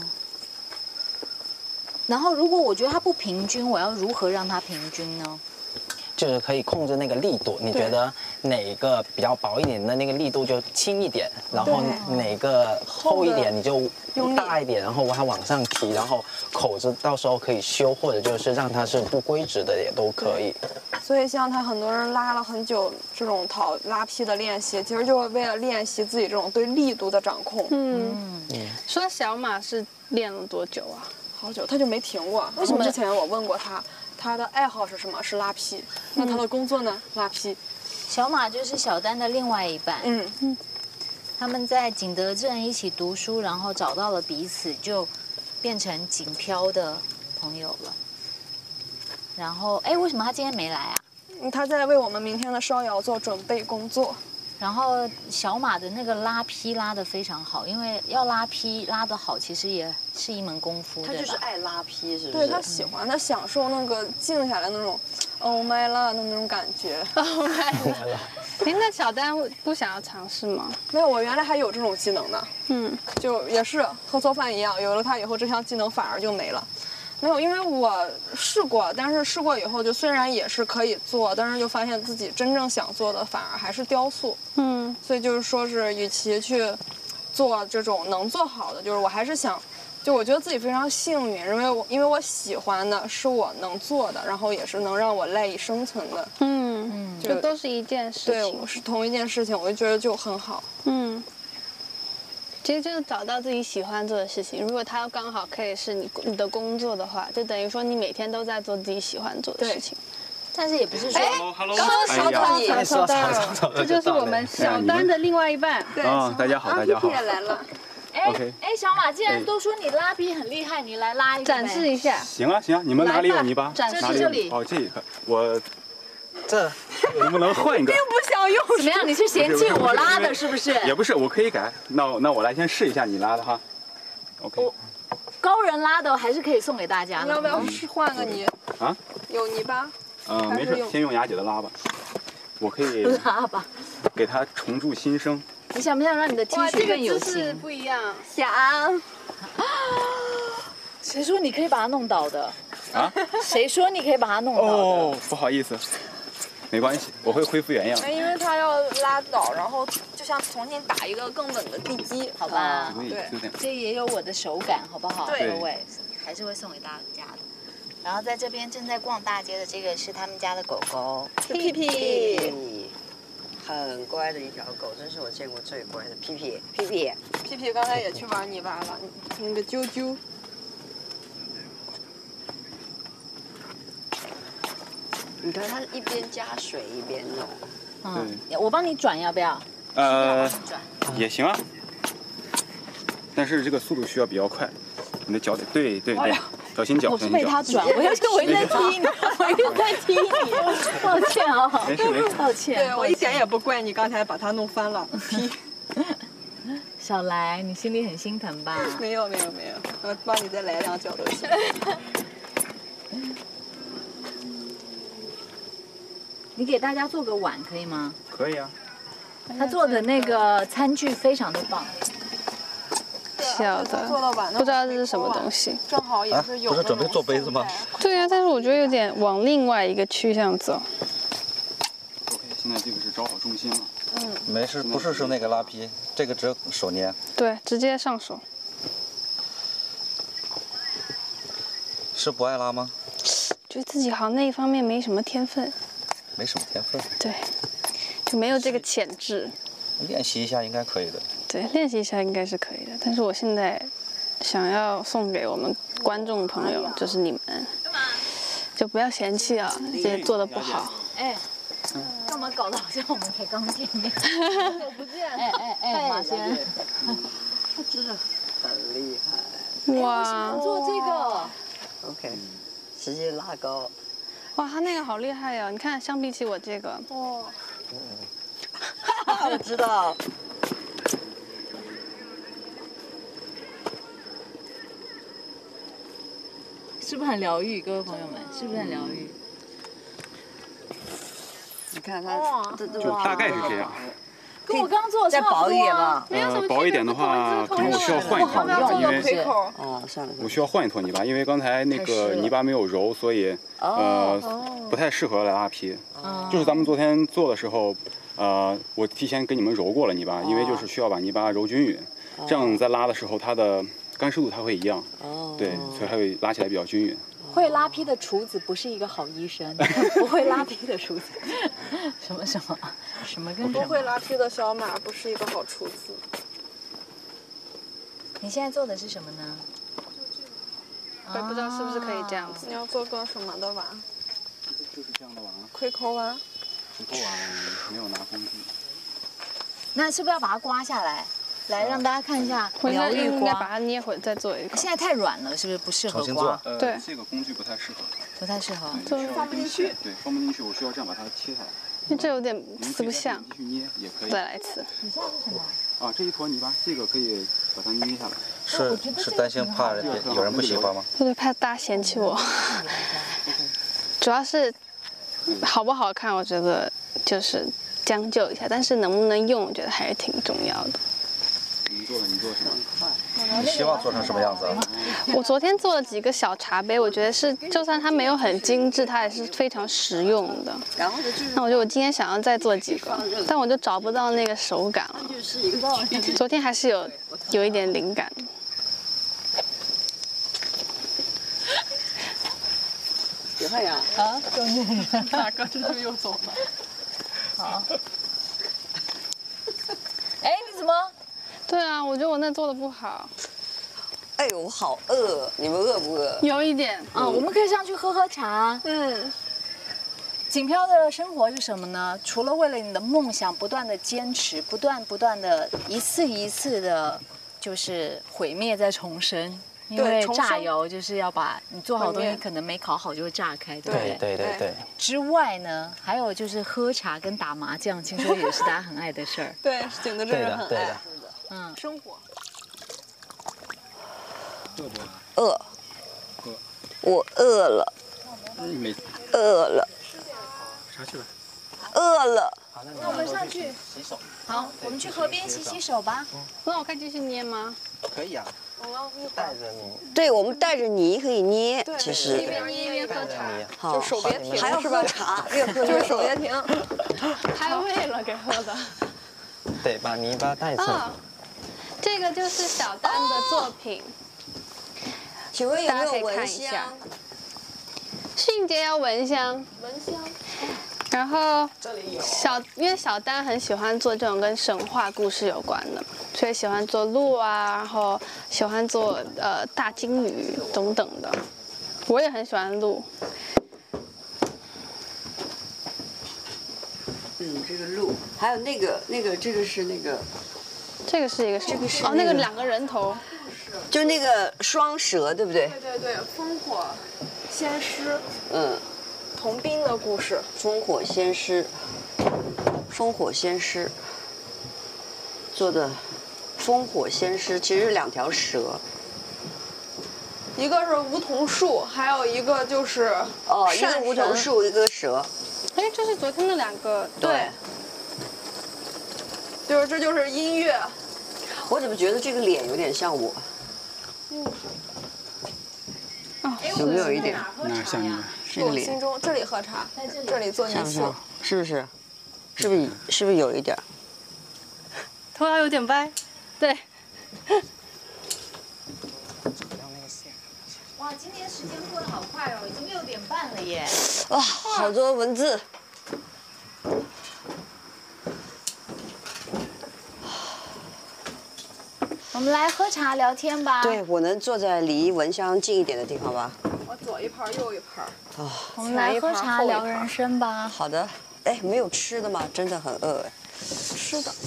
[SPEAKER 1] 然后，如果我觉得它不平均，我要如何让它平均呢？
[SPEAKER 9] 就是可以控制那个力度，你觉得哪个比较薄一点的那个力度就轻一点，然后哪个厚一点你就大一点，然后它往上提，然后口子到时候可以修，或者就是让它是不规直的也都可以。
[SPEAKER 7] 所以像他很多人拉了很久这种陶拉坯的练习，其实就是为了练习自己这种对力度的掌控。
[SPEAKER 3] 嗯嗯。说小马是练了多久啊？
[SPEAKER 7] 好久，他就没停过。为什么？之前我问过他，他的爱好是什么？是拉坯。那他的工作呢？拉坯。
[SPEAKER 1] 小马就是小丹的另外一半。嗯嗯。他们在景德镇一起读书，然后找到了彼此，就变成景漂的朋友了。然后，哎，为什么他今天没来啊？
[SPEAKER 7] 他在为我们明天的烧窑做准备工作。
[SPEAKER 1] 然后小马的那个拉坯拉得非常好，因为要拉坯拉得好，其实也是一门功夫。
[SPEAKER 2] 他就是爱拉坯，是不是？
[SPEAKER 7] 对，他喜欢，他享受那个静下来那种 ，Oh my love 的那种感觉。
[SPEAKER 3] Oh my love。哎，那小丹不想要尝试吗？
[SPEAKER 7] 没有，我原来还有这种技能呢。嗯，就也是和做饭一样，有了它以后，这项技能反而就没了。没有，因为我试过，但是试过以后，就虽然也是可以做，但是就发现自己真正想做的反而还是雕塑。嗯，所以就是说是，与其去做这种能做好的，就是我还是想，就我觉得自己非常幸运，因为我因为我喜欢的是我能做的，然后也是能让我赖以生存的。
[SPEAKER 3] 嗯嗯，这都是一件事情。
[SPEAKER 7] 对，是同一件事情，我就觉得就很好。嗯。
[SPEAKER 3] 其实就是找到自己喜欢做的事情。如果它刚好可以是你你的工作的话，就等于说你每天都在做自己喜欢做的事情。
[SPEAKER 1] 但是也不是说，
[SPEAKER 3] 刚刚小丹也说到了，这就是我们小丹的另外一半。
[SPEAKER 10] 对，大家好，大家好。
[SPEAKER 7] 也来了。
[SPEAKER 1] 哎哎，小马，既然都说你拉坯很厉害，你来拉一个
[SPEAKER 3] 展示一下。
[SPEAKER 10] 行啊行啊，你们哪里有泥巴？
[SPEAKER 3] 展示
[SPEAKER 1] 这里。
[SPEAKER 10] 哦，这个我。
[SPEAKER 9] 这
[SPEAKER 10] 能不能换一个？
[SPEAKER 7] 并不想用。
[SPEAKER 1] 怎么样？你是嫌弃我拉的，是不是？
[SPEAKER 10] 也不是，我可以改。那那我来先试一下你拉的哈。OK。
[SPEAKER 1] 高人拉的还是可以送给大家的。
[SPEAKER 7] 要不要试换个泥？
[SPEAKER 10] 啊？
[SPEAKER 7] 有泥巴？
[SPEAKER 10] 嗯，没事，先用雅姐的拉吧。我可以
[SPEAKER 1] 拉吧，
[SPEAKER 10] 给它重铸新生。
[SPEAKER 1] 你想不想让你的 T 恤更有型？
[SPEAKER 3] 不一样。
[SPEAKER 7] 想。
[SPEAKER 1] 谁说你可以把它弄倒的？
[SPEAKER 10] 啊？
[SPEAKER 1] 谁说你可以把它弄倒的？
[SPEAKER 10] 哦，不好意思。没关系，我会恢复原样。
[SPEAKER 7] 哎，因为它要拉倒，然后就像重新打一个更稳的地基，
[SPEAKER 1] 好吧？
[SPEAKER 7] 对，
[SPEAKER 1] 这也有我的手感，好不好？
[SPEAKER 7] 对，
[SPEAKER 1] 各位还是会送给大家的。然后在这边正在逛大街的这个是他们家的狗狗
[SPEAKER 7] 屁屁。
[SPEAKER 2] 很乖的一条狗，这是我见过最乖的。屁屁，屁屁，
[SPEAKER 7] 屁屁刚才也去玩泥巴了，那个啾啾。
[SPEAKER 2] 你看它一边加水一边弄。
[SPEAKER 1] 嗯，我帮你转要不要？
[SPEAKER 10] 呃，也行啊，但是这个速度需要比较快，你的脚得对对对，小心脚。
[SPEAKER 1] 我是被他转，我要是我一直在踢你，我一直在踢你，抱歉啊，
[SPEAKER 10] 没事没事，
[SPEAKER 1] 抱歉。
[SPEAKER 7] 对我一点也不怪你刚才把它弄翻了，踢。
[SPEAKER 1] 小来，你心里很心疼吧？
[SPEAKER 7] 没有没有没有，我帮你再来两脚都行。
[SPEAKER 1] 你给大家做个碗可以吗？
[SPEAKER 10] 可以啊。
[SPEAKER 1] 他做的那个餐具非常的棒。
[SPEAKER 3] 小的，不知道这是什么东西。
[SPEAKER 7] 正好也是有。
[SPEAKER 11] 不是准备做杯子吗？
[SPEAKER 3] 对呀，但是我觉得有点往另外一个趋向走。
[SPEAKER 10] OK， 现在这个是找好重心了。
[SPEAKER 11] 嗯，没事，不是是那个拉坯，这个只有手捏。
[SPEAKER 3] 对，直接上手。
[SPEAKER 11] 是不爱拉吗？
[SPEAKER 3] 觉得自己好像那一方面没什么天分。
[SPEAKER 11] 没什么天分。
[SPEAKER 3] 对，就没有这个潜质。
[SPEAKER 11] 练习一下应该可以的。
[SPEAKER 3] 对，练习一下应该是可以的。但是我现在想要送给我们观众朋友，就是你们，就不要嫌弃啊，这些做的不好。
[SPEAKER 1] 哎，干嘛搞得好像我们才刚见面？我不见。哎哎哎，马先，
[SPEAKER 2] 他真的很厉害。
[SPEAKER 3] 哇！
[SPEAKER 1] 为什么做这个
[SPEAKER 2] ？OK， 直接拉高。
[SPEAKER 3] 哇，他那个好厉害哦！你看，相比起我这个，
[SPEAKER 2] 哦，我知道。
[SPEAKER 1] 是不是很疗愈，各位朋友们？是不是很疗愈？
[SPEAKER 2] 你看它，
[SPEAKER 10] 就大概是这样。
[SPEAKER 1] 跟我刚刚做的
[SPEAKER 2] 再薄一点吧。
[SPEAKER 10] 呃，薄一点的话，可能我需要换一坨泥巴，因为
[SPEAKER 2] 哦，算了，
[SPEAKER 10] 我需要换一坨泥巴，因为刚才那个泥巴没有揉，所以呃不太适合来拉坯。就是咱们昨天做的时候，呃，我提前给你们揉过了泥巴，因为就是需要把泥巴揉均匀，这样在拉的时候它的干湿度它会一样。对，所以它会拉起来比较均匀。
[SPEAKER 1] 会拉坯的厨子不是一个好医生，不会拉坯的厨子，什么什么什么跟什么。
[SPEAKER 7] 不会拉坯的小马不是一个好厨子。
[SPEAKER 1] 你现在做的是什么呢？
[SPEAKER 3] 我也不知道是不是可以这样子。
[SPEAKER 7] 你要做个什么的碗？
[SPEAKER 10] 就是这样的碗啊。
[SPEAKER 7] 盔口碗。
[SPEAKER 10] 盔口碗没有拿工具。
[SPEAKER 1] 那是不是要把它刮下来？来让大家看一下疗愈
[SPEAKER 3] 刮，应该把它捏回再做一个。
[SPEAKER 1] 现在太软了，是不是不适合刮？
[SPEAKER 10] 呃，
[SPEAKER 3] 对，
[SPEAKER 10] 这个工具不太适合。
[SPEAKER 1] 不太适合。
[SPEAKER 10] 对，放不进去。对，放不进去，我需要这样把它切下来。
[SPEAKER 3] 因为这有点撕不下。
[SPEAKER 10] 继续捏也可以。
[SPEAKER 3] 再来一次。
[SPEAKER 1] 你现在是什么？
[SPEAKER 10] 啊，这一坨泥巴，这个可以把它捏下来。
[SPEAKER 11] 是是担心怕有人不喜欢吗？
[SPEAKER 3] 对，怕大家嫌弃我。主要是好不好看，我觉得就是将就一下，但是能不能用，我觉得还是挺重要的。
[SPEAKER 10] 你做的，你做什么？
[SPEAKER 11] 你希望做成什么样子啊？
[SPEAKER 3] 我昨天做了几个小茶杯，我觉得是，就算它没有很精致，它也是非常实用的。
[SPEAKER 2] 然后呢，
[SPEAKER 3] 那我觉得我今天想要再做几个，但我就找不到那个手感了。昨天还是有有一点灵感。
[SPEAKER 2] 别怕呀！
[SPEAKER 1] 啊，中间
[SPEAKER 7] 大哥这就又走了。
[SPEAKER 1] 好。哎，你怎么？
[SPEAKER 3] 对啊，我觉得我那做的不好。
[SPEAKER 2] 哎呦，我好饿，你们饿不饿？
[SPEAKER 3] 有一点
[SPEAKER 1] 啊，我们可以上去喝喝茶。
[SPEAKER 3] 嗯。
[SPEAKER 1] 锦飘的生活是什么呢？除了为了你的梦想不断的坚持，不断不断的一次一次的，就是毁灭再重生。因为炸油就是要把你做好东西，可能没烤好就会炸开，对不对？
[SPEAKER 9] 对对对。
[SPEAKER 1] 之外呢，还有就是喝茶跟打麻将，听说也是大家很爱的事儿。
[SPEAKER 7] 对，景德镇人很爱。
[SPEAKER 1] 嗯，
[SPEAKER 7] 生活。
[SPEAKER 10] 饿不
[SPEAKER 2] 饿。饿。我饿了。
[SPEAKER 10] 没。
[SPEAKER 2] 饿了。
[SPEAKER 10] 啥去了？
[SPEAKER 2] 饿了。
[SPEAKER 1] 那我们上去洗手。好，我们去河边洗洗手吧。
[SPEAKER 3] 那我可以继续捏吗？
[SPEAKER 11] 可以啊。
[SPEAKER 9] 带着你，
[SPEAKER 2] 对，我们带着泥可以捏，其实
[SPEAKER 3] 一边捏一边喝茶，
[SPEAKER 2] 好，
[SPEAKER 7] 就手别停，
[SPEAKER 2] 还要喝茶，越喝
[SPEAKER 7] 就是手别停，
[SPEAKER 3] 开胃了给喝的。
[SPEAKER 9] 对，把泥巴带走。
[SPEAKER 3] 这个就是小丹的作品，
[SPEAKER 2] 请问有没有蚊香？
[SPEAKER 3] 信杰要蚊香，
[SPEAKER 7] 蚊香。
[SPEAKER 3] 然然后小，因为小丹很喜欢做这种跟神话故事有关的，所以喜欢做鹿啊，然后喜欢做呃大金鱼等等的。我也很喜欢鹿。
[SPEAKER 2] 嗯，这个鹿，还有那个那个这个是那个，
[SPEAKER 3] 这个是一个
[SPEAKER 2] 这个是
[SPEAKER 3] 哦，那个两个人头，
[SPEAKER 2] 就那个双蛇，对不对？
[SPEAKER 7] 对对对，烽火仙师，
[SPEAKER 2] 嗯，
[SPEAKER 7] 童兵的故事。
[SPEAKER 2] 烽火仙师，烽火仙师做的烽火仙师其实是两条蛇。
[SPEAKER 7] 一个是梧桐树，还有一个就是
[SPEAKER 2] 哦，一个梧桐树，一个蛇。
[SPEAKER 3] 哎，这是昨天的两个。
[SPEAKER 7] 对。就是这就是音乐。
[SPEAKER 2] 我怎么觉得这个脸有点像我？
[SPEAKER 3] 嗯。
[SPEAKER 2] 哦，有没有一点？
[SPEAKER 10] 哪像你？
[SPEAKER 2] 这个脸。
[SPEAKER 7] 我心中这里喝茶，这里做泥塑，
[SPEAKER 2] 是不是？是不是？是不是有一点？
[SPEAKER 3] 头发有点歪。对。
[SPEAKER 1] 哇，今天时间过得好快哦，已经六点半了耶！
[SPEAKER 2] 哇，好多文字。
[SPEAKER 1] 我们来喝茶聊天吧。
[SPEAKER 2] 对，我能坐在离蚊香近一点的地方吧？
[SPEAKER 7] 我左一盘右一盘。
[SPEAKER 2] 哦，
[SPEAKER 1] 我们来喝茶聊人生吧。
[SPEAKER 2] 好的。哎，没有吃的吗？真的很饿哎。
[SPEAKER 3] 吃的。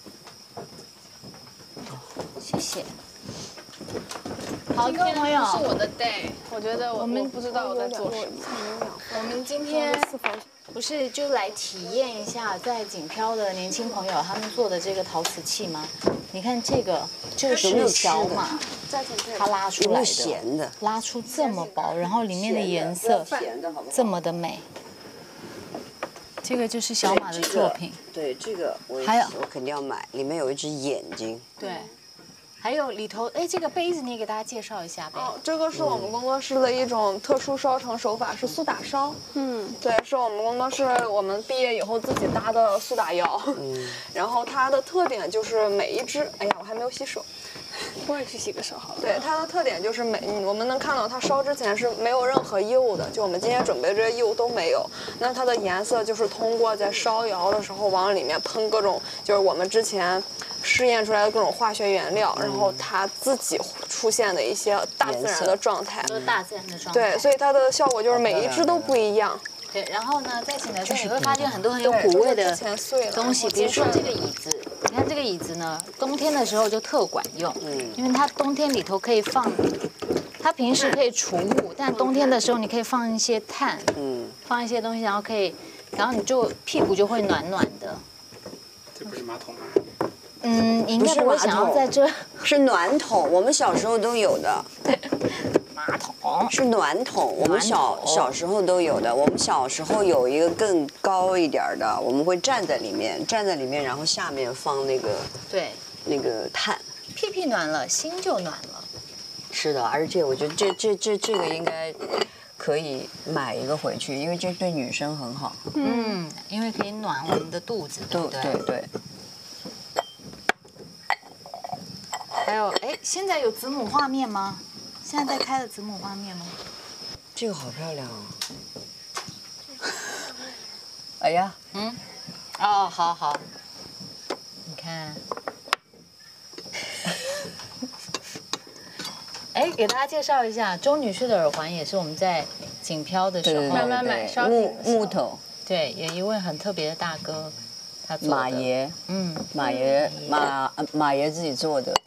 [SPEAKER 1] 谢谢。好，各位朋友，
[SPEAKER 3] 是我的 day， 我觉得我们不知道我在做什么。
[SPEAKER 1] 我们今天不是就来体验一下在锦漂的年轻朋友他们做的这个陶瓷器吗？你看这个就是小马，它拉出来的，拉出这么薄，然后里面的颜色这么的美。这个就是小马的作品。
[SPEAKER 2] 对，这个我
[SPEAKER 1] 还有
[SPEAKER 2] 我肯定要买，里面有一只眼睛。
[SPEAKER 1] 对。还有里头，哎，这个杯子你也给大家介绍一下呗。
[SPEAKER 7] 哦，这个是我们工作室的一种特殊烧成手法，是苏打烧。嗯，对，是我们工作室我们毕业以后自己搭的苏打窑。嗯，然后它的特点就是每一只，哎呀，我还没有洗手。
[SPEAKER 3] 我也去洗个手好了。
[SPEAKER 7] 对，它的特点就是每我们能看到它烧之前是没有任何釉的，就我们今天准备这些釉都没有。那它的颜色就是通过在烧窑的时候往里面喷各种，就是我们之前试验出来的各种化学原料，然后它自己出现的一些大自然的状态，
[SPEAKER 1] 都是大自然的状态。
[SPEAKER 7] 对，所以它的效果就是每一只都不一样。
[SPEAKER 1] 对，然后呢，在请来之后你会发现很多很有古味的东西，比如说这个椅子，你看这个椅子呢，冬天的时候就特管用，嗯，因为它冬天里头可以放，它平时可以除雾，但冬天的时候你可以放一些炭，嗯，放一些东西，然后可以，然后你就屁股就会暖暖的。
[SPEAKER 10] 这不是马桶吗？
[SPEAKER 1] 嗯，你应该不会想要在这，
[SPEAKER 2] 是暖桶，我们小时候都有的。
[SPEAKER 1] 马桶
[SPEAKER 2] 是暖桶，我们小小时候都有的。我们小时候有一个更高一点的，我们会站在里面，站在里面，然后下面放那个
[SPEAKER 1] 对
[SPEAKER 2] 那个炭。
[SPEAKER 1] 屁屁暖了，心就暖了。
[SPEAKER 2] 是的，而且我觉得这这这这个应该可以买一个回去，因为这对女生很好。
[SPEAKER 1] 嗯，因为可以暖我们的肚子，对不对？
[SPEAKER 2] 对对。
[SPEAKER 1] 还有，哎，现在有子母画面吗？现在在开的子母画面吗？
[SPEAKER 2] 这个好漂亮哦！哎呀，
[SPEAKER 1] 嗯，哦，好好，你看，哎，给大家介绍一下，周女士的耳环也是我们在锦漂的时候
[SPEAKER 3] 慢慢买烧
[SPEAKER 2] 木木头，
[SPEAKER 1] 对，有一位很特别的大哥，他做的
[SPEAKER 2] 马爷，
[SPEAKER 1] 嗯，
[SPEAKER 2] 马爷马马爷自己做的。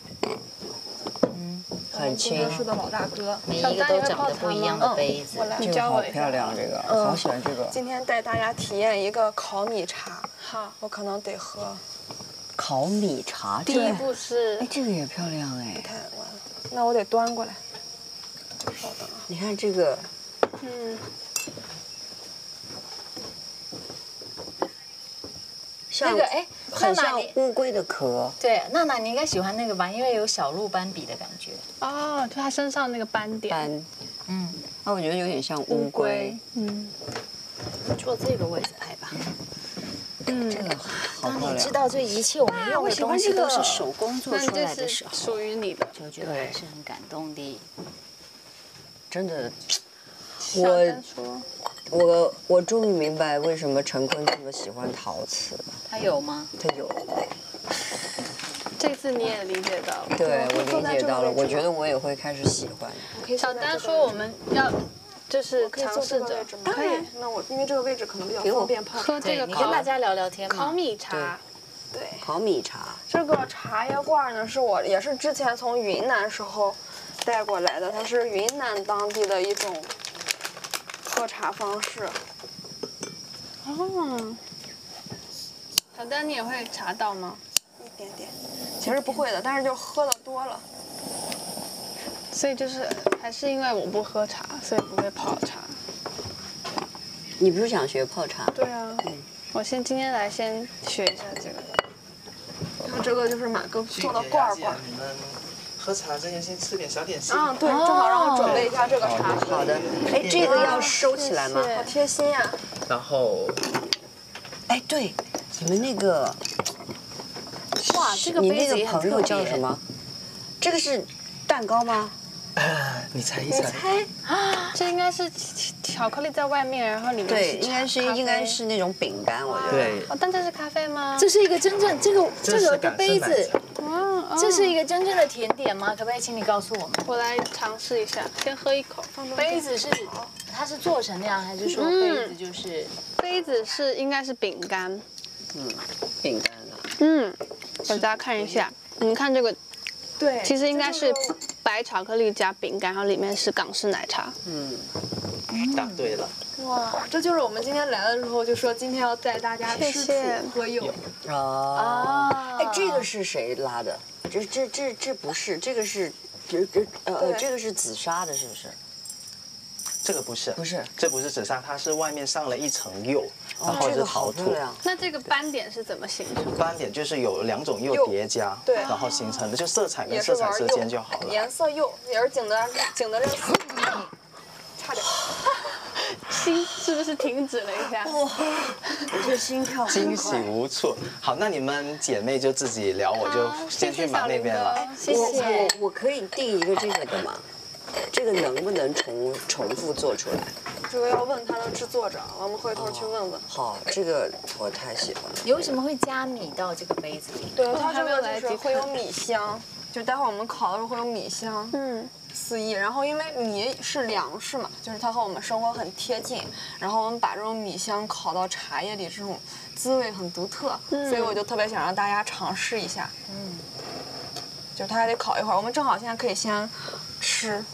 [SPEAKER 2] 很轻，
[SPEAKER 7] 是的老大哥，
[SPEAKER 1] 每一个都长得不一样的杯子，
[SPEAKER 2] 这个好漂亮，这个好喜欢这个。
[SPEAKER 7] 今天带大家体验一个烤米茶，好，我可能得喝。
[SPEAKER 2] 烤米茶，
[SPEAKER 3] 第一步是，
[SPEAKER 2] 哎，这个也漂亮哎。
[SPEAKER 7] 太完了，那我得端过来。稍等啊，
[SPEAKER 2] 你看这个，
[SPEAKER 7] 嗯。
[SPEAKER 1] 那个哎，
[SPEAKER 2] 很像乌龟的壳。
[SPEAKER 1] 对，娜娜你应该喜欢那个吧，因为有小鹿斑比的感觉。
[SPEAKER 3] 哦，就它身上那个斑点。
[SPEAKER 2] 斑，
[SPEAKER 1] 嗯，
[SPEAKER 2] 那我觉得有点像乌龟。
[SPEAKER 3] 嗯，
[SPEAKER 1] 坐这个位置拍吧。
[SPEAKER 2] 嗯，这个好漂亮。
[SPEAKER 1] 当你知道这一切我们用的东西都是手工做出来的时候，
[SPEAKER 3] 属于你的，
[SPEAKER 1] 就觉得还是很感动的。
[SPEAKER 2] 真的，我我我终于明白为什么陈坤这么喜欢陶瓷。
[SPEAKER 1] 他有吗？
[SPEAKER 2] 他有。
[SPEAKER 3] 这次你也理解到了。
[SPEAKER 2] 对，我理解到了。我觉得我也会开始喜欢。
[SPEAKER 3] 小丹说我们要就是尝试着，
[SPEAKER 7] 可以。那我因为这个位置可能比较方便泡。
[SPEAKER 3] 喝这个，
[SPEAKER 1] 你跟大家聊聊天嘛。
[SPEAKER 3] 烤米茶。
[SPEAKER 7] 对。
[SPEAKER 2] 烤米茶。
[SPEAKER 7] 这个茶叶罐呢，是我也是之前从云南时候带过来的，它是云南当地的一种喝茶方式。
[SPEAKER 3] 哦。小丹，你也会茶道吗？
[SPEAKER 7] 一点点，其实不会的，但是就喝的多了。
[SPEAKER 3] 所以就是还是因为我不喝茶，所以不会泡茶。
[SPEAKER 2] 你不是想学泡茶？
[SPEAKER 3] 对啊，嗯、我先今天来先学一下这个。
[SPEAKER 7] 然后这个就是马哥做的罐罐。
[SPEAKER 9] 你们喝茶之前先吃点小点心。
[SPEAKER 7] 啊，对，正好让我准备一下这个茶。
[SPEAKER 2] 好的。哎，这个要收起来吗？
[SPEAKER 7] 好贴心呀。
[SPEAKER 9] 然后，
[SPEAKER 2] 哎，对，你们那个。
[SPEAKER 1] 哇，这个杯子也很特别。你那个朋友
[SPEAKER 2] 叫什么？这个是蛋糕吗？
[SPEAKER 9] 啊，你猜一猜。
[SPEAKER 3] 你猜啊？这应该是巧克力在外面，然后里面是
[SPEAKER 2] 对，应该是应该是那种饼干，我觉得。
[SPEAKER 9] 对。
[SPEAKER 3] 哦，但这是咖啡吗？
[SPEAKER 1] 这是一个真正这个这个的杯子，哇，这是一个真正的甜点吗？可不可以请你告诉我们？
[SPEAKER 3] 我来尝试一下，先喝一口。
[SPEAKER 1] 杯子是它是做成那样，还是说杯子就是？
[SPEAKER 3] 杯子是应该是饼干。
[SPEAKER 2] 嗯，饼干啊。
[SPEAKER 3] 嗯。给大家看一下，你们看这个，
[SPEAKER 7] 对，
[SPEAKER 3] 其实应该是白巧克力加饼干，然后里面是港式奶茶。
[SPEAKER 2] 嗯，
[SPEAKER 9] 答对了。
[SPEAKER 7] 哇，这就是我们今天来的时候就说今天要带大家吃土喝柚。
[SPEAKER 2] 啊，哎，这个是谁拉的？这这这这不是，这个是，这这呃这个是紫砂的，是不是？
[SPEAKER 9] 这个不是，
[SPEAKER 2] 不是，
[SPEAKER 9] 这不是紫砂，它是外面上了一层釉，然后是陶土。
[SPEAKER 3] 那这个斑点是怎么形成的？
[SPEAKER 9] 斑点就是有两种釉叠加，对，然后形成的，就色彩跟色彩之间就好了。
[SPEAKER 7] 颜色釉也是景德景德镇，差点，
[SPEAKER 3] 心是不是停止了一下？哇，
[SPEAKER 2] 我这心跳
[SPEAKER 9] 惊喜无措。好，那你们姐妹就自己聊，我就先去忙那边了。
[SPEAKER 1] 谢谢。
[SPEAKER 2] 我我可以订一个这个的吗？这个能不能重重复做出来？
[SPEAKER 7] 这个要问他的制作者，我们回头去问问。
[SPEAKER 2] 好，这个我太喜欢了。
[SPEAKER 1] 你为什么会加米到这个杯子里？
[SPEAKER 7] 对，它这个就是会有米香，就待会儿我们烤的时候会有米香，嗯，四溢。然后因为米是粮食嘛，就是它和我们生活很贴近，然后我们把这种米香烤到茶叶里，这种滋味很独特，所以我就特别想让大家尝试一下。嗯，就是它还得烤一会儿，我们正好现在可以先吃。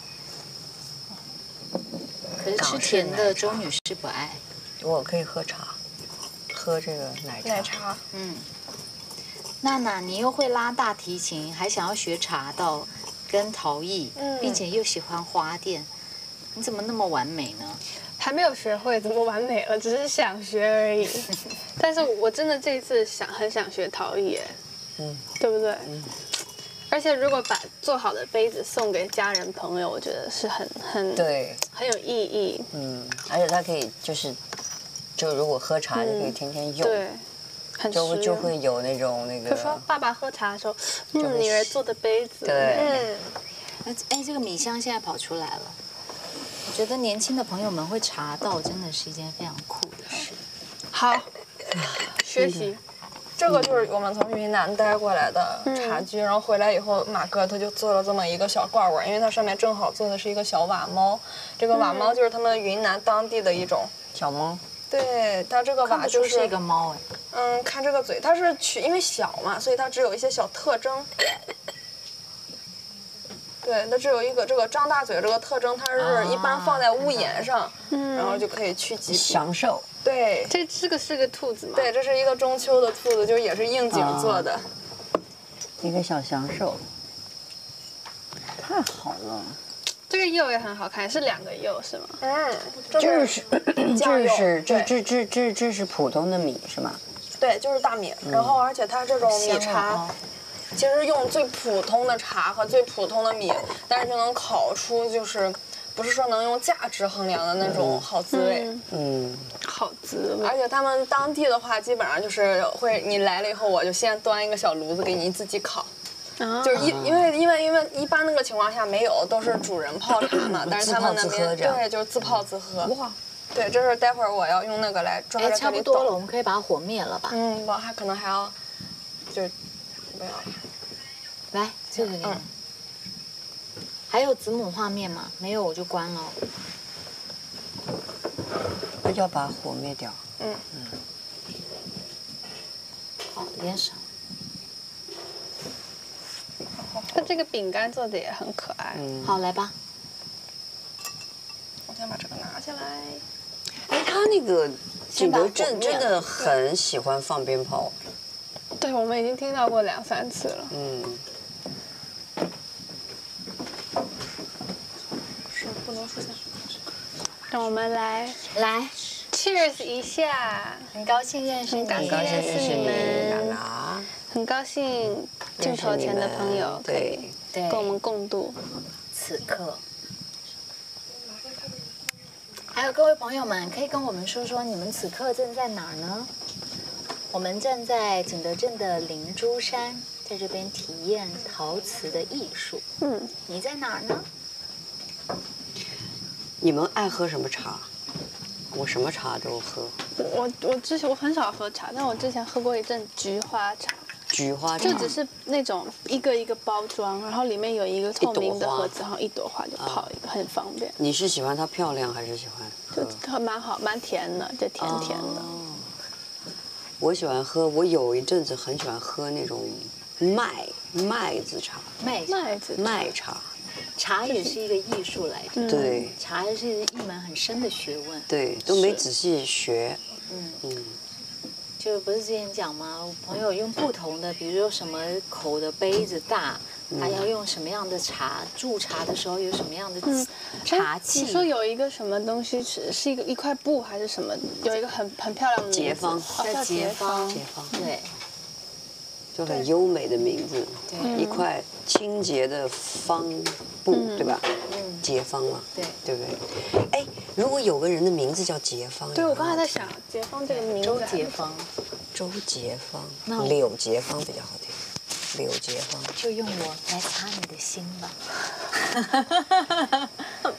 [SPEAKER 1] 可是吃甜的周女士不爱，
[SPEAKER 2] 我可以喝茶，喝这个奶茶。
[SPEAKER 7] 奶茶，
[SPEAKER 1] 嗯。娜娜，你又会拉大提琴，还想要学茶道跟陶艺，嗯、并且又喜欢花店，你怎么那么完美呢？
[SPEAKER 3] 还没有学会，怎么完美了？只是想学而已。但是我真的这一次想很想学陶艺，哎，嗯，对不对？嗯。而且如果把做好的杯子送给家人朋友，我觉得是很很
[SPEAKER 2] 对，
[SPEAKER 3] 很有意义。
[SPEAKER 2] 嗯，而且它可以就是，就如果喝茶就可以天天用，
[SPEAKER 3] 对，很
[SPEAKER 2] 就就会有那种那个。
[SPEAKER 3] 就说爸爸喝茶的时候，嗯，女儿做的杯子，
[SPEAKER 2] 对，
[SPEAKER 1] 嗯，哎，这个米香现在跑出来了。我觉得年轻的朋友们会茶道真的是一件非常酷的事。
[SPEAKER 3] 好，学习。
[SPEAKER 7] 这个就是我们从云南带过来的茶具，然后回来以后，马哥他就做了这么一个小罐罐，因为它上面正好做的是一个小瓦猫，这个瓦猫就是他们云南当地的一种
[SPEAKER 2] 小猫。
[SPEAKER 7] 对，它这个瓦就是
[SPEAKER 1] 一个猫哎。
[SPEAKER 7] 嗯，看这个嘴，它是取因为小嘛，所以它只有一些小特征。对，它只有一个这个张大嘴这个特征，它是一般放在屋檐上，然后就可以趋吉
[SPEAKER 2] 祥寿。
[SPEAKER 7] 对，
[SPEAKER 3] 这这个是个兔子吗？
[SPEAKER 7] 对，这是一个中秋的兔子，就也是应景做的。
[SPEAKER 2] 一个小祥寿，太好了。
[SPEAKER 3] 这个釉也很好看，是两个釉是吗？
[SPEAKER 7] 嗯，
[SPEAKER 2] 这是这是这这这这这是普通的米是吗？
[SPEAKER 7] 对，就是大米。然后而且它这种米茶，其实用最普通的茶和最普通的米，但是就能烤出就是。不是说能用价值衡量的那种好滋味，
[SPEAKER 2] 嗯，
[SPEAKER 3] 好滋味。
[SPEAKER 7] 而且他们当地的话，基本上就是会，你来了以后，我就先端一个小炉子给你自己烤，啊、就是因因为因为因为一般那个情况下没有，都是主人泡茶嘛，但是他们那边对就是自泡自喝。哇， 对，这是待会儿我要用那个来抓着。
[SPEAKER 1] 哎，差不多了，我们可以把火灭了吧？
[SPEAKER 7] 嗯，我还可能还要，就不要。
[SPEAKER 1] 来，这个给你。嗯。还有子母画面吗？没有，我就关了。
[SPEAKER 2] 要把火灭掉。
[SPEAKER 7] 嗯
[SPEAKER 2] 嗯。
[SPEAKER 1] 好，有点少。
[SPEAKER 3] 它这个饼干做的也很可爱。
[SPEAKER 1] 嗯。好，来吧。
[SPEAKER 7] 我先把这个拿下来。
[SPEAKER 2] 哎，他那个景德镇真的很喜欢放鞭炮。
[SPEAKER 3] 对，我们已经听到过两三次了。
[SPEAKER 2] 嗯。
[SPEAKER 7] 是不能出现。
[SPEAKER 3] 让我们来
[SPEAKER 1] 来
[SPEAKER 3] ，cheers 一下，
[SPEAKER 1] 很高兴认识你，
[SPEAKER 3] 很高兴认识你们，很高兴镜头前的朋友可以跟我们共度
[SPEAKER 1] 此刻。还有各位朋友们，可以跟我们说说你们此刻正在哪儿呢？我们站在景德镇的灵珠山，在这边体验陶瓷的艺术。嗯，你在哪儿呢？
[SPEAKER 2] 你们爱喝什么茶？我什么茶都喝。
[SPEAKER 3] 我我之前我很少喝茶，但我之前喝过一阵菊花茶。
[SPEAKER 2] 菊花茶
[SPEAKER 3] 就只是那种一个一个包装，然后里面有一个透明的盒子，然后一朵花就泡一个，很方便。
[SPEAKER 2] 你是喜欢它漂亮还是喜欢？
[SPEAKER 3] 就它蛮好，蛮甜的，就甜甜的。
[SPEAKER 2] 我喜欢喝，我有一阵子很喜欢喝那种麦麦子茶。
[SPEAKER 1] 麦
[SPEAKER 3] 麦子
[SPEAKER 2] 麦茶。
[SPEAKER 1] 茶也是一个艺术来着，
[SPEAKER 2] 对，
[SPEAKER 1] 茶是一门很深的学问，
[SPEAKER 2] 对，都没仔细学，嗯嗯，
[SPEAKER 1] 就不是之前讲吗？朋友用不同的，比如说什么口的杯子大，还要用什么样的茶，驻茶的时候有什么样的茶器。
[SPEAKER 3] 你说有一个什么东西是是一个一块布还是什么？有一个很很漂亮的
[SPEAKER 2] 结方，
[SPEAKER 1] 叫结方，
[SPEAKER 2] 结方，
[SPEAKER 1] 对。
[SPEAKER 2] 就很优美的名字，一块清洁的方布，对吧？嗯，结方嘛，
[SPEAKER 1] 对，
[SPEAKER 2] 对不对？哎，如果有个人的名字叫结方，
[SPEAKER 3] 对我刚才在想，结方这个名字，
[SPEAKER 1] 周结方，
[SPEAKER 2] 周结方，柳结方比较好听，柳结方，
[SPEAKER 1] 就用我来擦你的心吧。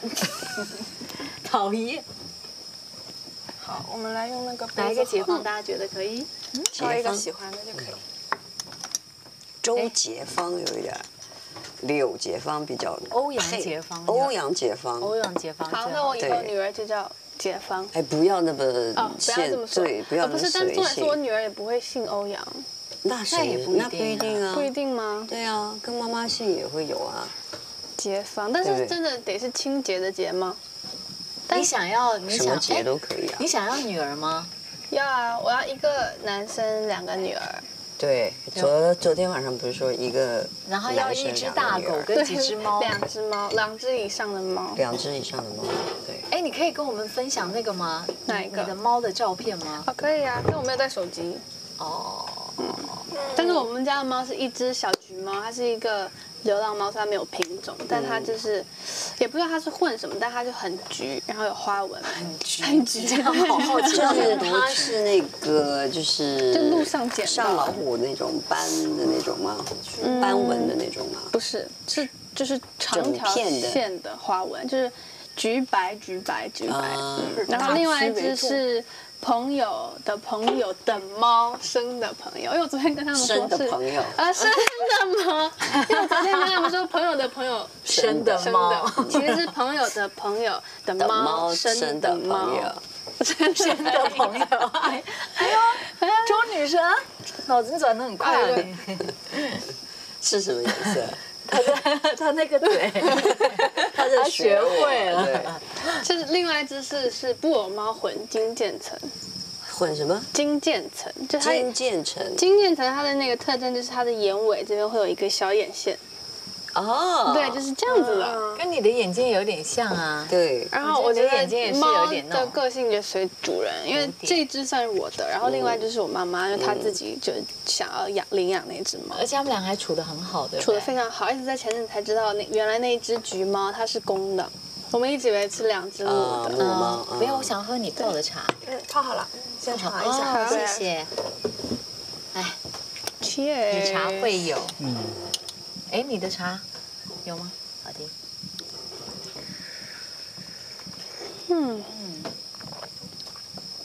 [SPEAKER 1] 讨厌。
[SPEAKER 7] 好，我们来用那个
[SPEAKER 1] 哪一个结方大家觉得可以？
[SPEAKER 7] 挑一个喜欢的就可以。
[SPEAKER 2] 周结方有一点，柳结方比较
[SPEAKER 1] 欧阳结方，
[SPEAKER 2] 欧阳结方，
[SPEAKER 1] 欧阳结方。
[SPEAKER 3] 好，那我以后女儿就叫结方。
[SPEAKER 2] 哎，不要那么
[SPEAKER 3] 现，
[SPEAKER 2] 对，不要那么随性。
[SPEAKER 3] 不是，但重点是我女儿也不会姓欧阳。
[SPEAKER 2] 那谁？那不一定啊。
[SPEAKER 3] 不一定吗？
[SPEAKER 2] 对啊，跟妈妈姓也会有啊。
[SPEAKER 3] 结方，但是真的得是清洁的洁吗？
[SPEAKER 1] 你想要，你想
[SPEAKER 2] 什么节都可以啊。
[SPEAKER 1] 你想要女儿吗？
[SPEAKER 3] 要啊，我要一个男生，两个女儿。
[SPEAKER 2] 对，昨昨天晚上不是说一个，
[SPEAKER 1] 然后要一只大狗跟几只猫，
[SPEAKER 3] 两只猫，两只以上的猫，
[SPEAKER 2] 两只以上的猫，对。
[SPEAKER 1] 哎，你可以跟我们分享那个吗？
[SPEAKER 3] 哪一个？
[SPEAKER 1] 你的猫的照片吗？
[SPEAKER 3] 哦，可以啊，但我没有带手机。
[SPEAKER 1] 哦，
[SPEAKER 3] 嗯，但是我们家的猫是一只小橘猫，它是一个流浪猫，它没有品种，但它就是，也不知道它是混什么，但它就很橘，然后有花纹，
[SPEAKER 1] 很橘，
[SPEAKER 3] 很橘，
[SPEAKER 1] 这样好好奇。
[SPEAKER 2] 就是它是那个就是
[SPEAKER 3] 就路上捡
[SPEAKER 2] 上老虎那种斑的那种吗？斑纹的那种吗？
[SPEAKER 3] 不是，是就是长条线的花纹，就是橘白橘白橘白。然后另外一只是朋友的朋友的猫生的朋友，因为我昨天跟他们说是
[SPEAKER 2] 生的朋友
[SPEAKER 3] 啊生的猫，因为我昨天跟他们说朋友的朋友
[SPEAKER 1] 生的猫，
[SPEAKER 3] 其实是朋友的朋友的猫生的猫，
[SPEAKER 1] 生的朋友。哎呦，周女神，脑子转得很快了。
[SPEAKER 2] 是什么颜色？
[SPEAKER 1] 他的他那个嘴，他就学会了。
[SPEAKER 2] 对，
[SPEAKER 3] 就是另外一只是是布偶猫混金渐层。
[SPEAKER 2] 混什么？
[SPEAKER 3] 金渐层，就它
[SPEAKER 2] 金渐层。
[SPEAKER 3] 金渐层它的那个特征就是它的眼尾这边会有一个小眼线。
[SPEAKER 2] 哦，
[SPEAKER 3] 对，就是这样子的，
[SPEAKER 1] 跟你的眼睛有点像啊。
[SPEAKER 2] 对。
[SPEAKER 3] 然后我觉得
[SPEAKER 1] 眼睛也是有点
[SPEAKER 3] 猫的个性就随主人，因为这一只算是我的，然后另外就是我妈妈，因为她自己就想要养领养那只猫，
[SPEAKER 1] 而且他们俩还处得很好的，
[SPEAKER 3] 处得非常好，一直在前阵才知道那原来那一只橘猫它是公的，我们一直以为是两只母的。
[SPEAKER 2] 母猫。
[SPEAKER 1] 不要，我想喝你泡的茶。
[SPEAKER 7] 嗯，泡好了，先尝一下。
[SPEAKER 1] 谢谢。哎，
[SPEAKER 3] 切，
[SPEAKER 1] 你茶会有。嗯。哎，你的茶有吗？好的。
[SPEAKER 3] 嗯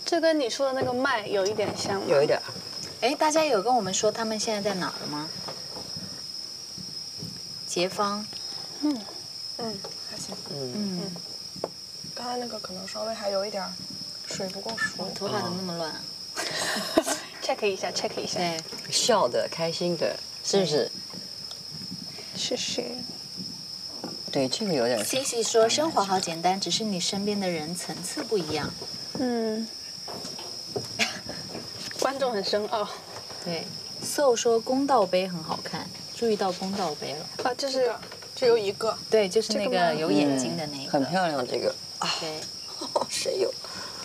[SPEAKER 3] 这跟你说的那个麦有一点像吗？
[SPEAKER 2] 有一点。
[SPEAKER 1] 哎，大家有跟我们说他们现在在哪儿了吗？杰芳。
[SPEAKER 7] 嗯嗯，还行。嗯嗯。刚才那个可能稍微还有一点水不够熟。
[SPEAKER 1] 头发怎么那么乱啊
[SPEAKER 3] ？check 一下 ，check 一下。
[SPEAKER 1] 对，
[SPEAKER 2] 笑的、开心的，是不是？
[SPEAKER 3] 是是。
[SPEAKER 2] 对，这个有点。
[SPEAKER 1] C C 说：“生活好简单，只是你身边的人层次不一样。”
[SPEAKER 3] 嗯。观众很深奥。
[SPEAKER 1] 对 ，So 说公道杯很好看，注意到公道杯了。
[SPEAKER 3] 啊，这是
[SPEAKER 7] 只有一个。
[SPEAKER 1] 对，就是那个有眼睛的那个。
[SPEAKER 2] 很漂亮，这个。
[SPEAKER 1] 啊，对。
[SPEAKER 2] 谁有？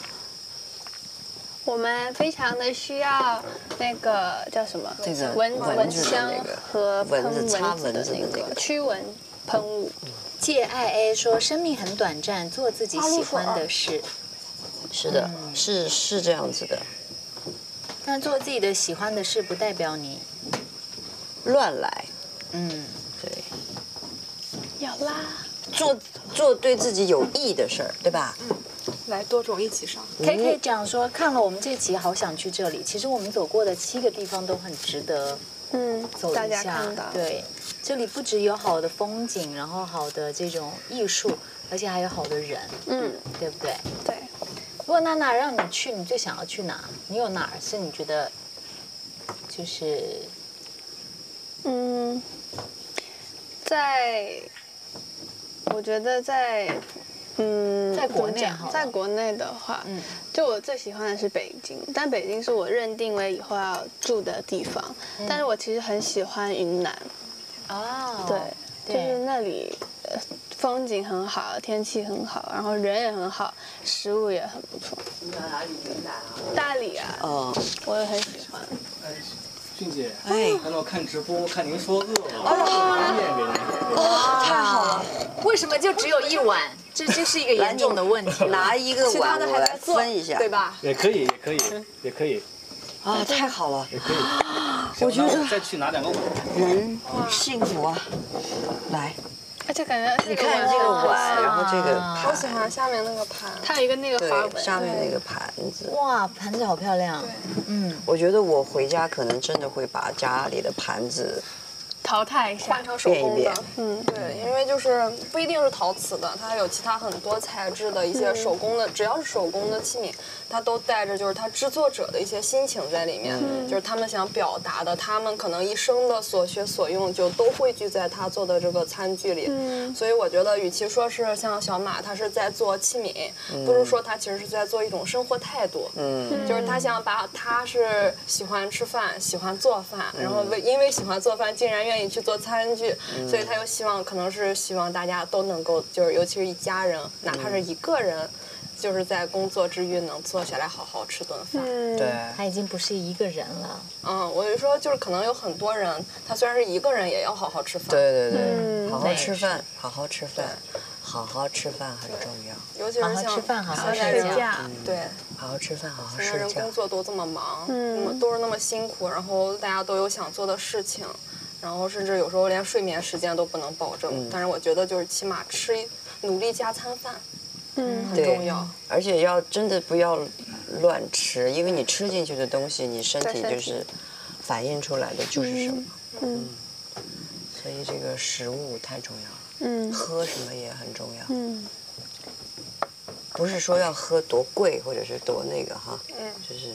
[SPEAKER 3] 我们非常的需要那个叫什么？
[SPEAKER 2] 这个
[SPEAKER 3] 蚊蚊香和喷
[SPEAKER 2] 蚊子擦蚊子
[SPEAKER 3] 的那个驱蚊喷雾。
[SPEAKER 1] 借爱 A 说：“生命很短暂，做自己喜欢的事。”
[SPEAKER 2] 是的，是是这样子的。
[SPEAKER 1] 但做自己的喜欢的事，不代表你
[SPEAKER 2] 乱来。
[SPEAKER 1] 嗯，
[SPEAKER 2] 对。
[SPEAKER 3] 要啦。
[SPEAKER 2] 做做对自己有益的事儿，对吧？
[SPEAKER 7] 嗯。来多种一起上。
[SPEAKER 1] K K 讲说，看了我们这集，好想去这里。其实我们走过的七个地方都很值得，
[SPEAKER 3] 嗯，
[SPEAKER 1] 走一
[SPEAKER 3] 下。
[SPEAKER 1] 对，这里不只有好的风景，然后好的这种艺术，而且还有好的人，
[SPEAKER 3] 嗯，
[SPEAKER 1] 对不对？
[SPEAKER 3] 对。
[SPEAKER 1] 如果娜娜让你去，你最想要去哪？你有哪儿是你觉得，就是，
[SPEAKER 3] 嗯，在，我觉得在。嗯，
[SPEAKER 1] 在国内好，
[SPEAKER 3] 在国内的话，嗯，就我最喜欢的是北京，但北京是我认定为以后要住的地方。嗯、但是我其实很喜欢云南，
[SPEAKER 1] 哦，
[SPEAKER 3] 对，就是那里风景很好，天气很好，然后人也很好，食物也很不错。
[SPEAKER 4] 你在哪里？云南啊？
[SPEAKER 3] 大理啊，
[SPEAKER 2] 哦，
[SPEAKER 3] 我也很喜欢。
[SPEAKER 4] 俊姐，哎，刚才我看直播，看您说饿了，我
[SPEAKER 1] 哦，
[SPEAKER 4] 面给您。
[SPEAKER 1] 哇，太好了！为什么就只有一碗？这这是一个严重的问题。
[SPEAKER 2] 拿一个碗，我来分一下，
[SPEAKER 7] 对吧？
[SPEAKER 4] 也可以，也可以，也可以。
[SPEAKER 2] 啊，太好了！
[SPEAKER 4] 也可以。
[SPEAKER 2] 我觉得
[SPEAKER 4] 再去拿两个碗。
[SPEAKER 2] 人幸福啊！来。
[SPEAKER 3] 而且感觉
[SPEAKER 2] 你看这个碗，然后这个盘，
[SPEAKER 7] 我喜欢下面那个盘，
[SPEAKER 3] 它有一个那个花纹，
[SPEAKER 2] 下面那个盘子。
[SPEAKER 1] 哇，盘子好漂亮。嗯，
[SPEAKER 2] 我觉得我回家可能真的会把家里的盘子
[SPEAKER 3] 淘汰一下，
[SPEAKER 7] 换成手工的。
[SPEAKER 3] 嗯，
[SPEAKER 7] 对，因为就是不一定是陶瓷的，它还有其他很多材质的一些手工的，只要是手工的器皿，它都带着就是它制作者的一些心情在里面，就是他们想表达的，他们可能一生的所学所用就都汇聚在他做的这个餐具里。嗯，所以我觉得，与其说是像小马他是在做器皿，不如说他其实是在做一种生活态度。嗯，就是他想把他是喜欢吃饭，喜欢做饭，然后为因为喜欢做饭，竟然愿意去做餐具，所以他又希望可能是希望大家都能够，就是尤其是一家人，哪怕是一个人，就是在工作之余能坐下来好好吃顿饭。
[SPEAKER 3] 嗯，
[SPEAKER 2] 对，
[SPEAKER 1] 他已经不是一个人了。
[SPEAKER 7] 嗯，我就说就是可能有很多人，他虽然是一个人，也要好好吃饭。
[SPEAKER 2] 对对对，嗯、好好吃饭，好好吃饭，好好吃饭很重要。
[SPEAKER 7] 尤其是像
[SPEAKER 1] 好好吃饭，好好
[SPEAKER 7] 睡
[SPEAKER 1] 觉。
[SPEAKER 7] 对，
[SPEAKER 2] 好好吃饭，好好睡觉。
[SPEAKER 7] 现在人工作都这么忙，
[SPEAKER 3] 嗯，
[SPEAKER 7] 都是那么辛苦，然后大家都有想做的事情。然后甚至有时候连睡眠时间都不能保证，嗯、但是我觉得就是起码吃努力加餐饭，
[SPEAKER 3] 嗯，
[SPEAKER 7] 很重要。
[SPEAKER 2] 而且要真的不要乱吃，因为你吃进去的东西，你身体就是反映出来的就是什么。
[SPEAKER 3] 嗯，
[SPEAKER 2] 嗯所以这个食物太重要了。
[SPEAKER 3] 嗯，
[SPEAKER 2] 喝什么也很重要。
[SPEAKER 3] 嗯，
[SPEAKER 2] 不是说要喝多贵或者是多那个哈，嗯，就是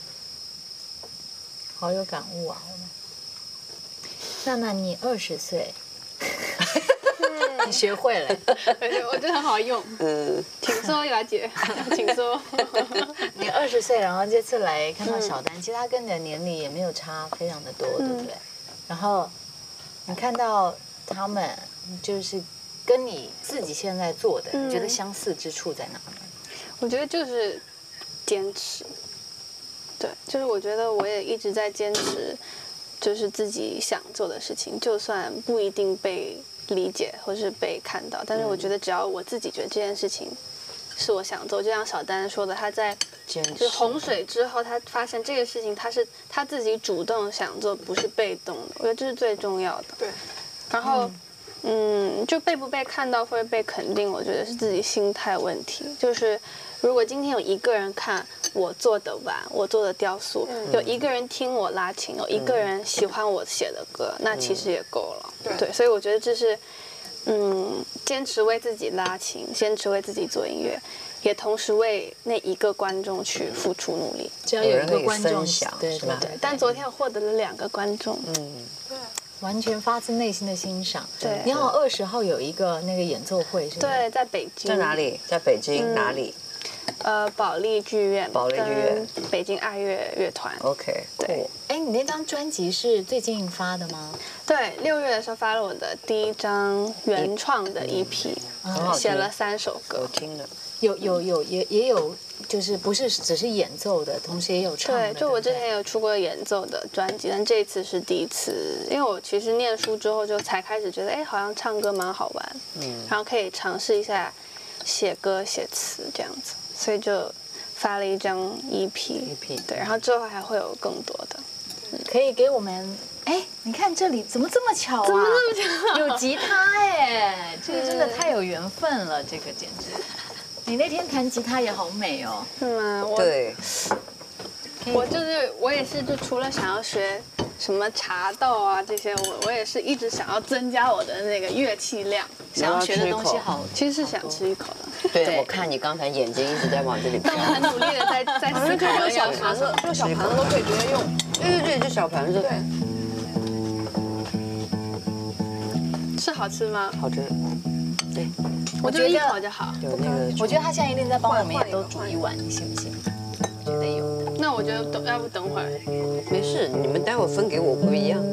[SPEAKER 1] 好有感悟啊，我们。娜娜，你二十岁，你学会了，
[SPEAKER 3] 我觉得很好用。嗯，请说，雅姐，请说。
[SPEAKER 1] 你二十岁，然后这次来看到小丹，其实他跟你的年龄也没有差非常的多，对不对？然后你看到他们，就是跟你自己现在做的，你觉得相似之处在哪呢？
[SPEAKER 3] 我觉得就是坚持。对，就是我觉得我也一直在坚持。就是自己想做的事情，就算不一定被理解或是被看到，但是我觉得只要我自己觉得这件事情是我想做，就像小丹说的，他在就是洪水之后，他发现这个事情他是他自己主动想做，不是被动的，我觉得这是最重要的。
[SPEAKER 7] 对。
[SPEAKER 3] 然后，嗯，就被不被看到或者被肯定，我觉得是自己心态问题。就是如果今天有一个人看， 我做的碗，我做的雕塑，有一个人听我拉琴，有一个人喜欢我写的歌，那其实也够了。对，所以我觉得这是，嗯，坚持为自己拉琴，坚持为自己做音乐，也同时为那一个观众去付出努力。
[SPEAKER 1] 只要有一个观众，
[SPEAKER 2] 对
[SPEAKER 3] 对对。但昨天我获得了两个观众，嗯，
[SPEAKER 1] 对，完全发自内心的欣赏。
[SPEAKER 3] 对，
[SPEAKER 1] 你好，二十号有一个那个演奏会是吗？
[SPEAKER 3] 对，在北京。
[SPEAKER 2] 在哪里？在北京哪里？
[SPEAKER 3] 呃，保利剧院，
[SPEAKER 2] 保利剧院，
[SPEAKER 3] 北京爱乐乐团。
[SPEAKER 2] OK，
[SPEAKER 3] 对。
[SPEAKER 1] 哎，你那张专辑是最近发的吗？
[SPEAKER 3] 对，六月的时候发了我的第一张原创的 E P， 写了三首歌。
[SPEAKER 2] 我听了。
[SPEAKER 1] 有有有也也有，就是不是只是演奏的，同时也有唱的。
[SPEAKER 3] 对，就我之前有出过演奏的专辑，但这一次是第一次，因为我其实念书之后就才开始觉得，哎，好像唱歌蛮好玩，嗯，然后可以尝试一下写歌写词这样子。所以就发了一张 E P， 对，然后之后还会有更多的，
[SPEAKER 1] 可以给我们。哎，你看这里怎么这么巧啊？
[SPEAKER 3] 怎么这么巧？
[SPEAKER 1] 有吉他哎，这个真的太有缘分了，这个简直。你那天弹吉他也好美哦。
[SPEAKER 3] 是吗？我
[SPEAKER 2] 对。
[SPEAKER 3] 我就是我也是，就除了想要学什么茶道啊这些，我我也是一直想要增加我的那个乐器量。
[SPEAKER 1] 想要学的东西好，
[SPEAKER 3] 其实是想吃一口的。
[SPEAKER 2] 对，我看你刚才眼睛一直在往这里。
[SPEAKER 3] 但我很努力的在在思考
[SPEAKER 7] 这个小盘子，这个小盘子都可以直接用。
[SPEAKER 2] 对对对，这小盘子。
[SPEAKER 7] 对。
[SPEAKER 3] 是好吃吗？
[SPEAKER 2] 好吃。对。
[SPEAKER 3] 我觉得一口就好。
[SPEAKER 2] 有那个。
[SPEAKER 1] 我觉得他现在一定在帮我们也都煮一碗，你信不信？我觉得有的。
[SPEAKER 3] 那我觉得等要不等会儿。
[SPEAKER 2] 没事，你们待会分给我不一样。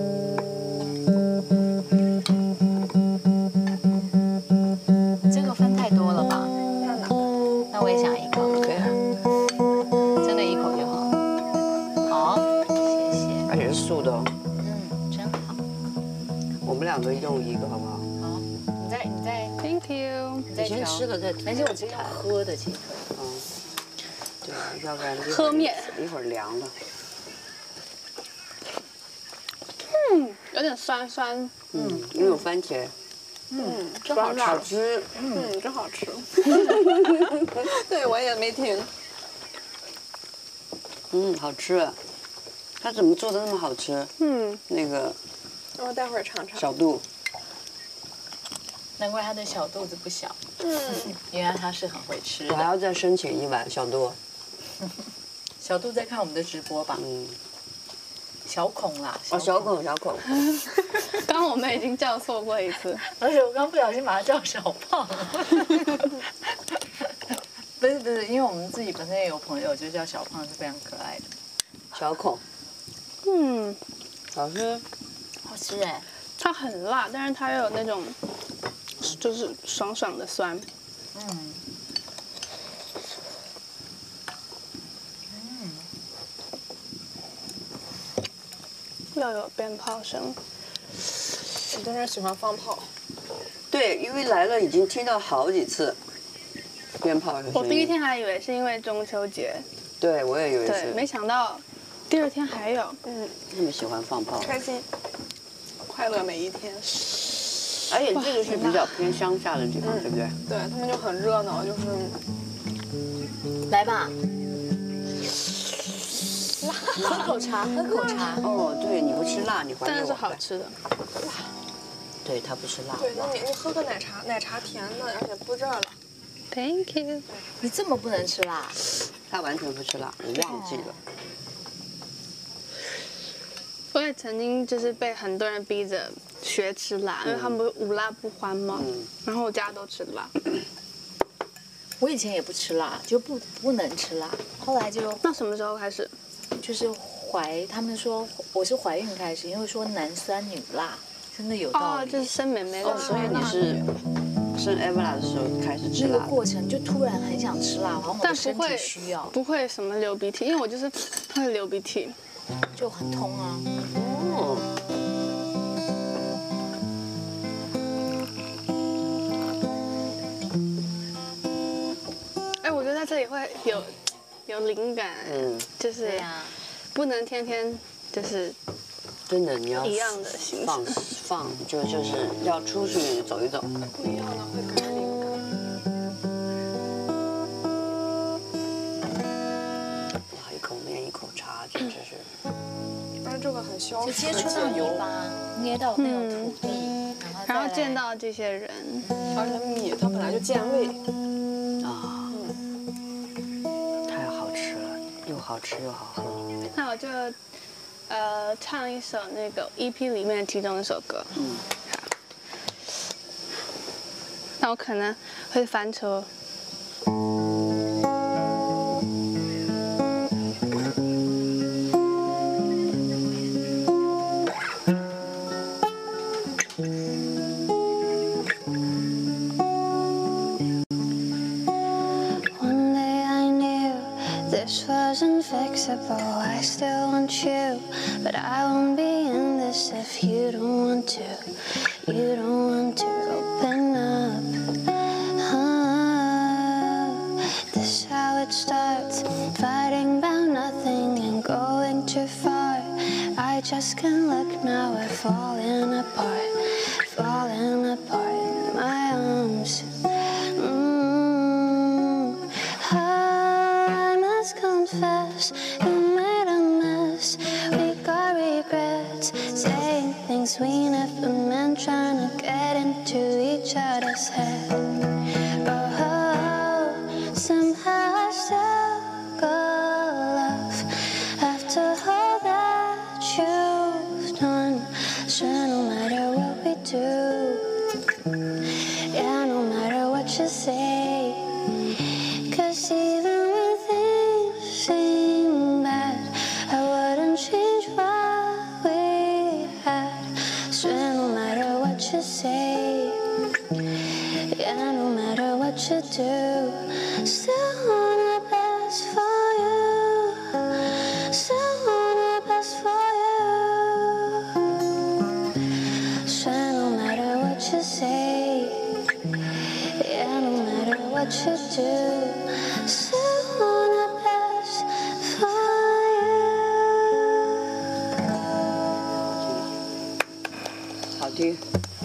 [SPEAKER 1] 这个分太多了吧？那我也想一口。
[SPEAKER 2] 对啊。
[SPEAKER 1] 真的一口就好。好，谢谢。
[SPEAKER 2] 而且是素的哦。
[SPEAKER 1] 嗯，真好。
[SPEAKER 2] 我们两个用一个好不好？
[SPEAKER 1] 好。你再你再
[SPEAKER 3] ，Thank you。
[SPEAKER 1] 你再
[SPEAKER 2] 先吃了再。
[SPEAKER 1] 而且我直接喝的其实。
[SPEAKER 2] 嗯。对，要不然
[SPEAKER 3] 喝面
[SPEAKER 2] 一会儿凉了。
[SPEAKER 3] 嗯，有点酸酸。
[SPEAKER 2] 嗯，因为有番茄。
[SPEAKER 3] 嗯，真好吃。
[SPEAKER 2] 好吃。
[SPEAKER 7] 嗯，真好吃。对，我也没停。
[SPEAKER 2] 嗯，好吃。它怎么做的那么好吃？嗯，那个。
[SPEAKER 7] 我待会儿尝尝。
[SPEAKER 2] 小肚。
[SPEAKER 1] 难怪他的小肚子不小。嗯，原来他是很会吃的。
[SPEAKER 2] 我还要再申请一碗小肚。
[SPEAKER 1] 小杜在看我们的直播吧？嗯，小孔啦，
[SPEAKER 2] 哦，小孔，小孔。
[SPEAKER 3] 刚刚我们已经叫错过一次，
[SPEAKER 1] 而且我刚不小心把他叫小胖。不是不是，因为我们自己本身也有朋友就叫小胖，是非常可爱的。
[SPEAKER 2] 小孔，
[SPEAKER 3] 嗯，
[SPEAKER 2] 好吃，
[SPEAKER 1] 好吃哎。
[SPEAKER 3] 它很辣，但是它又有那种就是爽爽的酸。嗯。又有鞭炮声，
[SPEAKER 7] 我真是喜欢放炮。
[SPEAKER 2] 对，因为来了已经听到好几次鞭炮的声音。
[SPEAKER 3] 我第一天还以为是因为中秋节，
[SPEAKER 2] 对我也以为是，
[SPEAKER 3] 对，没想到第二天还有。
[SPEAKER 2] 嗯，那么喜欢放炮，
[SPEAKER 7] 开心，快乐每一天。
[SPEAKER 2] 而且这个是比较偏乡下的地方，对不对？
[SPEAKER 7] 对他们就很热闹，就是。
[SPEAKER 1] 来吧。喝口茶，喝口茶。
[SPEAKER 2] 哦，对，你不吃辣，你还
[SPEAKER 3] 但是好吃的。
[SPEAKER 2] 对他不吃辣。
[SPEAKER 7] 对，那你你喝个奶茶，奶茶甜的，而且不热了。
[SPEAKER 3] Thank you。
[SPEAKER 1] 你这么不能吃辣？
[SPEAKER 2] 他完全不吃辣，我忘记了。
[SPEAKER 3] 我也曾经就是被很多人逼着学吃辣，因为他们不是无辣不欢吗？然后我家都吃辣。
[SPEAKER 1] 我以前也不吃辣，就不不能吃辣。后来就
[SPEAKER 3] 那什么时候开始？
[SPEAKER 1] 就是怀，他们说我是怀孕开始，因为说男酸女辣，真的有道理。
[SPEAKER 3] 哦，就是生妹妹的时候。
[SPEAKER 2] 所以你是生 Eva 的时候开始吃辣？
[SPEAKER 1] 那个过程就突然很想吃辣，好像我的身体需要。
[SPEAKER 3] 不会什么流鼻涕，因为我就是会流鼻涕，
[SPEAKER 1] 就很痛啊。
[SPEAKER 2] 哦。
[SPEAKER 3] 哎，我觉得在这里会有有灵感，嗯，就是不能天天就是
[SPEAKER 2] 真的你要
[SPEAKER 3] 一样的形
[SPEAKER 2] 放放就就是要出去走一走，
[SPEAKER 7] 不一样的会更灵感。
[SPEAKER 2] 是是。
[SPEAKER 7] 但是这个很消
[SPEAKER 1] 就接触到泥巴，捏到那种土地，
[SPEAKER 3] 然后见到这些人，
[SPEAKER 7] 而且米它本来就健胃。
[SPEAKER 2] 啊，太好吃了，又好吃又好喝。
[SPEAKER 3] 那我就呃唱一首那个 E P 里面其中一首歌。嗯。好。那我可能会翻车。
[SPEAKER 12] I still want you, but I won't be in this if you don't want to. You don't want to open up. Oh, this how it starts. Fighting about nothing and going too far. I just can't look now. We're falling apart, falling apart in my arms. Mm, I must confess. We never meant, trying to get into each other's head. Oh, oh, somehow I still got love after all that you've done. So no matter what we do, yeah, no matter what you say, 'cause even when things seem bad, I wouldn't change what we had. So no matter what you say, yeah, no matter what you do, still want the best for you, still want the best for you. So no matter what you say, yeah, no matter what you do, still want the best for you.
[SPEAKER 2] 好听。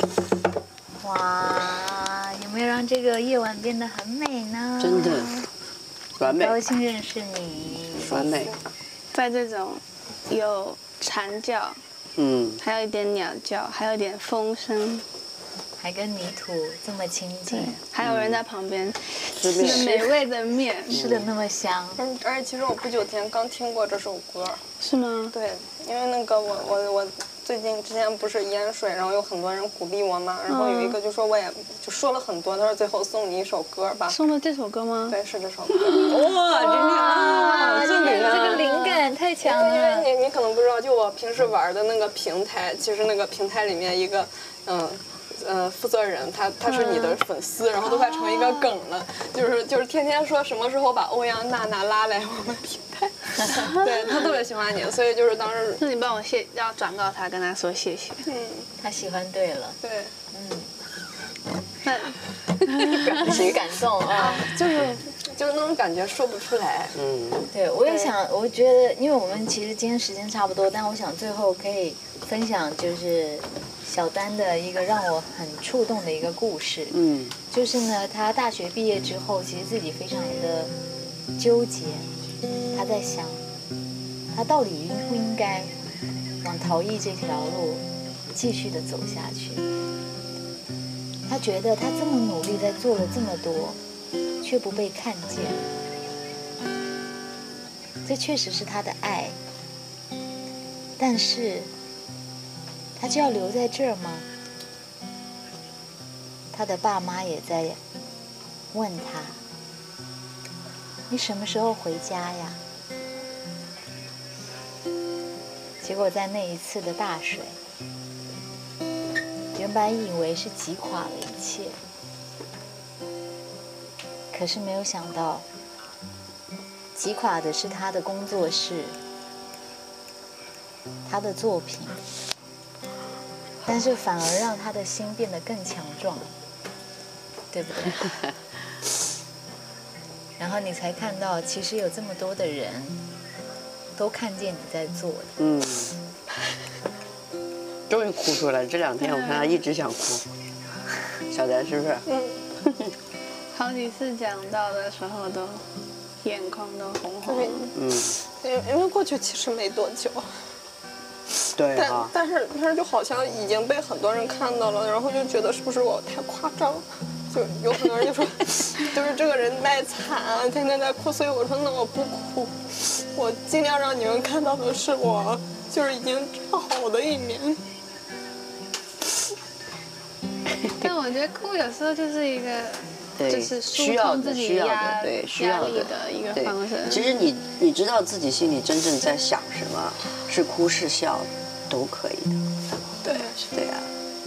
[SPEAKER 1] 哇，有没有让这个夜晚变得很美呢？
[SPEAKER 2] 真的，完美。
[SPEAKER 1] 高兴认识你，
[SPEAKER 2] 完美。
[SPEAKER 3] 在这种有蝉叫，嗯，还有一点鸟叫，还有一点风声，
[SPEAKER 1] 还跟泥土这么亲近，
[SPEAKER 3] 还有人在旁边吃着美味的面，
[SPEAKER 1] 吃的那么香。
[SPEAKER 7] 嗯，而且其实我不久前刚听过这首歌。
[SPEAKER 3] 是吗？
[SPEAKER 7] 对，因为那个我我我。最近之前不是淹水，然后有很多人鼓励我嘛，然后有一个就说我也就说了很多，他说最后送你一首歌吧。
[SPEAKER 3] 送了这首歌吗？
[SPEAKER 7] 对，是这首歌。
[SPEAKER 2] 哇，真的啊！
[SPEAKER 1] 这个这个灵感太强了。
[SPEAKER 7] 因为你你可能不知道，就我平时玩的那个平台，其实那个平台里面一个嗯。呃，负责人他他是你的粉丝，然后都快成一个梗了，就是就是天天说什么时候把欧阳娜娜拉来我们平台，对他特别喜欢你，所以就是当时
[SPEAKER 3] 那你帮我谢要转告他，跟他说谢谢。
[SPEAKER 7] 嗯，
[SPEAKER 1] 他喜欢对了。
[SPEAKER 7] 对，
[SPEAKER 1] 嗯，表情感动啊，
[SPEAKER 7] 就是就是那种感觉说不出来。
[SPEAKER 2] 嗯，
[SPEAKER 1] 对，我也想，我觉得，因为我们其实今天时间差不多，但我想最后可以分享就是小丹的一个让我很触动的一个故事。嗯，就是呢，他大学毕业之后，其实自己非常的纠结，他在想，他到底应不应该往陶艺这条路继续的走下去？他觉得他这么努力，在做了这么多，却不被看见。这确实是他的爱，但是他就要留在这儿吗？他的爸妈也在问他：“你什么时候回家呀？”结果在那一次的大水，原本以为是击垮了一切，可是没有想到，击垮的是他的工作室，他的作品，但是反而让他的心变得更强壮，对不对？然后你才看到，其实有这么多的人都看见你在做的。
[SPEAKER 2] 嗯。终于哭出来！这两天我看他一直想哭。小丹是不是？
[SPEAKER 3] 嗯。好几次讲到的时候都眼眶都红红的。
[SPEAKER 7] 嗯，因为因为过去其实没多久。
[SPEAKER 2] 对
[SPEAKER 7] 但但是但是就好像已经被很多人看到了，然后就觉得是不是我太夸张，就有很多人就说，就是这个人卖惨啊，天天在哭，所以我说那我不哭，我尽量让你们看到的是我就是已经好的一面。
[SPEAKER 3] 但我觉得哭有时候就是一个，就是
[SPEAKER 2] 需要的
[SPEAKER 3] 自己
[SPEAKER 2] 需要的
[SPEAKER 3] 压
[SPEAKER 2] 对需要的
[SPEAKER 3] 的一个方式。
[SPEAKER 2] 其实你你知道自己心里真正在想什么，是哭是笑，都可以的。
[SPEAKER 7] 对
[SPEAKER 2] 对呀，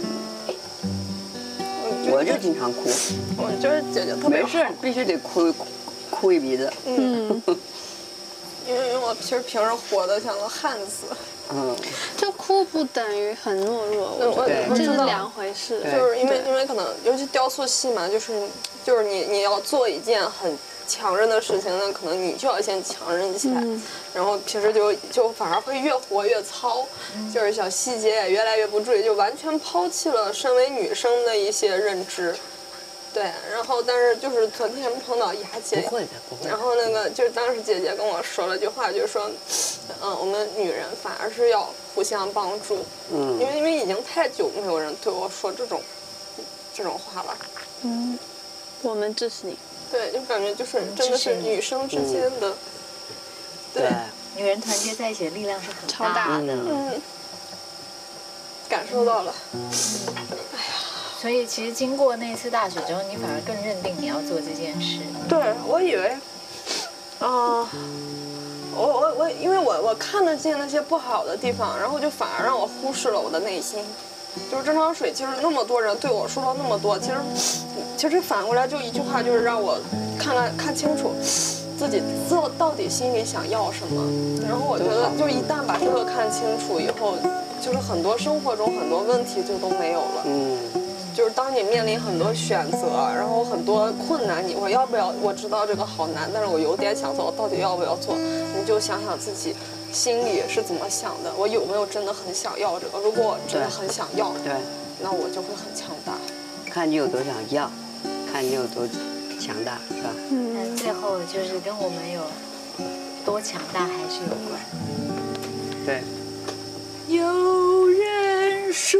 [SPEAKER 2] 我就经常哭。
[SPEAKER 7] 我就是姐姐特别
[SPEAKER 2] 没事，必须得哭哭一鼻子。
[SPEAKER 7] 嗯。因为我其实平时活得像个汉子。
[SPEAKER 2] 嗯，
[SPEAKER 3] 就哭不等于很懦弱，我这是两回事。
[SPEAKER 7] 就是因为因为可能尤其雕塑系嘛，就是就是你你要做一件很强韧的事情，那可能你就要先强韧起来，嗯、然后平时就就反而会越活越糙，嗯、就是小细节也越来越不注意，就完全抛弃了身为女生的一些认知。对，然后但是就是昨天碰到雅姐，
[SPEAKER 2] 不会的，不会。
[SPEAKER 7] 然后那个就是当时姐姐跟我说了句话，就是说，嗯，我们女人反而是要互相帮助，嗯，因为因为已经太久没有人对我说这种这种话了，
[SPEAKER 3] 嗯，我们支持你。
[SPEAKER 7] 对，就感觉就是真的是女生之间的，嗯、
[SPEAKER 1] 对，女人团结在一起的力量是很
[SPEAKER 3] 超大的，
[SPEAKER 7] 嗯，感受到了，
[SPEAKER 1] 嗯，哎呀。所以其实经过那次大水之后，你反而更认定你要做这件事。
[SPEAKER 7] 对，我以为，啊、呃，我我我，因为我我看得见那些不好的地方，然后就反而让我忽视了我的内心。就是这场水，其实那么多人对我说了那么多，其实其实反过来就一句话，就是让我看看看清楚自己自到底心里想要什么。然后我觉得，就一旦把这个看清楚以后，就是很多生活中很多问题就都没有了。嗯。就是当你面临很多选择，然后很多困难，你我要不要？我知道这个好难，但是我有点想做，我到底要不要做？你就想想自己心里是怎么想的，我有没有真的很想要这个？如果我真的很想要，
[SPEAKER 2] 对，
[SPEAKER 7] 那我就会很强大。
[SPEAKER 2] 看你有多想要，看你有多强大，是吧？
[SPEAKER 1] 嗯，但最后就是跟我们有多强大还是有关。
[SPEAKER 2] 对。
[SPEAKER 1] 有人说。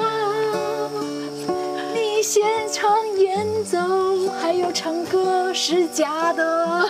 [SPEAKER 1] 你现场演奏，还有唱歌是假的，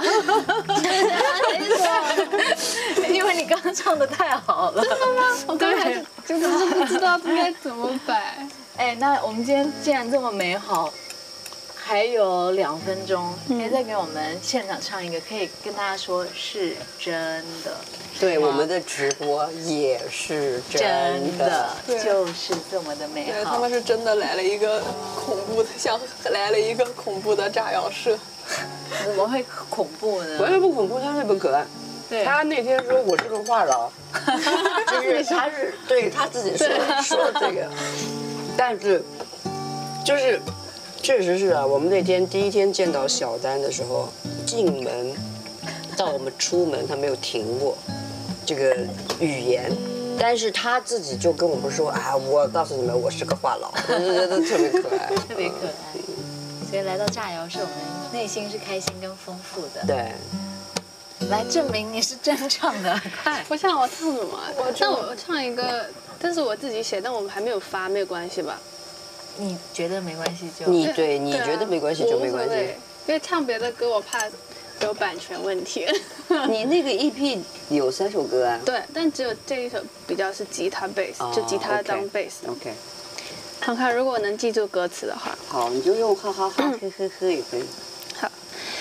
[SPEAKER 1] 因为你刚刚唱的太好了。
[SPEAKER 3] 真的吗？我刚才真的是不知道应该怎么摆。
[SPEAKER 1] 哎，那我们今天既然这么美好，还有两分钟，可以再给我们现场唱一个，可以跟大家说是真的。
[SPEAKER 2] 对，我们的直播也是真的，
[SPEAKER 1] 就是这么的美好。
[SPEAKER 7] 对，他们是真的来了一个恐怖的，像来了一个恐怖的炸药社。
[SPEAKER 1] 怎么会恐怖呢？
[SPEAKER 2] 完全不恐怖，他特别可爱。对，他那天说我是个话痨，就是他是对他自己说说这个，但是就是确实是啊，我们那天第一天见到小丹的时候，进门到我们出门，他没有停过。这个语言，但是他自己就跟我们说啊，我告诉你们，我是个话痨，我就觉得特别可爱，
[SPEAKER 1] 特别可爱。所以来到炸窑是我们内心是开心跟丰富的。
[SPEAKER 2] 对，
[SPEAKER 1] 来证明你是真唱的，快！
[SPEAKER 3] 我想我唱什么？我那我唱一个，但是我自己写，但我们还没有发，没有关系吧？
[SPEAKER 1] 你觉得没关系就
[SPEAKER 2] 你对你觉得没关系就没关系，
[SPEAKER 3] 因为唱别的歌我怕。有版权问题。
[SPEAKER 2] 你那个 E P 有三首歌啊？
[SPEAKER 3] 对，但只有这一首比较是吉他 bass， 就吉他当 bass。
[SPEAKER 2] OK。
[SPEAKER 3] 看看如果能记住歌词的话。
[SPEAKER 2] 好，你就用哈哈哈、呵呵呵也可以。
[SPEAKER 3] 好。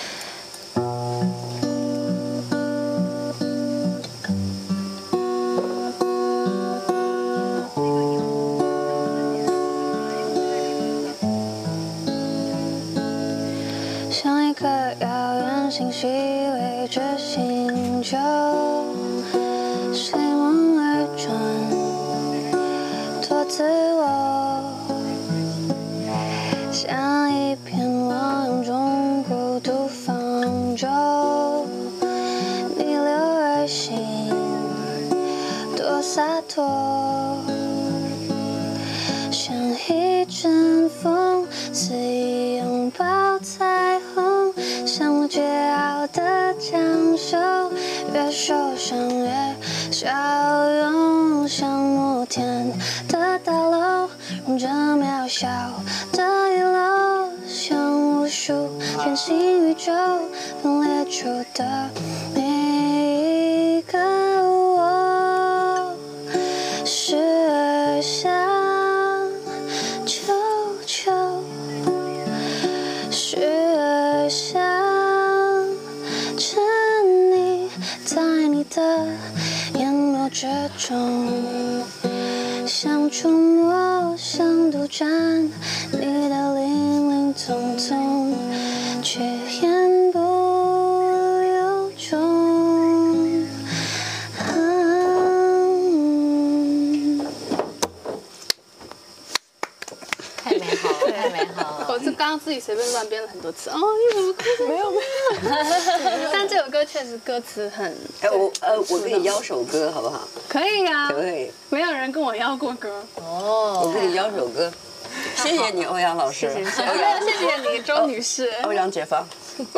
[SPEAKER 3] 像一颗遥远星系围着星球，随梦而转，多自我，像一片汪洋中孤独方舟，逆流而行，多洒脱，像一阵风，肆意拥抱彩虹，像我桀骜的骄
[SPEAKER 12] 像摩天的大楼，容着渺小的遗漏，像无数平行宇宙分裂出的每一个我，时而想求救，时而想沉溺在你的眼眸之中，想触摸，想独占你的零零总总，却言不由衷。嗯、
[SPEAKER 1] 太美好了，太美好了！
[SPEAKER 3] 我是刚刚自己随便乱编了很多次。哦，一首歌没有没有，但这首歌确实歌词很……
[SPEAKER 2] 哎，我呃，我给你邀首歌好不好？
[SPEAKER 3] 可以呀，
[SPEAKER 2] 可以。
[SPEAKER 3] 没有人跟我邀过歌
[SPEAKER 1] 哦，
[SPEAKER 2] 我给你邀首歌。谢谢你，欧阳老师。
[SPEAKER 3] 谢谢，谢谢你，周女士。
[SPEAKER 2] 欧阳解放。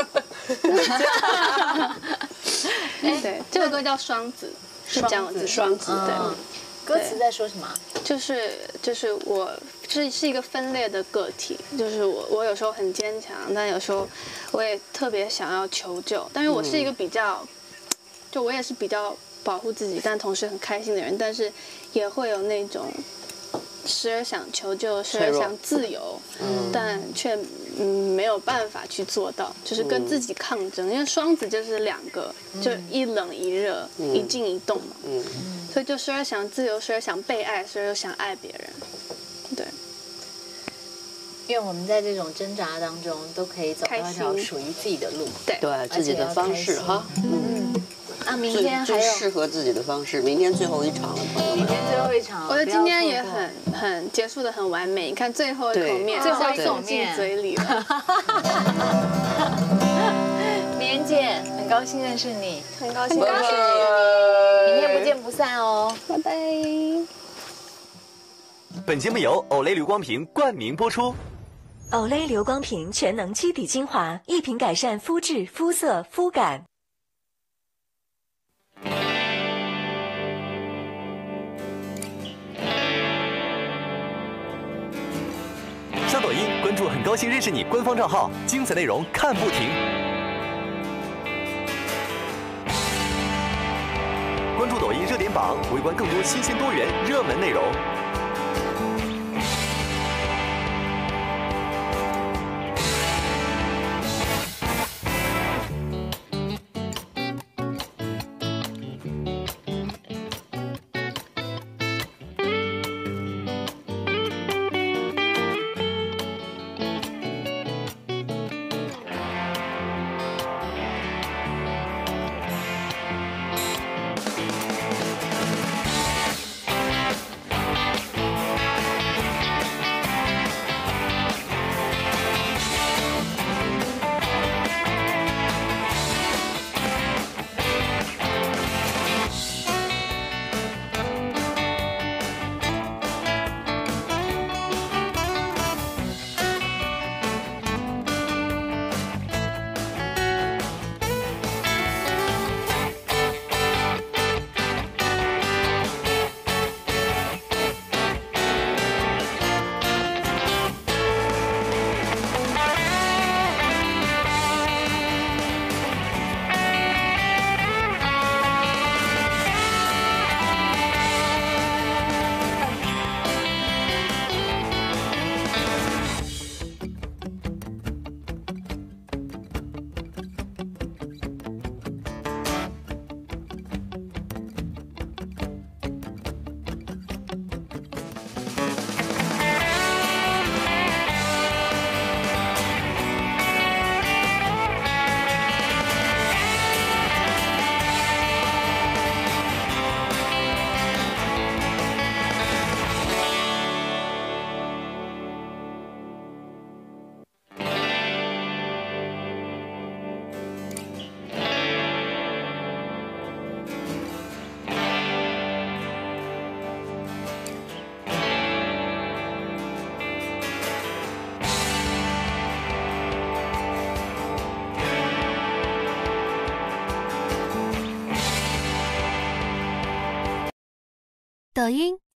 [SPEAKER 3] 对，这首歌叫《双子》，是这样子，
[SPEAKER 2] 双子。
[SPEAKER 3] 对。
[SPEAKER 1] 歌词在说什么？
[SPEAKER 3] 就是就是我是是一个分裂的个体，就是我我有时候很坚强，但有时候我也特别想要求救。但是我是一个比较，就我也是比较保护自己，但同时很开心的人，但是也会有那种时而想求救，时而想自由，但却嗯没有办法去做到，就是跟自己抗争。因为双子就是两个，就一冷一热，一静一动嘛。所以就时而想自由，时而想被爱，时而又想爱别人。对，
[SPEAKER 1] 愿我们在这种挣扎当中，都可以走到一条属于自己的路，
[SPEAKER 3] 对
[SPEAKER 2] 对，自己的方式哈。
[SPEAKER 1] 嗯，那明天还有
[SPEAKER 2] 适合自己的方式。明天最后一场了，朋友们。
[SPEAKER 1] 明天最后一场，
[SPEAKER 3] 我觉得今天也很很结束的很完美。你看最后一口面，
[SPEAKER 1] 最后一口
[SPEAKER 3] 面进嘴里了。
[SPEAKER 1] 绵姐，很高兴认识你，
[SPEAKER 3] 很高兴
[SPEAKER 1] 认识你，明天不见不散哦，
[SPEAKER 3] 拜拜。
[SPEAKER 13] 本节目由欧蕾流光瓶冠名播出。
[SPEAKER 14] 欧蕾流光瓶全能基底精华，一瓶改善肤质、肤色、肤感。
[SPEAKER 13] 上抖音关注“很高兴认识你”官方账号，精彩内容看不停。关注抖音热点榜，围观更多新鲜多元热门内容。
[SPEAKER 15] 抖音。